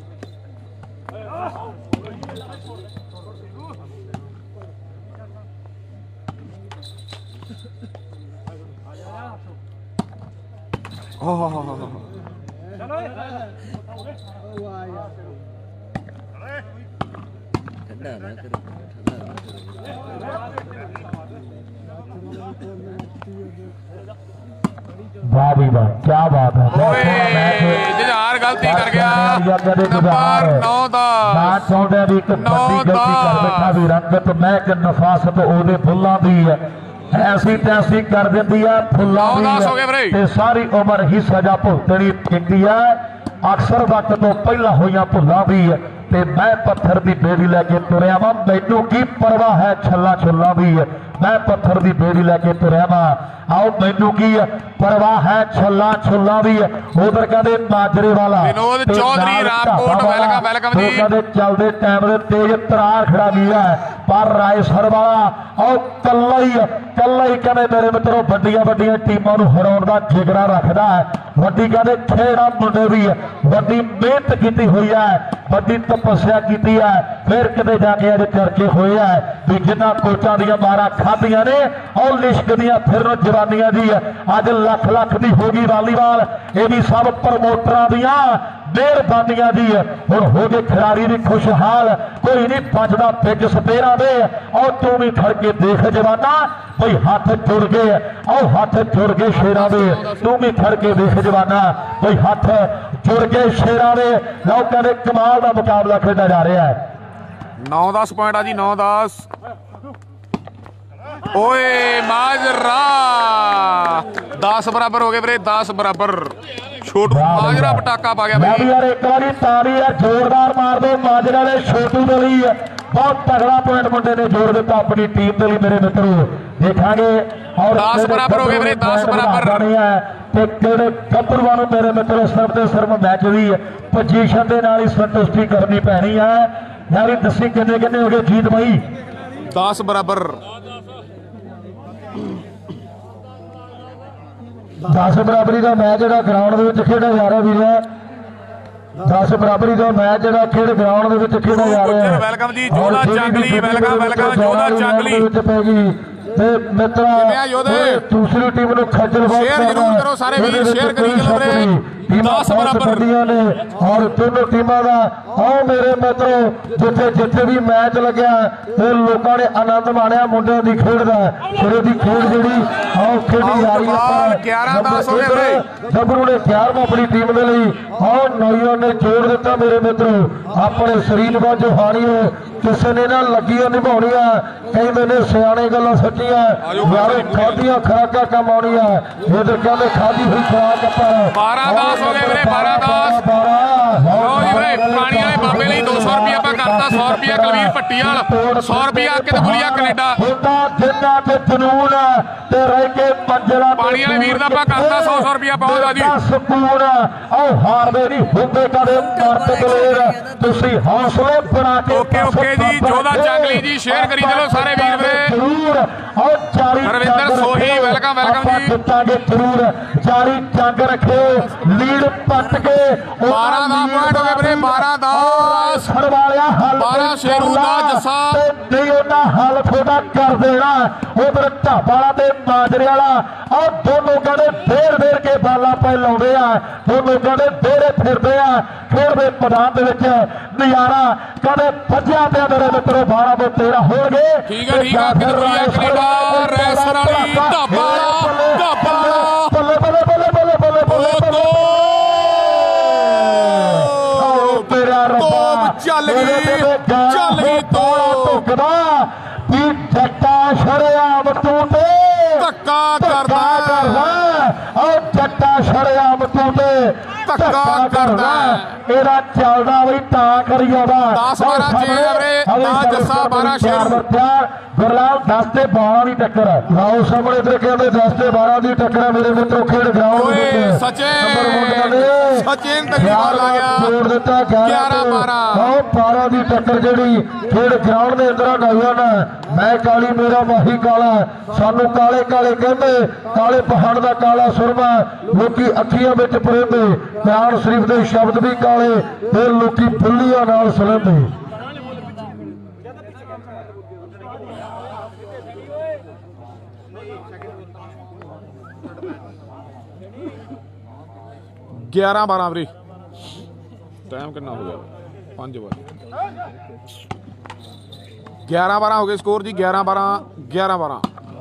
ਠੰਡਾ ਨਾ ਕਰੋ ਠੰਡਾ ਨਾ ਵਾਹ ਵੀ ਵਾਹ ਕੀ ਬਾਤ ਹੈ ਓਏ ਜੁਝਾਰ ਗਲਤੀ ਕਰ ਗਿਆ ਨੰਬਰ ਨੌ ਦਾ ਨਾ ਚਾਹੁੰਦਾ ਵੀ ਇੱਕ ਵੱਡੀ ਗਲਤੀ ਕਰ ਬੈਠਾ ਵੀ ਰੰਗਤ ਮਹਿਕ ਨਫਾਸਤ ਉਹਦੇ ਫੁੱਲਾਂ ਦੀ ਹੈ ਐਸੀ ਤੈਸੀ ਕਰ ਦਿੰਦੀ ਆ ਫੁੱਲਾਂ ਦੀ ਤੇ ਸਾਰੀ ਉਮਰ ਹੀ ਸਜ਼ਾ ਭੁਗਤਣੀ ਪੈਂਦੀ ਹੈ ਅਕਸਰ ਵਕਤ ਤੋਂ ਪਹਿਲਾਂ ਹੋਈਆਂ ਭੁੱਲਾਂ ਦੀ ਤੇ ਮੈਂ ਪੱਥਰ ਦੀ ਬੇੜੀ ਲੈ ਕੇ ਤੁਰਿਆ ਵਾਂ ਮੈਨੂੰ ਕੀ ਪਰਵਾਹ ਹੈ ਛੱਲਾ ਛੁੱਲਾਂ ਦੀ ਮੈਂ ਪੱਥਰ ਦੀ ਬੇੜੀ ਲੈ ਕੇ ਤੁਰਿਆ ਵਾਂ ਆਓ ਮੈਨੂੰ ਕੀ ਪਰਵਾਹ ਹੈ ਛੱਲਾ ਛੁੱਲਾਂ ਦੀ ਉਧਰ ਕਹਿੰਦੇ ਮਾਜਰੇ ਵਾਲਾ ਵਿਨੋਦ ਚੌਧਰੀ ਰਾਮਕੋਟ ਵੈਲਕਮ ਵੈਲਕਮ ਜੀ ਕਹਿੰਦੇ ਚੱਲਦੇ ਟਾਈਮ ਦੇ ਤੇਜ਼ ਤਰਾਰ ਖੜਾ ਗਿਆ ਪਰ ਰਾਏਸਰ ਵਾਲਾ ਆਓ ਕੱਲਾ ਹੀ ਕੱਲਾ ਹੀ ਕਹਿੰਦੇ ਮੇਰੇ ਮਿੱਤਰੋ ਵੱਡੀਆਂ ਵੱਡੀਆਂ ਟੀਮਾਂ ਨੂੰ ਹਰਾਉਣ ਦਾ ਜਿਗਰਾ ਰੱਖਦਾ ਹੈ ਵੱਡੀ ਕਹਿੰਦੇ ਖੇੜਾ ਮੁੰਡੇ ਦੀ ਵੱਡੀ ਮਿਹਨਤ ਕੀਤੀ ਹੋਈ ਹੈ ਵੱਡੀ ਤਪੱਸਿਆ ਕੀਤੀ ਹੈ ਫਿਰ ਕਿਤੇ ਜਾ ਕੇ ਅੱਜ ਚਰਚੇ ਹੋਏ ਆ ਵੀ ਜਿਨ੍ਹਾਂ ਕੋਚਾਂ ਦੀਆਂ ਮਾਰਾਂ ਖਾਧੀਆਂ ਨੇ ਉਹ ਲਿਸ਼ਕਦੀਆਂ ਫਿਰਨ ਜਵਾਨੀਆਂ ਦੀ ਅੱਜ ਲੱਖ ਲੱਖ ਦੀ ਹੋ ਗਈ ਵਾਲੀਬਾਲ ਇਹ ਵੀ ਸਭ ਪ੍ਰਮੋਟਰਾਂ ਦੀਆਂ ਮਿਹਰਬਾਨੀਆਂ ਦੀ ਹੁਣ ਹੋ ਗਏ ਖਿਡਾਰੀ ਵੀ ਖੁਸ਼ਹਾਲ ਕੋਈ ਨਹੀਂ ਬਚਦਾ ਪਿੱਚ ਸਪੇਰਾਂ ਦੇ ਔਰ ਤੂੰ ਵੀ ਖੜ ਕੇ ਦੇਖ ਜਵਾਨਾ ਬਈ ਹੱਥ ਜੁੜ ਗਏ ਆਓ ਹੱਥ ਜੁੜ ਗਏ ਸ਼ੇਰਾਂ ਦੇ ਤੂੰ ਵੀ ਖੜ ਕੇ ਦੇਖ ਜਵਾਨਾ ਬਈ ਹੱਥ ਜੁੜ ਗਏ ਸ਼ੇਰਾਂ ਦੇ ਲੋਕਾਂ ਦੇ ਕਮਾਲ ਦਾ ਮੁਕਾਬਲਾ ਖੇਡਿਆ ਜਾ ਰਿਹਾ ਹੈ ਨੌ ਦਸ ਪੁਆਇੰਟ ਆ ਜੀ ਨੌ ਦਸ ਓਏ ਮਾਜਰਾ ਦਸ ਬਰਾਬਰ ਹੋ ਗਏ ਵੀਰੇ ਦਸ ਬਰਾਬਰ ਛੋਟੂ ਮਾਜਰਾ ਪਟਾਕਾ ਪਾ ਗਿਆ ਬਈ ਯਾਰ ਇੱਕ ਵਾਰੀ ਤਾੜੀ ਆ ਜ਼ੋਰਦਾਰ ਮਾਰ ਦੋ ਮਾਜਰਾ ਦੇ ਛੋਟੂ ਦੇ ਲਈ ਬਹੁਤ ਤਗੜਾ ਪੁਆਇੰਟ ਮੁੰਡੇ ਨੇ ਜੋੜ ਦਿੱਤਾ ਆਪਣੀ ਟੀਮ ਦੇ ਲਈ ਮੇਰੇ ਮਿੱਤਰੋ ਦੇਖਾਂਗੇ ਔਰ ਦਸ ਬਰਾਬਰ ਹੋ ਗਏ ਵੀਰੇ ਦਸ ਬਰਾਬਰ ਤੇ ਕਿਹੜੇ ਗੱਭਰੂਆਂ ਨੂੰ ਮੇਰੇ ਮਿੱਤਰੋ ਸਰਬ ਦੇ ਸਰਬ ਮੈਚ ਦੀ ਪੋਜੀਸ਼ਨ ਦੇ ਨਾਲ ਹੀ ਸੰਤੁਸ਼ਟੀ ਕਰਨੀ ਪੈਣੀ ਹੈ ਯਾਰੀ ਦੱਸੀ ਕਿੰਨੇ ਕਿੰਨੇ ਹੋ ਗਏ ਜੀਤ ਬਾਈ ਦਸ ਬਰਾਬਰ ਦਸ ਬਰਾਬਰੀ ਦਾ ਮੈਚ ਜਿਹੜਾ ਗਰਾਊਂਡ ਦੇ ਵਿੱਚ ਖੇਡਿਆ ਜਾ ਰਿਹਾ ਵੀਰ ਦਸ ਬਰਾਬਰੀ ਦਾ ਮੈਚ ਜਿਹੜਾ ਖੇਡ ਗਰਾਊਂਡ ਦੇ ਵਿੱਚ ਖੇਡਿਆ ਜਾ ਰਿਹਾ ਹੈ ਵੈਲਕਮ ਜੀ ਜੋਧਾ ਚਾਂਗਲੀ ਵੈਲਕਮ ਵੈਲਕਮ ਜੋਧਾ ਚਾਂਗਲੀ ਵਿੱਚ ਪੈ ਗਈ ਤੇ ਮਿੱਤਰਾ ਦੂਸਰੀ ਟੀਮ ਨੂੰ ਖੱਜਲ ਬਹੁਤ ਸ਼ੇਅਰ ਜ਼ਰੂਰ ਕਰੋ ਸਾਰੇ ਵੀਰ ਸ਼ੇਅਰ ਕਰੀ ਚਲੋ ਵੀਰੇ ਦਸ ਬਰਾਬਰ ਨੇ ਔਰ ਦੋਨੋਂ ਟੀਮਾਂ ਦਾ ਆਓ ਮੇਰੇ ਮਿੱਤਰੋ ਜਿੱਥੇ ਜਿੱਥੇ ਵੀ ਮੈਚ ਲੱਗਿਆ ਤੇ ਲੋਕਾਂ ਨੇ ਆਨੰਦ ਮਾਣਿਆ ਮੁੰਡਿਆਂ ਦੀ ਖੇਡ ਦਾ ਸਿਰੇ ਦੀ ਖੇਡ ਜਿਹੜੀ ਆਓ ਖੇਡੀ ਜਾ ਰਹੀ ਹੈ ਗਿਆਰਾਂ ਦਸ ਹੋ ਗਏ ਵੀਰੇ ਗੱਭਰੂ ਨੇ ਗਿਆਰਵਾਂ ਆਪਣੀ ਟੀਮ ਦੇ ਲਈ ਆਓ ਨੌਜਵਾਨ ਨੇ ਜੋੜ ਦਿੱਤਾ ਮੇਰੇ ਮਿੱਤਰੋ ਆਪਣੇ ਸਰੀਰ ਵਾਜੋ ਹਾਣੀ ਕਿਸੇ ਨੇ ਨਾ ਲੱਗੀਆਂ ਨਿਭਾਉਣੀਆਂ ਕਈ ਮੈਨੇ ਸਿਆਣੇ ਗੱਲਾਂ ਸੱਚੀਆਂ ਯਾਰੇ ਖਾਦੀਆਂ ਖਰਾਕਾਂ ਕੰਮ ਆਉਣੀਆਂ ਇਧਰ ਕਹਿੰਦੇ ਖਾਦੀ ਹੋਈ ਖਰਾਕ ਪਰ ਬਾਰਾਂ ਦਸ ਹੋ ਗਏ ਵੀਰੇ ਬਾਰਾਂ ਦਸ ਲਓ ਜੀ ਵੀਰੇ ਪਾਣੀ ਵਾਲੇ ਬਾਬੇ ਲਈ ਦੋ ਸੌ ਰੁਪਏ ਆਪਾਂ ਕਰਤਾ ਸੌ ਰੁਪਏ ਕਲਵੀਰ ਭੱਟੀ ਵਾਲ ਸੌ ਰੁਪਏ ਕਿਤੇ ਗੁਲੀਆ ਕੈਨੇਡਾ ਹੁੰਦਾ ਜਿੰਨਾ ਤੇ ਜਨੂਨ ਤੇ ਰਹਿ ਕੇ ਮੰਜ਼ਲਾ ਪਾਣੀ ਵਾਲੇ ਵੀਰ ਦਾ ਆਪਾਂ ਕਰਤਾ ਸੌ ਸੌ ਰੁਪਏ ਪਾਉਂਦਾ ਜੀ ਸਕੂਨ ਆਓ ਹਾਰਦੇ ਨਹੀਂ ਹੁੰਦੇ ਕਦੇ ਮਰਦ ਦਲੇਰ ਤੁਸੀਂ ਹੌਸਲੇ ਬਣਾ ਕੇ ਓਕੇ ਓਕੇ ਜੀ ਜੋਧਾ ਚਾਂਗਲੀ ਜੀ ਸ਼ੇਅਰ ਕਰੀ ਚਲੋ ਸਾਰੇ ਵੀਰ ਵੀਰੇ ਜ਼ਰੂਰ ਆਓ ਚਾਲੀ ਰਵਿੰਦਰ ਸੋਹੀ ਵੈਲਕਮ ਵੈਲਕਮ ਜੀ ਦਿੱਤਾਂਗੇ ਜ਼ਰੂਰ ਚਾਲੀ ਜੰਗ ਰੱਖਿਓ ਲੀਡ ਪੱਟ ਕੇ ਬਾਰਾਂ ਦਾ ਪੁਆਇੰਟ ਹੋ ਗਏ ਵੀਰੇ ਬਾਰਾਂ ਦਸ ਰੈਸਰ ਵਾਲਿਆ ਹੱਲ ਬਾਰਾਂ ਸ਼ੇਰੂ ਦਾ ਜੱਸਾ ਤੇ ਨਹੀਂ ਉਹਨਾਂ ਹੱਲ ਤੁਹਾਡਾ ਕਰ ਦੇਣਾ। ਉਧਰ ਢਾਬਾ ਤੇ ਮਾਜਰੇ ਵਾਲਾ ਆਹ ਦੋਨੋਂ ਕਹਿੰਦੇ ਫੇਰ ਫੇਰ ਕੇ ਬਾਲਾਂ ਪੈ ਲਾਉਂਦੇ ਆ, ਦੋਨੋਂ ਕਹਿੰਦੇ ਫੇਰੇ ਫਿਰਦੇ ਆ ਖੇਡਦੇ ਮੈਦਾਨ ਦੇ ਵਿੱਚ ਨਜ਼ਾਰਾ ਕਹਿੰਦੇ ਭੱਜਿਆ ਪਿਆ ਮੇਰੇ ਮਿੱਤਰੋ ਬਾਰਾਂ ਤੋਂ ਤੇਰਾਂ ਹੋਣਗੇ। ਠੀਕ ਹੈ ਠੀਕ ਹੈ ਕੈਨੇਡਾ ਰੈਸਰ ਵਾਲੀ ਢਾਬਾ ਢਾਬਾ ਬੱਲੇ ਬੱਲੇ ਬੱਲੇ ਬੱਲੇ ਬੱਲੇ ਬੱਲੇ ਤੇਰਾ ਰੱਬਾ ਚੱਲ ਗਈ ਚੱਲ ਗਈ ਧੁੱਕਦਾ ਵੀ ਜੱਟਾ ਸ਼ਰਿਆਮ ਤੂੰ ਤੇ ਧੱਕਾ ਕਰਦਾ ਕਰਦਾ ਉਹ ਜੱਟਾ ਸ਼ਰਿਆਮ ਤੂੰ ਤੇ ਧੱਕਾ ਕਰਦਾ ਇਹਦਾ ਚੱਲਦਾ ਬਈ ਤਾਂ ਕਰੀ ਆਉਂਦਾ ਦਸ ਬਾਰਾਂ ਛੇ ਵੀਰੇ ਦਸ ਜੱਸਾ ਬਾਰਾਂ ਸ਼ੇਰੂ ਗੁਰਲਾਲ ਦਸ ਤੇ ਬਾਰਾਂ ਦੀ ਟੱਕਰ ਲਾਓ ਸਾਹਮਣੇ ਇਧਰ ਕਹਿੰਦੇ ਦਸ ਤੇ ਬਾਰਾਂ ਦੀ ਟੱਕਰ ਮੇਰੇ ਮਿੱਤਰੋ ਖੇਡ ਗਰਾਊਂਡ ਓਏ ਸਚਿਨ ਸਚਿਨ ਤੱਕ ਬਾਲ ਆ ਗਿਆ ਜੋੜ ਦਿੱਤਾ ਗਿਆਰਾਂ ਬਾਰਾਂ ਉਹ ਬਾਰਾਂ ਦੀ ਟੱਕਰ ਜਿਹੜੀ ਖੇਡ ਗਰਾਊਂਡ ਦੇ ਅੰਦਰ ਨੌਜਵਾਨ ਮੈਂ ਕਾਲੀ ਮੇਰਾ ਮਾਹੀ ਕਾਲਾ ਸਾਨੂੰ ਕਾਲੇ ਕਾਲੇ ਕਹਿੰਦੇ ਕਾਲੇ ਪਹਾੜ ਦਾ ਕਾਲਾ ਸੁਰਮਾ ਲੋਕੀ ਅੱਖੀਆਂ ਵਿੱਚ ਪਰੇਂਦੇ ਕੁਰਾਨ ਸ਼ਰੀਫ ਦੇ ਸ਼ਬਦ ਵੀ ਕਾਲੇ ਫਿਰ ਲੋਕੀ ਫੁੱਲੀਆਂ ਨਾਲ ਸੁਣਦੇ। ਗਿਆਰਾਂ ਬਾਰਾਂ ਵੀਰੇ ਟਾਈਮ ਕਿੰਨਾ ਹੋ ਗਿਆ ਪੰਜ ਵਜੇ ਗਿਆਰਾਂ ਬਾਰਾਂ ਹੋ ਗਏ ਸਕੋਰ ਜੀ ਗਿਆਰਾਂ ਬਾਰਾਂ ਗਿਆਰਾਂ ਬਾਰਾਂ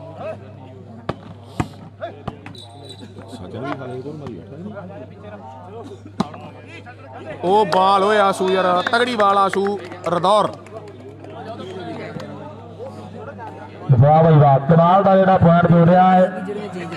ਉਹ ਬਾਲ ਹੋਏ ਆਸ਼ੂ ਯਾਰ ਤਗੜੀ ਬਾਲ ਆਸ਼ੂ ਰਦੌਰ ਵਾਹ ਬਈ ਵਾਹ ਕਮਾਲ ਦਾ ਜਿਹੜਾ ਪੁਆਇੰਟ ਜੋੜ ਰਿਹਾ ਹੈ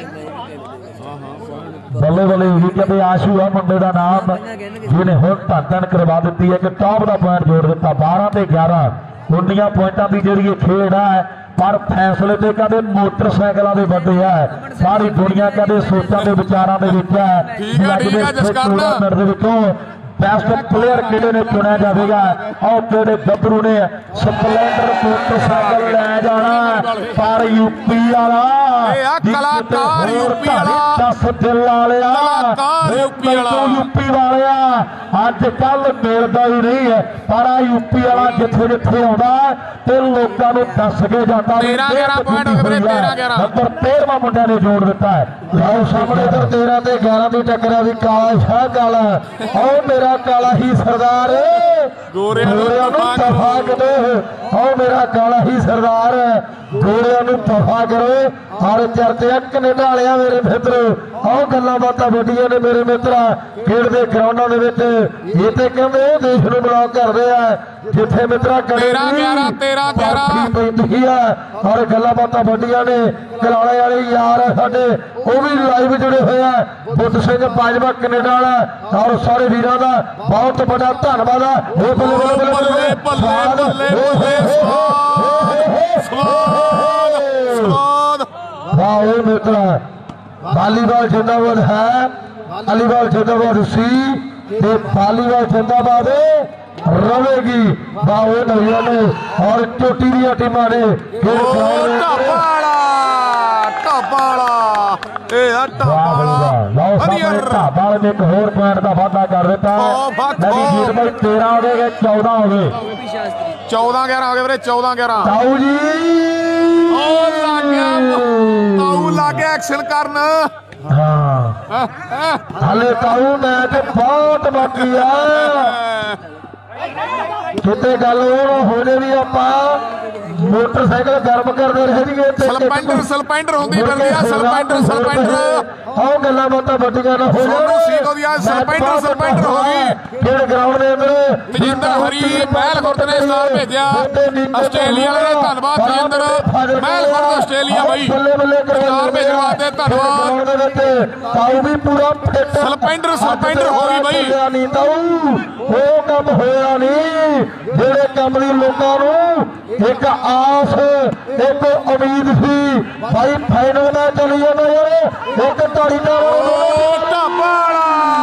ਬੱਲੇ ਬੱਲੇ ਵੀ ਕਹਿੰਦੇ ਆਸ਼ੂ ਆ ਮੁੰਡੇ ਦਾ ਨਾਮ ਜਿਹਨੇ ਹੁਣ ਧੰਨ ਕਰਵਾ ਦਿੱਤੀ ਹੈ ਕਿ ਟੌਪ ਦਾ ਪੁਆਇੰਟ ਜੋੜ ਦਿੱਤਾ ਬਾਰਾਂ ਤੇ ਗਿਆਰਾਂ ਉਨੀਆਂ ਪੁਆਇੰਟਾਂ ਦੀ ਜਿਹੜੀ ਇਹ ਖੇਡ ਹੈ ਪਰ ਫੈਸਲੇ ਤੇ ਕਹਿੰਦੇ ਮੋਟਰਸਾਈਕਲਾਂ ਦੇ ਵੱਡੇ ਆ ਸਾਰੀ ਦੁਨੀਆ ਕਹਿੰਦੇ ਸੋਚਾਂ ਦੇ ਵਿਚਾਰਾਂ ਦੇ ਵਿੱਚ ਹੈ ਠੀਕ ਹੈ ਠੀਕ ਹੈ ਜਸਕਰਨ ਦੇ ਵਿੱਚੋਂ ਬੈਸਟ ਪਲੇਅਰ ਕਿਹੜੇ ਨੇ ਚੁਣਿਆ ਜਾਵੇਗਾ ਉਹ ਕਿਹੜੇ ਗੱਭਰੂ ਨੇ ਸਪਲੈਂਡਰ ਮੋਟਰਸਾਈਕਲ ਲੈ ਜਾਣਾ ਪਰ ਯੂਪੀ ਵਾਲਾ ਇਹ ਆ ਕਲਾਕਾਰ ਯੂਪੀ ਵਾਲਾ ਦਸ ਦਿਲ ਵਾਲਿਆ ਕਲਾਕਾਰ ਯੂਪੀ ਵਾਲਾ ਯੂਪੀ ਵਾਲਿਆ ਅੱਜ ਕੱਲ ਮਿਲਦਾ ਹੀ ਨਹੀਂ ਹੈ ਪਰ ਆ ਯੂਪੀ ਵਾਲਾ ਜਿੱਥੇ ਜਿੱਥੇ ਆਉਂਦਾ ਤੇ ਲੋਕਾਂ ਨੂੰ ਦੱਸ ਕੇ ਜਾਂਦਾ ਤੇਰਾਂ ਗਿਆਰਾਂ ਪੁਆਇੰਟ ਹੋ ਗਏ ਵੀਰੇ ਤੇਰਾਂ ਗਿਆਰਾਂ ਨੰਬਰ ਤੇਰਵਾਂ ਮੁੰਡਿਆਂ ਨੇ ਜੋੜ ਦਿੱਤਾ ਹੈ ਲਓ ਸਾਹਮਣੇ ਇਧਰ ਤੇਰਾਂ ਤੇ ਗਿਆਰਾਂ ਦੀ ਟੱਕਰ ਆ ਵੀ ਕਾਲਾ ਸ਼ਾਹ ਕਾਲਾ ਉਹ ਮੇਰਾ ਕਾਲਾ ਹੀ ਸਰਦਾਰ ਗੋਰਿਆਂ ਨੂੰ ਦਫਾ ਕਰੋ ਉਹ ਮੇਰਾ ਕਾਲਾ ਹੀ ਸਰਦਾਰ ਗੋਰਿਆਂ ਨੂੰ ਦਫਾ ਕਰੋ ਹਰ ਚਰਚਾ ਕੈਨੇਡਾ ਵਾਲਿਆ ਮੇਰੇ ਮਿੱਤਰ ਉਹ ਗੱਲਾਂ ਬਾਤਾਂ ਵੱਡੀਆਂ ਨੇ ਮੇਰੇ ਮਿੱਤਰਾ ਖੇਡਦੇ ਗਰਾਊਂਡਾਂ ਦੇ ਵਿੱਚ ਇਹ ਤੇ ਕਹਿੰਦੇ ਉਹ ਦੇਸ਼ ਨੂੰ ਬਲੌਕ ਕਰਦੇ ਆ ਜਿੱਥੇ ਮਿੱਤਰਾ ਤੇਰਾਂ ਗਿਆਰਾਂ ਤੇਰਾਂ ਗਿਆਰਾਂ ਪੈਂਦੀ ਆ ਔਰ ਗੱਲਾਂ ਬਾਤਾਂ ਵੱਡੀਆਂ ਨੇ ਕਲਾਲੇ ਵਾਲੇ ਯਾਰ ਸਾਡੇ ਉਹ ਵੀ ਲਾਈਵ ਜੁੜੇ ਹੋਏ ਆ ਬੁੱਧ ਸਿੰਘ ਪਾਜਵਾ ਕੈਨੇਡਾ ਵਾਲਾ ਔਰ ਸਾਰੇ ਵੀਰਾਂ ਦਾ ਬਹੁਤ ਵੱਡਾ ਧੰਨਵਾਦ ਆ ਬੱਲੇ ਬੱਲੇ ਬੱਲੇ ਬੱਲੇ ਬੱਲੇ ਸਵਾਦ ਵਾਹ ਉਹ ਮਿੱਤਰਾ ਵਾਲੀਬਾਲ ਜਿੰਦਾਬਾਦ ਹੈ ਵਾਲੀਬਾਲ ਜਿੰਦਾਬਾਦ ਸੀ ਤੇ ਵਾਲੀਬਾਲ ਜਿੰਦਾਬਾਦ ਰਵੇਗੀ ਵਾਹ ਉਹ ਨੌਜਵਾਨ ਔਰ ਚੋਟੀ ਦੀਆਂ ਟੀਮਾਂ ਨੇ ਢਾਬਾਲਾ ਢਾਬਾਲਾ ਇਹ ਆ ਢਾਬਾਲਾ ਵਧੀਆ ਢਾਬਾਲੇ ਨੇ ਇੱਕ ਹੋਰ ਪੁਆਇੰਟ ਦਾ ਵਾਅਦਾ ਕਰ ਦਿੱਤਾ ਨਵੀਂ ਜੀਤ ਬਾਈ ਤੇਰਾਂ ਹੋ ਗਏ ਚੌਦਾਂ ਹੋ ਗਏ ਚੌਦਾਂ ਗਿਆਰਾਂ ਹੋ ਗਏ ਵੀਰੇ ਚੌਦਾਂ ਗਿਆਰਾਂ ਤਾਊ ਜੀ ਉਹ ਲੱਗ ਗਿਆ ਤਾਊ ਲੱਗ ਗਿਆ ਐਕਸ਼ਨ ਕਰਨ ਹਾਂ ਹਾਲੇ ਤਾਊ ਮੈਚ ਬਹੁਤ ਬਾਕੀ ਆ ਕਿਤੇ ਗੱਲ ਉਹ ਹੋਣੇ ਵੀ ਆਪਾਂ ਮੋਟਰਸਾਈਕਲ ਗਰਮ ਕਰਦੇ ਰਹੇ ਜੀਏ ਸਲਪੈਂਡਰ ਸਲਪੈਂਡਰ ਹੁੰਦੀ ਫਿਰਦੀ ਆ ਸਲਪੈਂਡਰ ਸਲਪੈਂਡਰ ਉਹ ਗੱਲਾਂ ਬਾਤਾਂ ਵੱਡੀਆਂ ਨਾ ਹੋ ਸੋਨੂ ਸੀਤੋ ਦੀ ਆ ਸਲਪੈਂਡਰ ਸਲਪੈਂਡਰ ਹੋ ਗਈ ਖੇਡ ਗਰਾਊਂਡ ਦੇ ਅੰਦਰ ਤਜਿੰਦਰ ਹਰੀ ਮਹਿਲ ਖੁਰਦ ਨੇ ਸਟਾਰ ਭੇਜਿਆ ਆਸਟ੍ਰੇਲੀਆ ਵਾਲੇ ਧੰਨਵਾਦ ਤਜਿੰਦਰ ਮਹਿਲ ਖੁਰਦ ਆਸਟ੍ਰੇਲੀਆ ਬਾਈ ਸਟਾਰ ਭੇਜਣ ਵਾਸਤੇ ਧੰਨਵਾਦ ਤਾਊ ਵੀ ਪੂਰਾ ਫਿੱਟ ਸਲਪੈਂਡਰ ਸਲਪੈਂਡਰ ਹੋ ਗਈ ਬਾਈ ਨਹੀਂ ਤਾਊ ਉਹ ਕੰਮ ਹੋਇਆ ਨਹੀਂ ਜਿਹੜੇ ਕੰਮ ਦੀ ਲੋਕਾਂ ਨੂੰ ਇੱਕ ਆਸ ਇੱਕ ਉਮੀਦ ਸੀ ਭਾਈ ਫਾਈਨਲ ਮੈਚ ਚੱਲੀ ਜਾਂਦਾ ਯਾਰ ਇੱਕ ਢਾੜੀ ਨਾਲ ਢਾਬਾਲਾ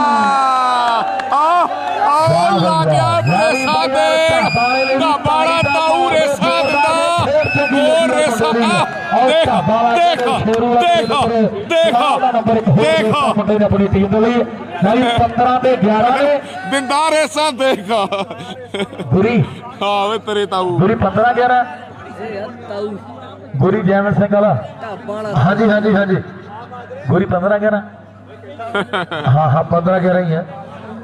ਆ ਆਓ ਲਾ ਗਿਆ ਰੇਸਾ ਦੇ ਢਾਬਾਲਾ ਤਾਊ ਰੇਸਾ ਦਿੰਦਾ ਹੋਰ ਰੇਸਾ ਦੇਖ ਦੇਖ ਦੇਖ ਦੇਖ ਮੁੰਡੇ ਨੇ ਆਪਣੀ ਟੀਮ ਦੇ ਲਈ ਨਹੀਂ ਪੰਦਰਾਂ ਤੇ ਗਿਆਰਾਂ ਨੇ ਦਿੰਦਾ ਰੇਸਾਂ ਦੇਖ ਗੁਰੀ ਹਾਂ ਵੇ ਤੇਰੇ ਤਾਊ ਗੁਰੀ ਪੰਦਰਾਂ ਗਿਆਰਾਂ ਇਹ ਯਾਰ ਤਾਊ ਗੁਰੀ ਜੈਮਲ ਸਿੰਘ ਵਾਲਾ ਢਾਬਾਂ ਵਾਲਾ ਹਾਂਜੀ ਹਾਂਜੀ ਹਾਂਜੀ ਗੁਰੀ ਪੰਦਰਾਂ ਗਿਆਰਾਂ ਹਾਂ ਹਾਂ ਪੰਦਰਾਂ ਗਿਆਰਾਂ ਹੀ ਹੈ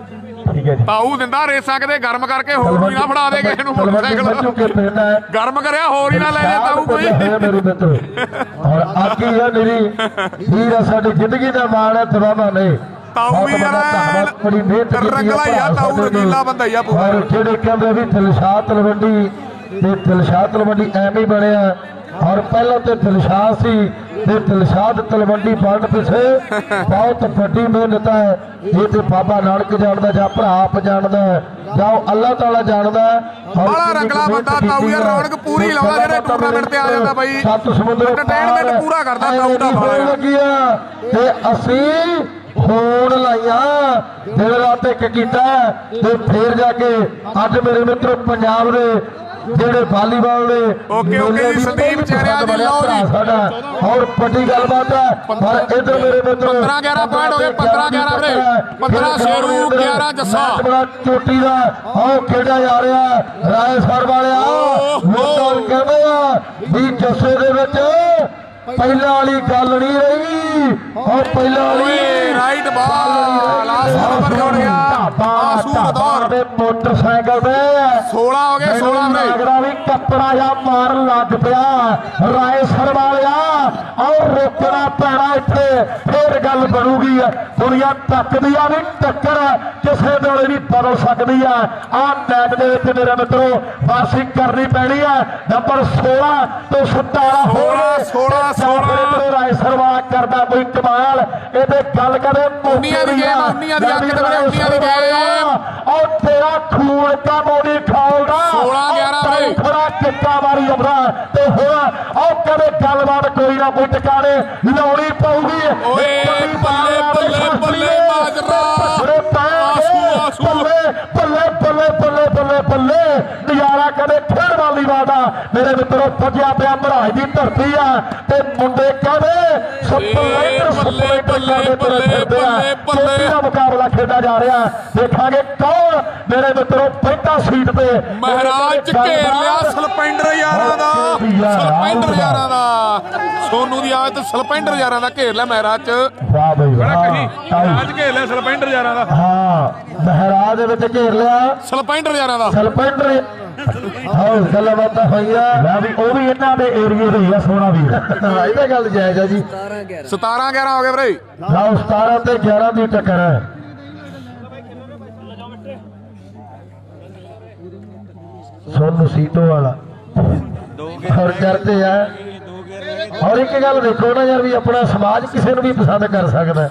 ਠੀਕ ਹੈ ਜੀ ਤਾਊ ਦਿੰਦਾ ਰੇਸਾਂ ਕਿਤੇ ਗਰਮ ਕਰਕੇ ਹੋਰ ਵੀ ਨਾ ਫੜਾ ਦੇ ਕਿਸੇ ਨੂੰ ਮੋਟਰਸਾਈਕਲ ਗਰਮ ਕਰਿਆ ਹੋਰ ਹੀ ਨਾ ਲੈ ਜਾ ਤਾਊ ਕੋਈ ਮੇਰੇ ਮਿੱਤਰ ਔਰ ਆਕੀ ਹੈ ਮੇਰੀ ਵੀਰ ਸਾਡੀ ਜ਼ਿੰਦਗੀ ਦਾ ਮਾਣ ਹੈ ਤਵਾਮਾ ਨੇ ਤਾਊ ਵੀ ਯਾਰ ਬੜੀ ਮਿਹਨਤ ਕੀਤੀ ਰੰਗਲਾ ਹੀ ਆ ਤਾਊ ਰੰਗੀਲਾ ਬੰਦਾ ਹੀ ਆ ਪੂਰਾ ਔਰ ਜਿਹੜੇ ਕਹਿੰਦੇ ਵੀ ਦਿਲਸ਼ਾਦ ਤਲਵੰਡੀ ਤੇ ਦਿਲਸ਼ਾਦ ਤਲਵੰਡੀ ਐਵੇਂ ਬਣਿਆ ਔਰ ਪਹਿਲਾਂ ਤੇ ਦਿਲਸ਼ਾਦ ਸੀ ਤੇ ਦਿਲਸ਼ਾਦ ਤਲਵੰਡੀ ਬਣਨ ਪਿੱਛੇ ਬਹੁਤ ਵੱਡੀ ਮਿਹਨਤ ਹੈ ਇਹ ਤੇ ਬਾਬਾ ਨਾਨਕ ਜਾਣਦਾ ਜਾਂ ਭਰਾ ਆਪ ਜਾਣਦਾ ਜਾਂ ਅੱਲਾਹ ਤਾਲਾ ਜਾਣਦਾ ਬੜਾ ਰੰਗਲਾ ਬੰਦਾ ਤਾਊ ਯਾਰ ਰੌਣਕ ਪੂਰੀ ਲਾਉਂਦਾ ਜਿਹੜੇ ਟੂਰਨਾਮੈਂਟ ਤੇ ਆ ਜਾਂਦਾ ਬਾਈ ਸੱਤ ਸਮੁੰਦਰ ਐਂਟਰਟੇਨਮੈਂਟ ਪੂਰਾ ਕਰਦਾ ਤਾਊ ਦਾ ਲੱਗਿਆ ਤੇ ਅਸੀਂ ਹੋਣ ਲਾਈਆਂ ਦਿਨ ਰਾਤ ਇੱਕ ਕੀਤਾ ਤੇ ਫੇਰ ਜਾ ਕੇ ਅੱਜ ਮੇਰੇ ਮਿੱਤਰ ਪੰਜਾਬ ਦੇ ਜਿਹੜੇ ਵਾਲੀਬਾਲ ਦੇ ਓਕੇ ਓਕੇ ਜੀ ਸੰਦੀਪ ਚਹਿਰਿਆ ਜੀ ਲਓ ਜੀ ਸਾਡਾ ਔਰ ਵੱਡੀ ਗੱਲਬਾਤ ਹੈ ਪਰ ਇਧਰ ਮੇਰੇ ਮਿੱਤਰ ਪੰਦਰਾਂ ਗਿਆਰਾਂ ਪੁਆਇੰਟ ਹੋ ਗਏ ਪੰਦਰਾਂ ਗਿਆਰਾਂ ਵੀਰੇ ਪੰਦਰਾਂ ਸ਼ੇਰੂ ਗਿਆਰਾਂ ਜੱਸਾ ਬੜਾ ਚੋਟੀ ਦਾ ਆਓ ਖੇਡਿਆ ਜਾ ਰਿਹਾ ਰਾਏ ਸਰ ਵਾਲਿਆ ਲੋਕਾਂ ਕਹਿੰਦੇ ਆ ਵੀ ਜੱਸੇ ਦੇ ਵਿੱਚ ਪਹਿਲਾਂ ਵਾਲੀ ਗੱਲ ਨਹੀਂ ਰਹੀ ਔਰ ਪਹਿਲਾਂ ਵਾਲੀ ਰਾਈਟ ਬਾਲ ਲਾਸਟ ਨੰਬਰ ਜੁੜ ਗਿਆ ਆਸੂ ਦੌਰ ਦੇ ਮੋਟਰਸਾਈਕਲ ਤੇ ਸੋਲਾਂ ਹੋ ਗਏ ਸੋਲਾਂ ਵੀਰੇ ਨਾਗਰਾ ਵੀ ਕੱਪੜਾ ਜਾਂ ਮਾਰਨ ਲੱਗ ਪਿਆ ਰਾਏ ਸਰ ਵਾਲਿਆ ਔਰ ਰੋਕਣਾ ਪੈਣਾ ਇੱਥੇ ਫੇਰ ਗੱਲ ਬਣੂਗੀ ਦੁਨੀਆ ਤੱਕਦੀ ਆ ਵੀ ਟੱਕਰ ਕਿਸੇ ਵੇਲੇ ਵੀ ਬਦਲ ਸਕਦੀ ਆ ਆਹ ਮੈਚ ਦੇ ਵਿੱਚ ਮੇਰੇ ਮਿੱਤਰੋ ਵਾਪਸੀ ਕਰਨੀ ਪੈਣੀ ਆ ਨੰਬਰ ਸੋਲਾਂ ਤੋਂ ਸਤਾਰਾਂ ਸੋਲਾਂ ਸੋਲਾਂ ਸੋਲਾਂ ਰਾਏ ਸਰਵਾ ਕਰਦਾ ਕੋਈ ਕਮਾਲ ਇਹਦੇ ਗੱਲ ਕਰੇ ਉਨੀਆਂ ਦੀ ਗੇਮ ਉਨੀਆਂ ਦੀ ਅੱਖ ਤੇ ਬੜੇ ਉਨੀਆਂ ਦੀ ਗੇਮ ਔਰ ਤੇਰਾ ਖੂਨ ਕਾ ਮੋੜੀ ਖਾਲਦਾ ਸੋਲਾਂ ਗਿਆਰਾਂ ਵੇ ਖੜਾ ਕਿੱਤਾ ਮਾਰੀ ਆਪਣਾ ਤੇ ਹੁਣ ਉਹ ਕਦੇ ਗੱਲਬਾਤ ਕੋਈ ਨਾ ਕੋਈ ਟਿਕਾਣੇ ਲਾਉਣੀ ਪਊਗੀ ਓਏ ਬੱਲੇ ਬੱਲੇ ਬੱਲੇ ਮਾਜਰਾ ਆਸੂ ਆਸੂ ਬੱਲੇ ਬੱਲੇ ਬੱਲੇ ਬੱਲੇ ਬੱਲੇ ਬੱਲੇ ਨਜ਼ਾਰਾ ਕਦੇ ਖੇਡ ਵਾਲੀ ਵਾਦਾ ਮੇਰੇ ਮਿੱਤਰੋ ਭੱਜਿਆ ਪਿਆ ਮਹਾਰਾਜ ਦੀ ਧਰਤੀ ਆ ਤੇ ਮੁੰਡੇ ਕਹਿੰਦੇ ਸਪਲੈਂਡਰ ਸਪਲੈਂਡਰ ਕਰਦੇ ਤੁਰੇ ਫਿਰਦੇ ਆ ਚੋਟੀ ਦਾ ਮੁਕਾਬਲਾ ਖੇਡਿਆ ਜਾ ਰਿਹਾ ਦੇਖਾਂਗੇ ਕੌਣ ਮੇਰੇ ਮਿੱਤਰੋ ਪਹਿਲਾ ਸੀਟ ਤੇ ਮਹਾਰਾਜ ਘੇਰ ਲਿਆ ਸਲਪੈਂਡਰ ਯਾਰਾਂ ਦਾ ਸਲਪੈਂਡਰ ਯਾਰਾਂ ਦਾ ਸੋਨੂ ਦੀ ਆਦਤ ਸਲਪੈਂਡਰ ਯਾਰਾਂ ਦਾ ਘੇਰ ਲਿਆ ਮਹਾਰਾਜ ਚ ਵਾਹ ਬਈ ਮਹਾਰਾਜ ਘੇਰ ਲਿਆ ਸਲਪੈਂਡਰ ਯਾਰਾਂ ਦਾ ਹਾਂ ਮਹਾਰਾਜ ਦੇ ਵਿੱਚ ਘੇਰ ਲਿਆ ਸਲਪੈਂਡਰ ਯਾਰਾਂ ਦਾ ਸਲਪੈਂਡਰ ਹਾਂ ਗੱਲਬਾਤ ਹੋਈਆ ਮੈਂ ਵੀ ਉਹ ਵੀ ਇਹਨਾਂ ਦੇ ਏਰੀਏ ਦੇ ਹੀ ਆ ਸੋਹਣਾ ਵੀਰ ਇਹਦਾ ਗੱਲ ਜਾਇਜ਼ ਆ ਜੀ ਸਤਾਰਾਂ ਗਿਆਰਾਂ ਸਤਾਰਾਂ ਗਿਆਰਾਂ ਹੋ ਗਏ ਵੀਰੇ ਲਓ ਸਤਾਰਾਂ ਤੇ ਗਿਆਰਾਂ ਦੀ ਟੱਕਰ ਹੈ ਸੋਨੂ ਸੀਤੋ ਵਾਲਾ ਹੋਰ ਕਰਦੇ ਆ ਔਰ ਇੱਕ ਗੱਲ ਦੇਖੋ ਨਾ ਯਾਰ ਵੀ ਆਪਣਾ ਸਮਾਜ ਕਿਸੇ ਨੂੰ ਵੀ ਪਸੰਦ ਕਰ ਸਕਦਾ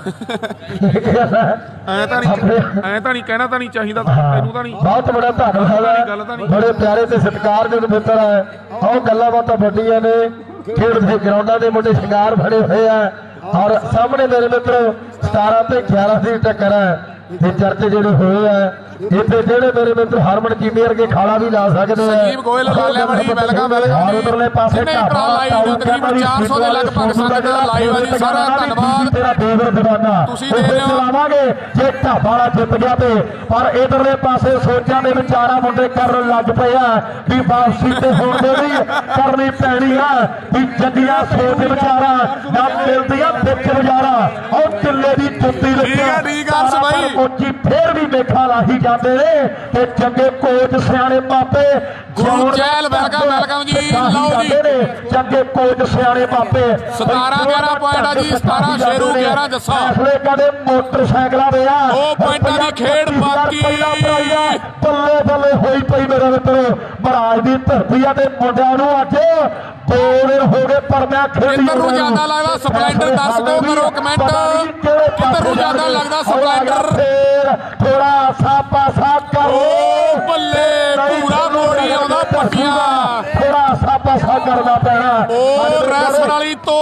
ਐ ਤਾਂ ਨਹੀਂ ਐ ਤਾਂ ਨਹੀਂ ਕਹਿਣਾ ਤਾਂ ਨਹੀਂ ਚਾਹੀਦਾ ਤੈਨੂੰ ਤਾਂ ਨਹੀਂ ਬਹੁਤ ਬੜਾ ਧੰਨਵਾਦ ਹੈ ਬੜੇ ਪਿਆਰੇ ਤੇ ਸਤਿਕਾਰਯੋਗ ਮਿੱਤਰ ਹੈ ਆਹ ਗੱਲਾਂ ਬਾਤਾਂ ਵੱਡੀਆਂ ਨੇ ਖੇਡ ਦੇ ਗਰਾਊਂਡਾਂ ਦੇ ਮੁੰਡੇ ਸ਼ਿੰਗਾਰ ਫੜੇ ਹੋਏ ਆ ਔਰ ਸਾਹਮਣੇ ਮੇਰੇ ਮਿੱਤਰੋ ਸਤਾਰਾਂ ਤੇ ਗਿਆਰਾਂ ਦੀ ਟੱਕਰ ਹੈ ਤੇ ਚਰਚੇ ਜਿਹੜੇ ਹੋਏ ਆ ਇੱਥੇ ਜਿਹੜੇ ਮੇਰੇ ਮਿੱਤਰ ਹਰਮਨ ਕੀਮੇ ਵਰਗੇ ਖਾਲਾ ਵੀ ਲਾ ਸਕਦੇ ਆ ਸੰਜੀਵ ਗੋਇਲ ਲਾਲਿਆ ਬੜੀ ਵੈਲਕਮ ਵੈਲਕਮ ਉਧਰਲੇ ਪਾਸੇ ਢਾਬਾ ਲਾਈਵ ਤਕਰੀਬਨ ਚਾਰ ਸੌ ਦੇ ਲਗਭਗ ਸੰਗਤ ਦਾ ਲਾਈਵ ਹੈ ਜੀ ਸਾਰਾ ਧੰਨਵਾਦ ਤੇਰਾ ਬੇਵਰ ਦੀਵਾਨਾ ਤੁਸੀਂ ਦੇ ਰਹੇ ਹੋ ਚਲਾਵਾਂਗੇ ਜੇ ਢਾਬਾ ਵਾਲਾ ਜਿੱਤ ਗਿਆ ਤੇ ਪਰ ਇਧਰਲੇ ਪਾਸੇ ਸੋਚਾਂ ਦੇ ਵਿਚਾਰਾ ਮੁੰਡੇ ਕਰਨ ਲੱਗ ਪਏ ਆ ਵੀ ਵਾਪਸੀ ਤੇ ਹੁਣ ਦੇ ਵੀ ਕਰਨੀ ਪੈਣੀ ਆ ਵੀ ਜੱਦੀਆਂ ਸੋਚ ਵਿਚਾਰਾ ਨਾ ਮਿਲਦੀਆਂ ਵਿੱਚ ਵਿਚਾਰਾ ਉਹ ਕਿੱਲੇ ਦੀ ਜੁੱਤੀ ਲੱਗਿਆ ਠੀਕ ਆ ਸਬਾਈ ਕੋਚੀ ਫੇਰ ਵੀ ਮੇਖਾ ਲਾਹੀ ਜਾਂਦੇ ਨੇ ਤੇ ਚੰਗੇ ਕੋਚ ਸਿਆਣੇ ਮਾਪੇ ਗੁਰੂ ਚਹਿਲ ਵੈਲਕਮ ਵੈਲਕਮ ਜੀ ਲਓ ਜੀ ਚੰਗੇ ਕੋਚ ਸਿਆਣੇ ਮਾਪੇ ਸਤਾਰਾਂ ਗਿਆਰਾਂ ਪੁਆਇੰਟ ਆ ਜੀ ਸਤਾਰਾਂ ਸ਼ੇਰੂ ਗਿਆਰਾਂ ਜੱਸਾ ਫੈਸਲੇ ਕਦੇ ਮੋਟਰਸਾਈਕਲਾਂ ਦੇ ਆ ਦੋ ਪੁਆਇੰਟਾਂ ਦੀ ਖੇਡ ਬਾਕੀ ਬੱਲੇ ਬੱਲੇ ਹੋਈ ਪਈ ਮੇਰੇ ਮਿੱਤਰੋ ਮਹਾਰਾਜ ਦੀ ਧਰਤੀ ਆ ਤੇ ਮੁੰਡਿਆਂ ਨੂੰ ਅੱਜ ਦੋ ਦਿਨ ਹੋ ਗਏ ਪਰ ਮੈਂ ਖੇਡੀ ਕਿੱਧਰ ਨੂੰ ਜ਼ਿਆਦਾ ਲੱਗਦਾ ਸਪਲੈਂਡਰ ਦੱਸ ਦਿਓ ਕਰੋ ਕਮੈਂਟ ਕਿੱਧਰ ਨੂੰ ਜ਼ਿਆਦਾ ਲੱਗਦਾ ਸਪਲੈਂਡਰ ਥੋੜਾ ਸਾਪਾ ਸਾਫ ਕਰੋ ਬੱਲੇ ਪੂਰਾ ਮੋੜੀ ਆਉਂਦਾ ਪੱਟੀਆਂ ਥੋੜਾ ਸਾਪਾ ਸਾਫ ਕਰਨਾ ਪੈਣਾ ਉਹ ਰੈਸਰ ਵਾਲੀ ਤੋਂ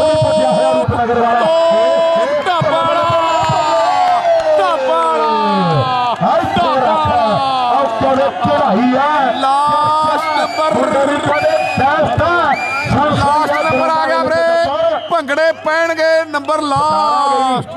ਢਾਬਾਲਾ ਢਾਬਾਲਾ ਢਾਬਾਲਾ ਚੜਾਈ ਆ ਲਾਸਟ ਨੰਬਰ ਲਾਸਟ ਨੰਬਰ ਆ ਗਿਆ ਨੰਬਰ ਲਾਸਟ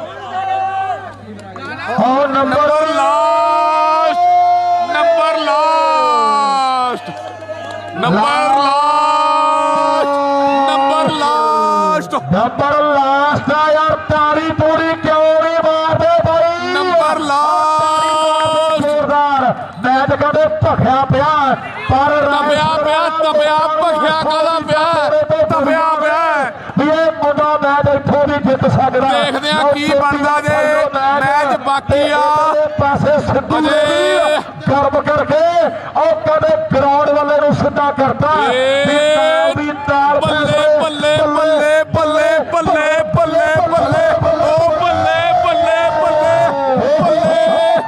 ਹਾਂ number number last number last number last number last number last ਆ ਯਾਰ ਤਾੜੀ ਪੂਰੀ ਕਿਉਂ ਨਹੀਂ ਮਾਰਦੇ ਬਾਈ ਨੰਬਰ ਲਾਸਟ ਜ਼ੋਰਦਾਰ ਮੈਚ ਕਦੇ ਭਖਿਆ ਪਿਆ ਪਰ ਤਪਿਆ ਪਿਆ ਤਪਿਆ ਭਖਿਆ ਕਾਹਦਾ ਪਿਆ ਤਪਿਆ ਪਿਆ ਵੀ ਇਹ ਮੁੰਡਾ ਮੈਚ ਇੱਥੋਂ ਵੀ ਜਿੱਤ ਸਕਦਾ ਦੇਖਦੇ ਆ ਕੀ ਬਣਦਾ ਜੇ ਮੈਚ ਬਾਕੀ ਆ ਪਾਸੇ ਸਿੱਧੂ ਅਜੇ ਗਰਮ ਕਰਕੇ ਉਹ ਕਦੇ ਗਰਾਊਂਡ ਵਾਲੇ ਨੂੰ ਸਿੱਧਾ ਕਰਤਾ ਵੀ ਤਾਲ ਬੱਲੇ ਬੱਲੇ ਬੱਲੇ ਬੱਲੇ ਬੱਲੇ ਬੱਲੇ ਬੱਲੇ ਓ ਬੱਲੇ ਬੱਲੇ ਬੱਲੇ ਬੱਲੇ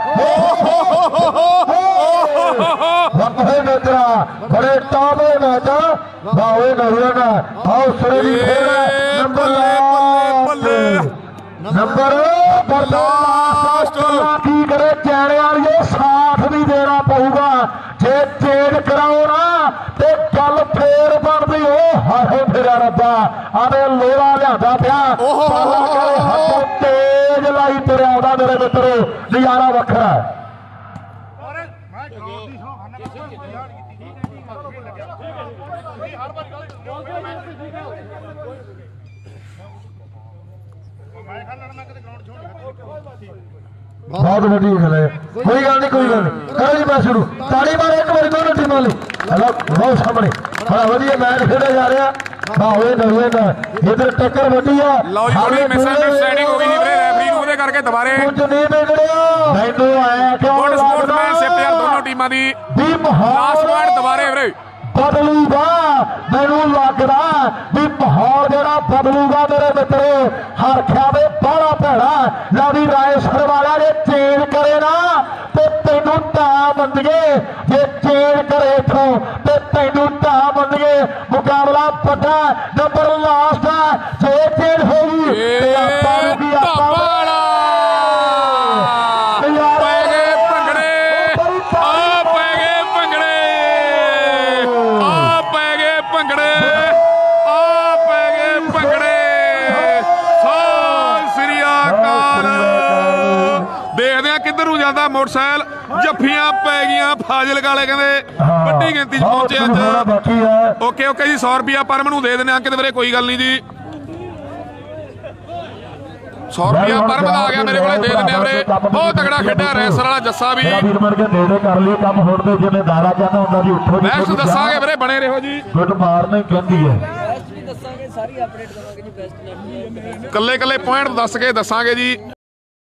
ਹੋਏ ਮੇਤਰਾ ਬੜੇ ਟਾਵੇ ਮੈਚ ਬਾਵੇ ਨਵੀਆਂ ਹੌਸਲੇ ਦੀ ਖੇਡ ਨੰਬਰ ਬੱਲੇ ਨੰਬਰ ਬਰਦਾਸ਼ਤ ਕੀ ਕਰੇ ਚੈਣੇ ਵਾਲੀਏ ਸਾਥ ਵੀ ਦੇਣਾ ਪਊਗਾ ਜੇ ਚੇਂਜ ਕਰਾਓ ਨਾ ਤੇ ਗੱਲ ਫੇਰ ਬਣਦੀ ਉਹ ਹਾਏ ਫੇਰਾ ਰੱਬਾ ਆਵੇ ਲੋਹਾ ਲਿਆਂਦਾ ਪਿਆ ਬਾਲਾ ਕਰੇ ਹੱਥੋਂ ਤੇਜ ਲਾਈ ਤੁਰਿਆ ਆਉਂਦਾ ਮੇਰੇ ਮਿੱਤਰੋ ਨਜ਼ਾਰਾ ਵੱਖਰਾ ਬਹੁਤ ਵੱਡੀ ਗੱਲ ਹੈ ਕੋਈ ਗੱਲ ਨਹੀਂ ਕੋਈ ਗੱਲ ਨਹੀਂ ਕਰੋ ਜੀ ਮੈਂ ਸ਼ੁਰੂ ਤਾੜੀ ਮਾਰੋ ਇੱਕ ਵਾਰੀ ਦੋਨੋਂ ਟੀਮਾਂ ਲਈ ਹਲੋ ਬਹੁਤ ਸਾਹਮਣੇ ਬੜਾ ਵਧੀਆ ਮੈਚ ਖੇਡਿਆ ਜਾ ਰਿਹਾ ਬਾਵੇ ਨਵੇਂ ਦਾ ਇਧਰ ਟੱਕਰ ਵੱਡੀ ਆ ਲਓ ਜੀ ਥੋੜੀ ਮਿਸ ਅੰਡਰਸਟੈਂਡਿੰਗ ਹੋ ਗਈ ਸੀ ਵੀਰੇ ਰੈਫਰੀ ਨੂੰ ਉਹਦੇ ਕਰਕੇ ਦੁਬਾਰੇ ਕੁਝ ਨਹੀਂ ਵਿਗੜਿਆ ਮੈਨੂੰ ਆਇਆ ਕਿਉਂ ਗੁੱਡ ਸਪੋਰਟਮੈਨਸ਼ਿਪ ਯਾਰ ਦੋਨੋਂ ਟੀਮਾਂ ਦੀ ਵੀ ਮਾਹੌਲ ਲਾਸਟ ਪੁਆਇੰਟ ਦੁਬਾਰੇ ਵੀਰੇ ਬਦਲੂਗਾ ਮੈਨੂੰ ਲੱਗਦਾ ਵੀ ਮਾਹੌਲ ਜਿਹੜਾ ਬਦਲੂਗਾ ਮੇਰੇ ਮਿੱਤਰੋ ਹਰਖਿਆ ਦੇ ਬਾਹਲਾ ਭੈੜਾ ਲਾਡੀ ਰਾਏਸਰ ਵਾਲਾ ਜੇ ਚੇਂਜ ਕਰੇ ਨਾ ਤੇ ਤੈਨੂੰ ਤਾਂ ਮੰਨੀਏ ਜੇ ਚੇਂਜ ਕਰੇ ਇਥੋਂ ਤੇ ਤੈਨੂੰ ਤਾਂ ਮੰਨੀਏ ਮੁਕਾਬਲਾ ਵੱਡਾ ਨੰਬਰ ਲਾਸਟ ਜੇ ਚੇਂਜ ਹੋਊਗੀ ਤੇ ਆਪਾਂ ਨੂੰ ਕੀ ਆਪਾਂ ਪੈ ਗਏ ਭੰਗੜੇ ਆ ਪੈ ਗਏ ਭੰਗੜੇ ਆ ਪੈ ਗਏ ਭੰਗੜੇ ਆ ਪੈ ਗਏ ਭੰਗੜੇ ਸਤਿ ਸ੍ਰੀ ਅਕਾਲ ਦੇਖਦੇ ਆ ਕਿੱਧਰ ਨੂੰ ਜਾਂਦਾ ਮੋਟਰਸਾਈਕਲ ਜੱਫੀਆਂ ਪੈ ਗਈਆਂ ਫਾਜ਼ਿਲਕਾ ਵਾਲੇ ਕਹਿੰਦੇ ਵੱਡੀ ਗਿਣਤੀ 'ਚ ਪਹੁੰਚੇ ਅੱਜ ਓਕੇ ਓਕੇ ਜੀ ਸੌ ਰੁਪਿਆ ਪਰਮ ਨੂੰ ਦੇ ਦਿੰਦੇ ਆ ਕਿਤੇ ਵੀਰੇ ਕੋਈ ਗੱਲ ਨਹੀਂ ਜੀ ਸੌ ਰੁਪਿਆ ਪਰਮ ਦਾ ਆ ਗਿਆ ਮੇਰੇ ਕੋਲੇ ਦੇ ਦਿੰਦੇ ਆ ਵੀਰੇ ਬਹੁਤ ਤਗੜਾ ਖੇਡਿਆ ਰੈਸਰ ਵਾਲਾ ਜੱਸਾ ਵੀ ਵੀਰ ਬਣ ਕੇ ਨੇੜੇ ਕਰ ਲਈ ਕੰਮ ਹੁਣ ਤੇ ਜਿਵੇਂ ਦਾਰਾ ਕਹਿੰਦਾ ਹੁੰਦਾ ਜੀ ਉੱਠੋ ਮੈਚ ਦੱਸਾਂਗੇ ਵੀਰੇ ਬਣੇ ਰਹੋ ਜੀ ਗੁੱਡ ਮਾਰਨਿੰਗ ਕਹਿੰਦੀ ਹੈ ਬੈਸਟ ਵੀ ਦੱਸਾਂਗੇ ਸਾਰੀ ਅਪਡੇਟ ਕਰਾਂਗੇ ਜੀ ਬੈਸਟ ਨੈਟ ਕੱਲੇ ਕੱਲੇ ਪੁਆਇੰਟ ਦੱਸ ਕੇ ਦੱਸਾਂਗੇ ਜੀ।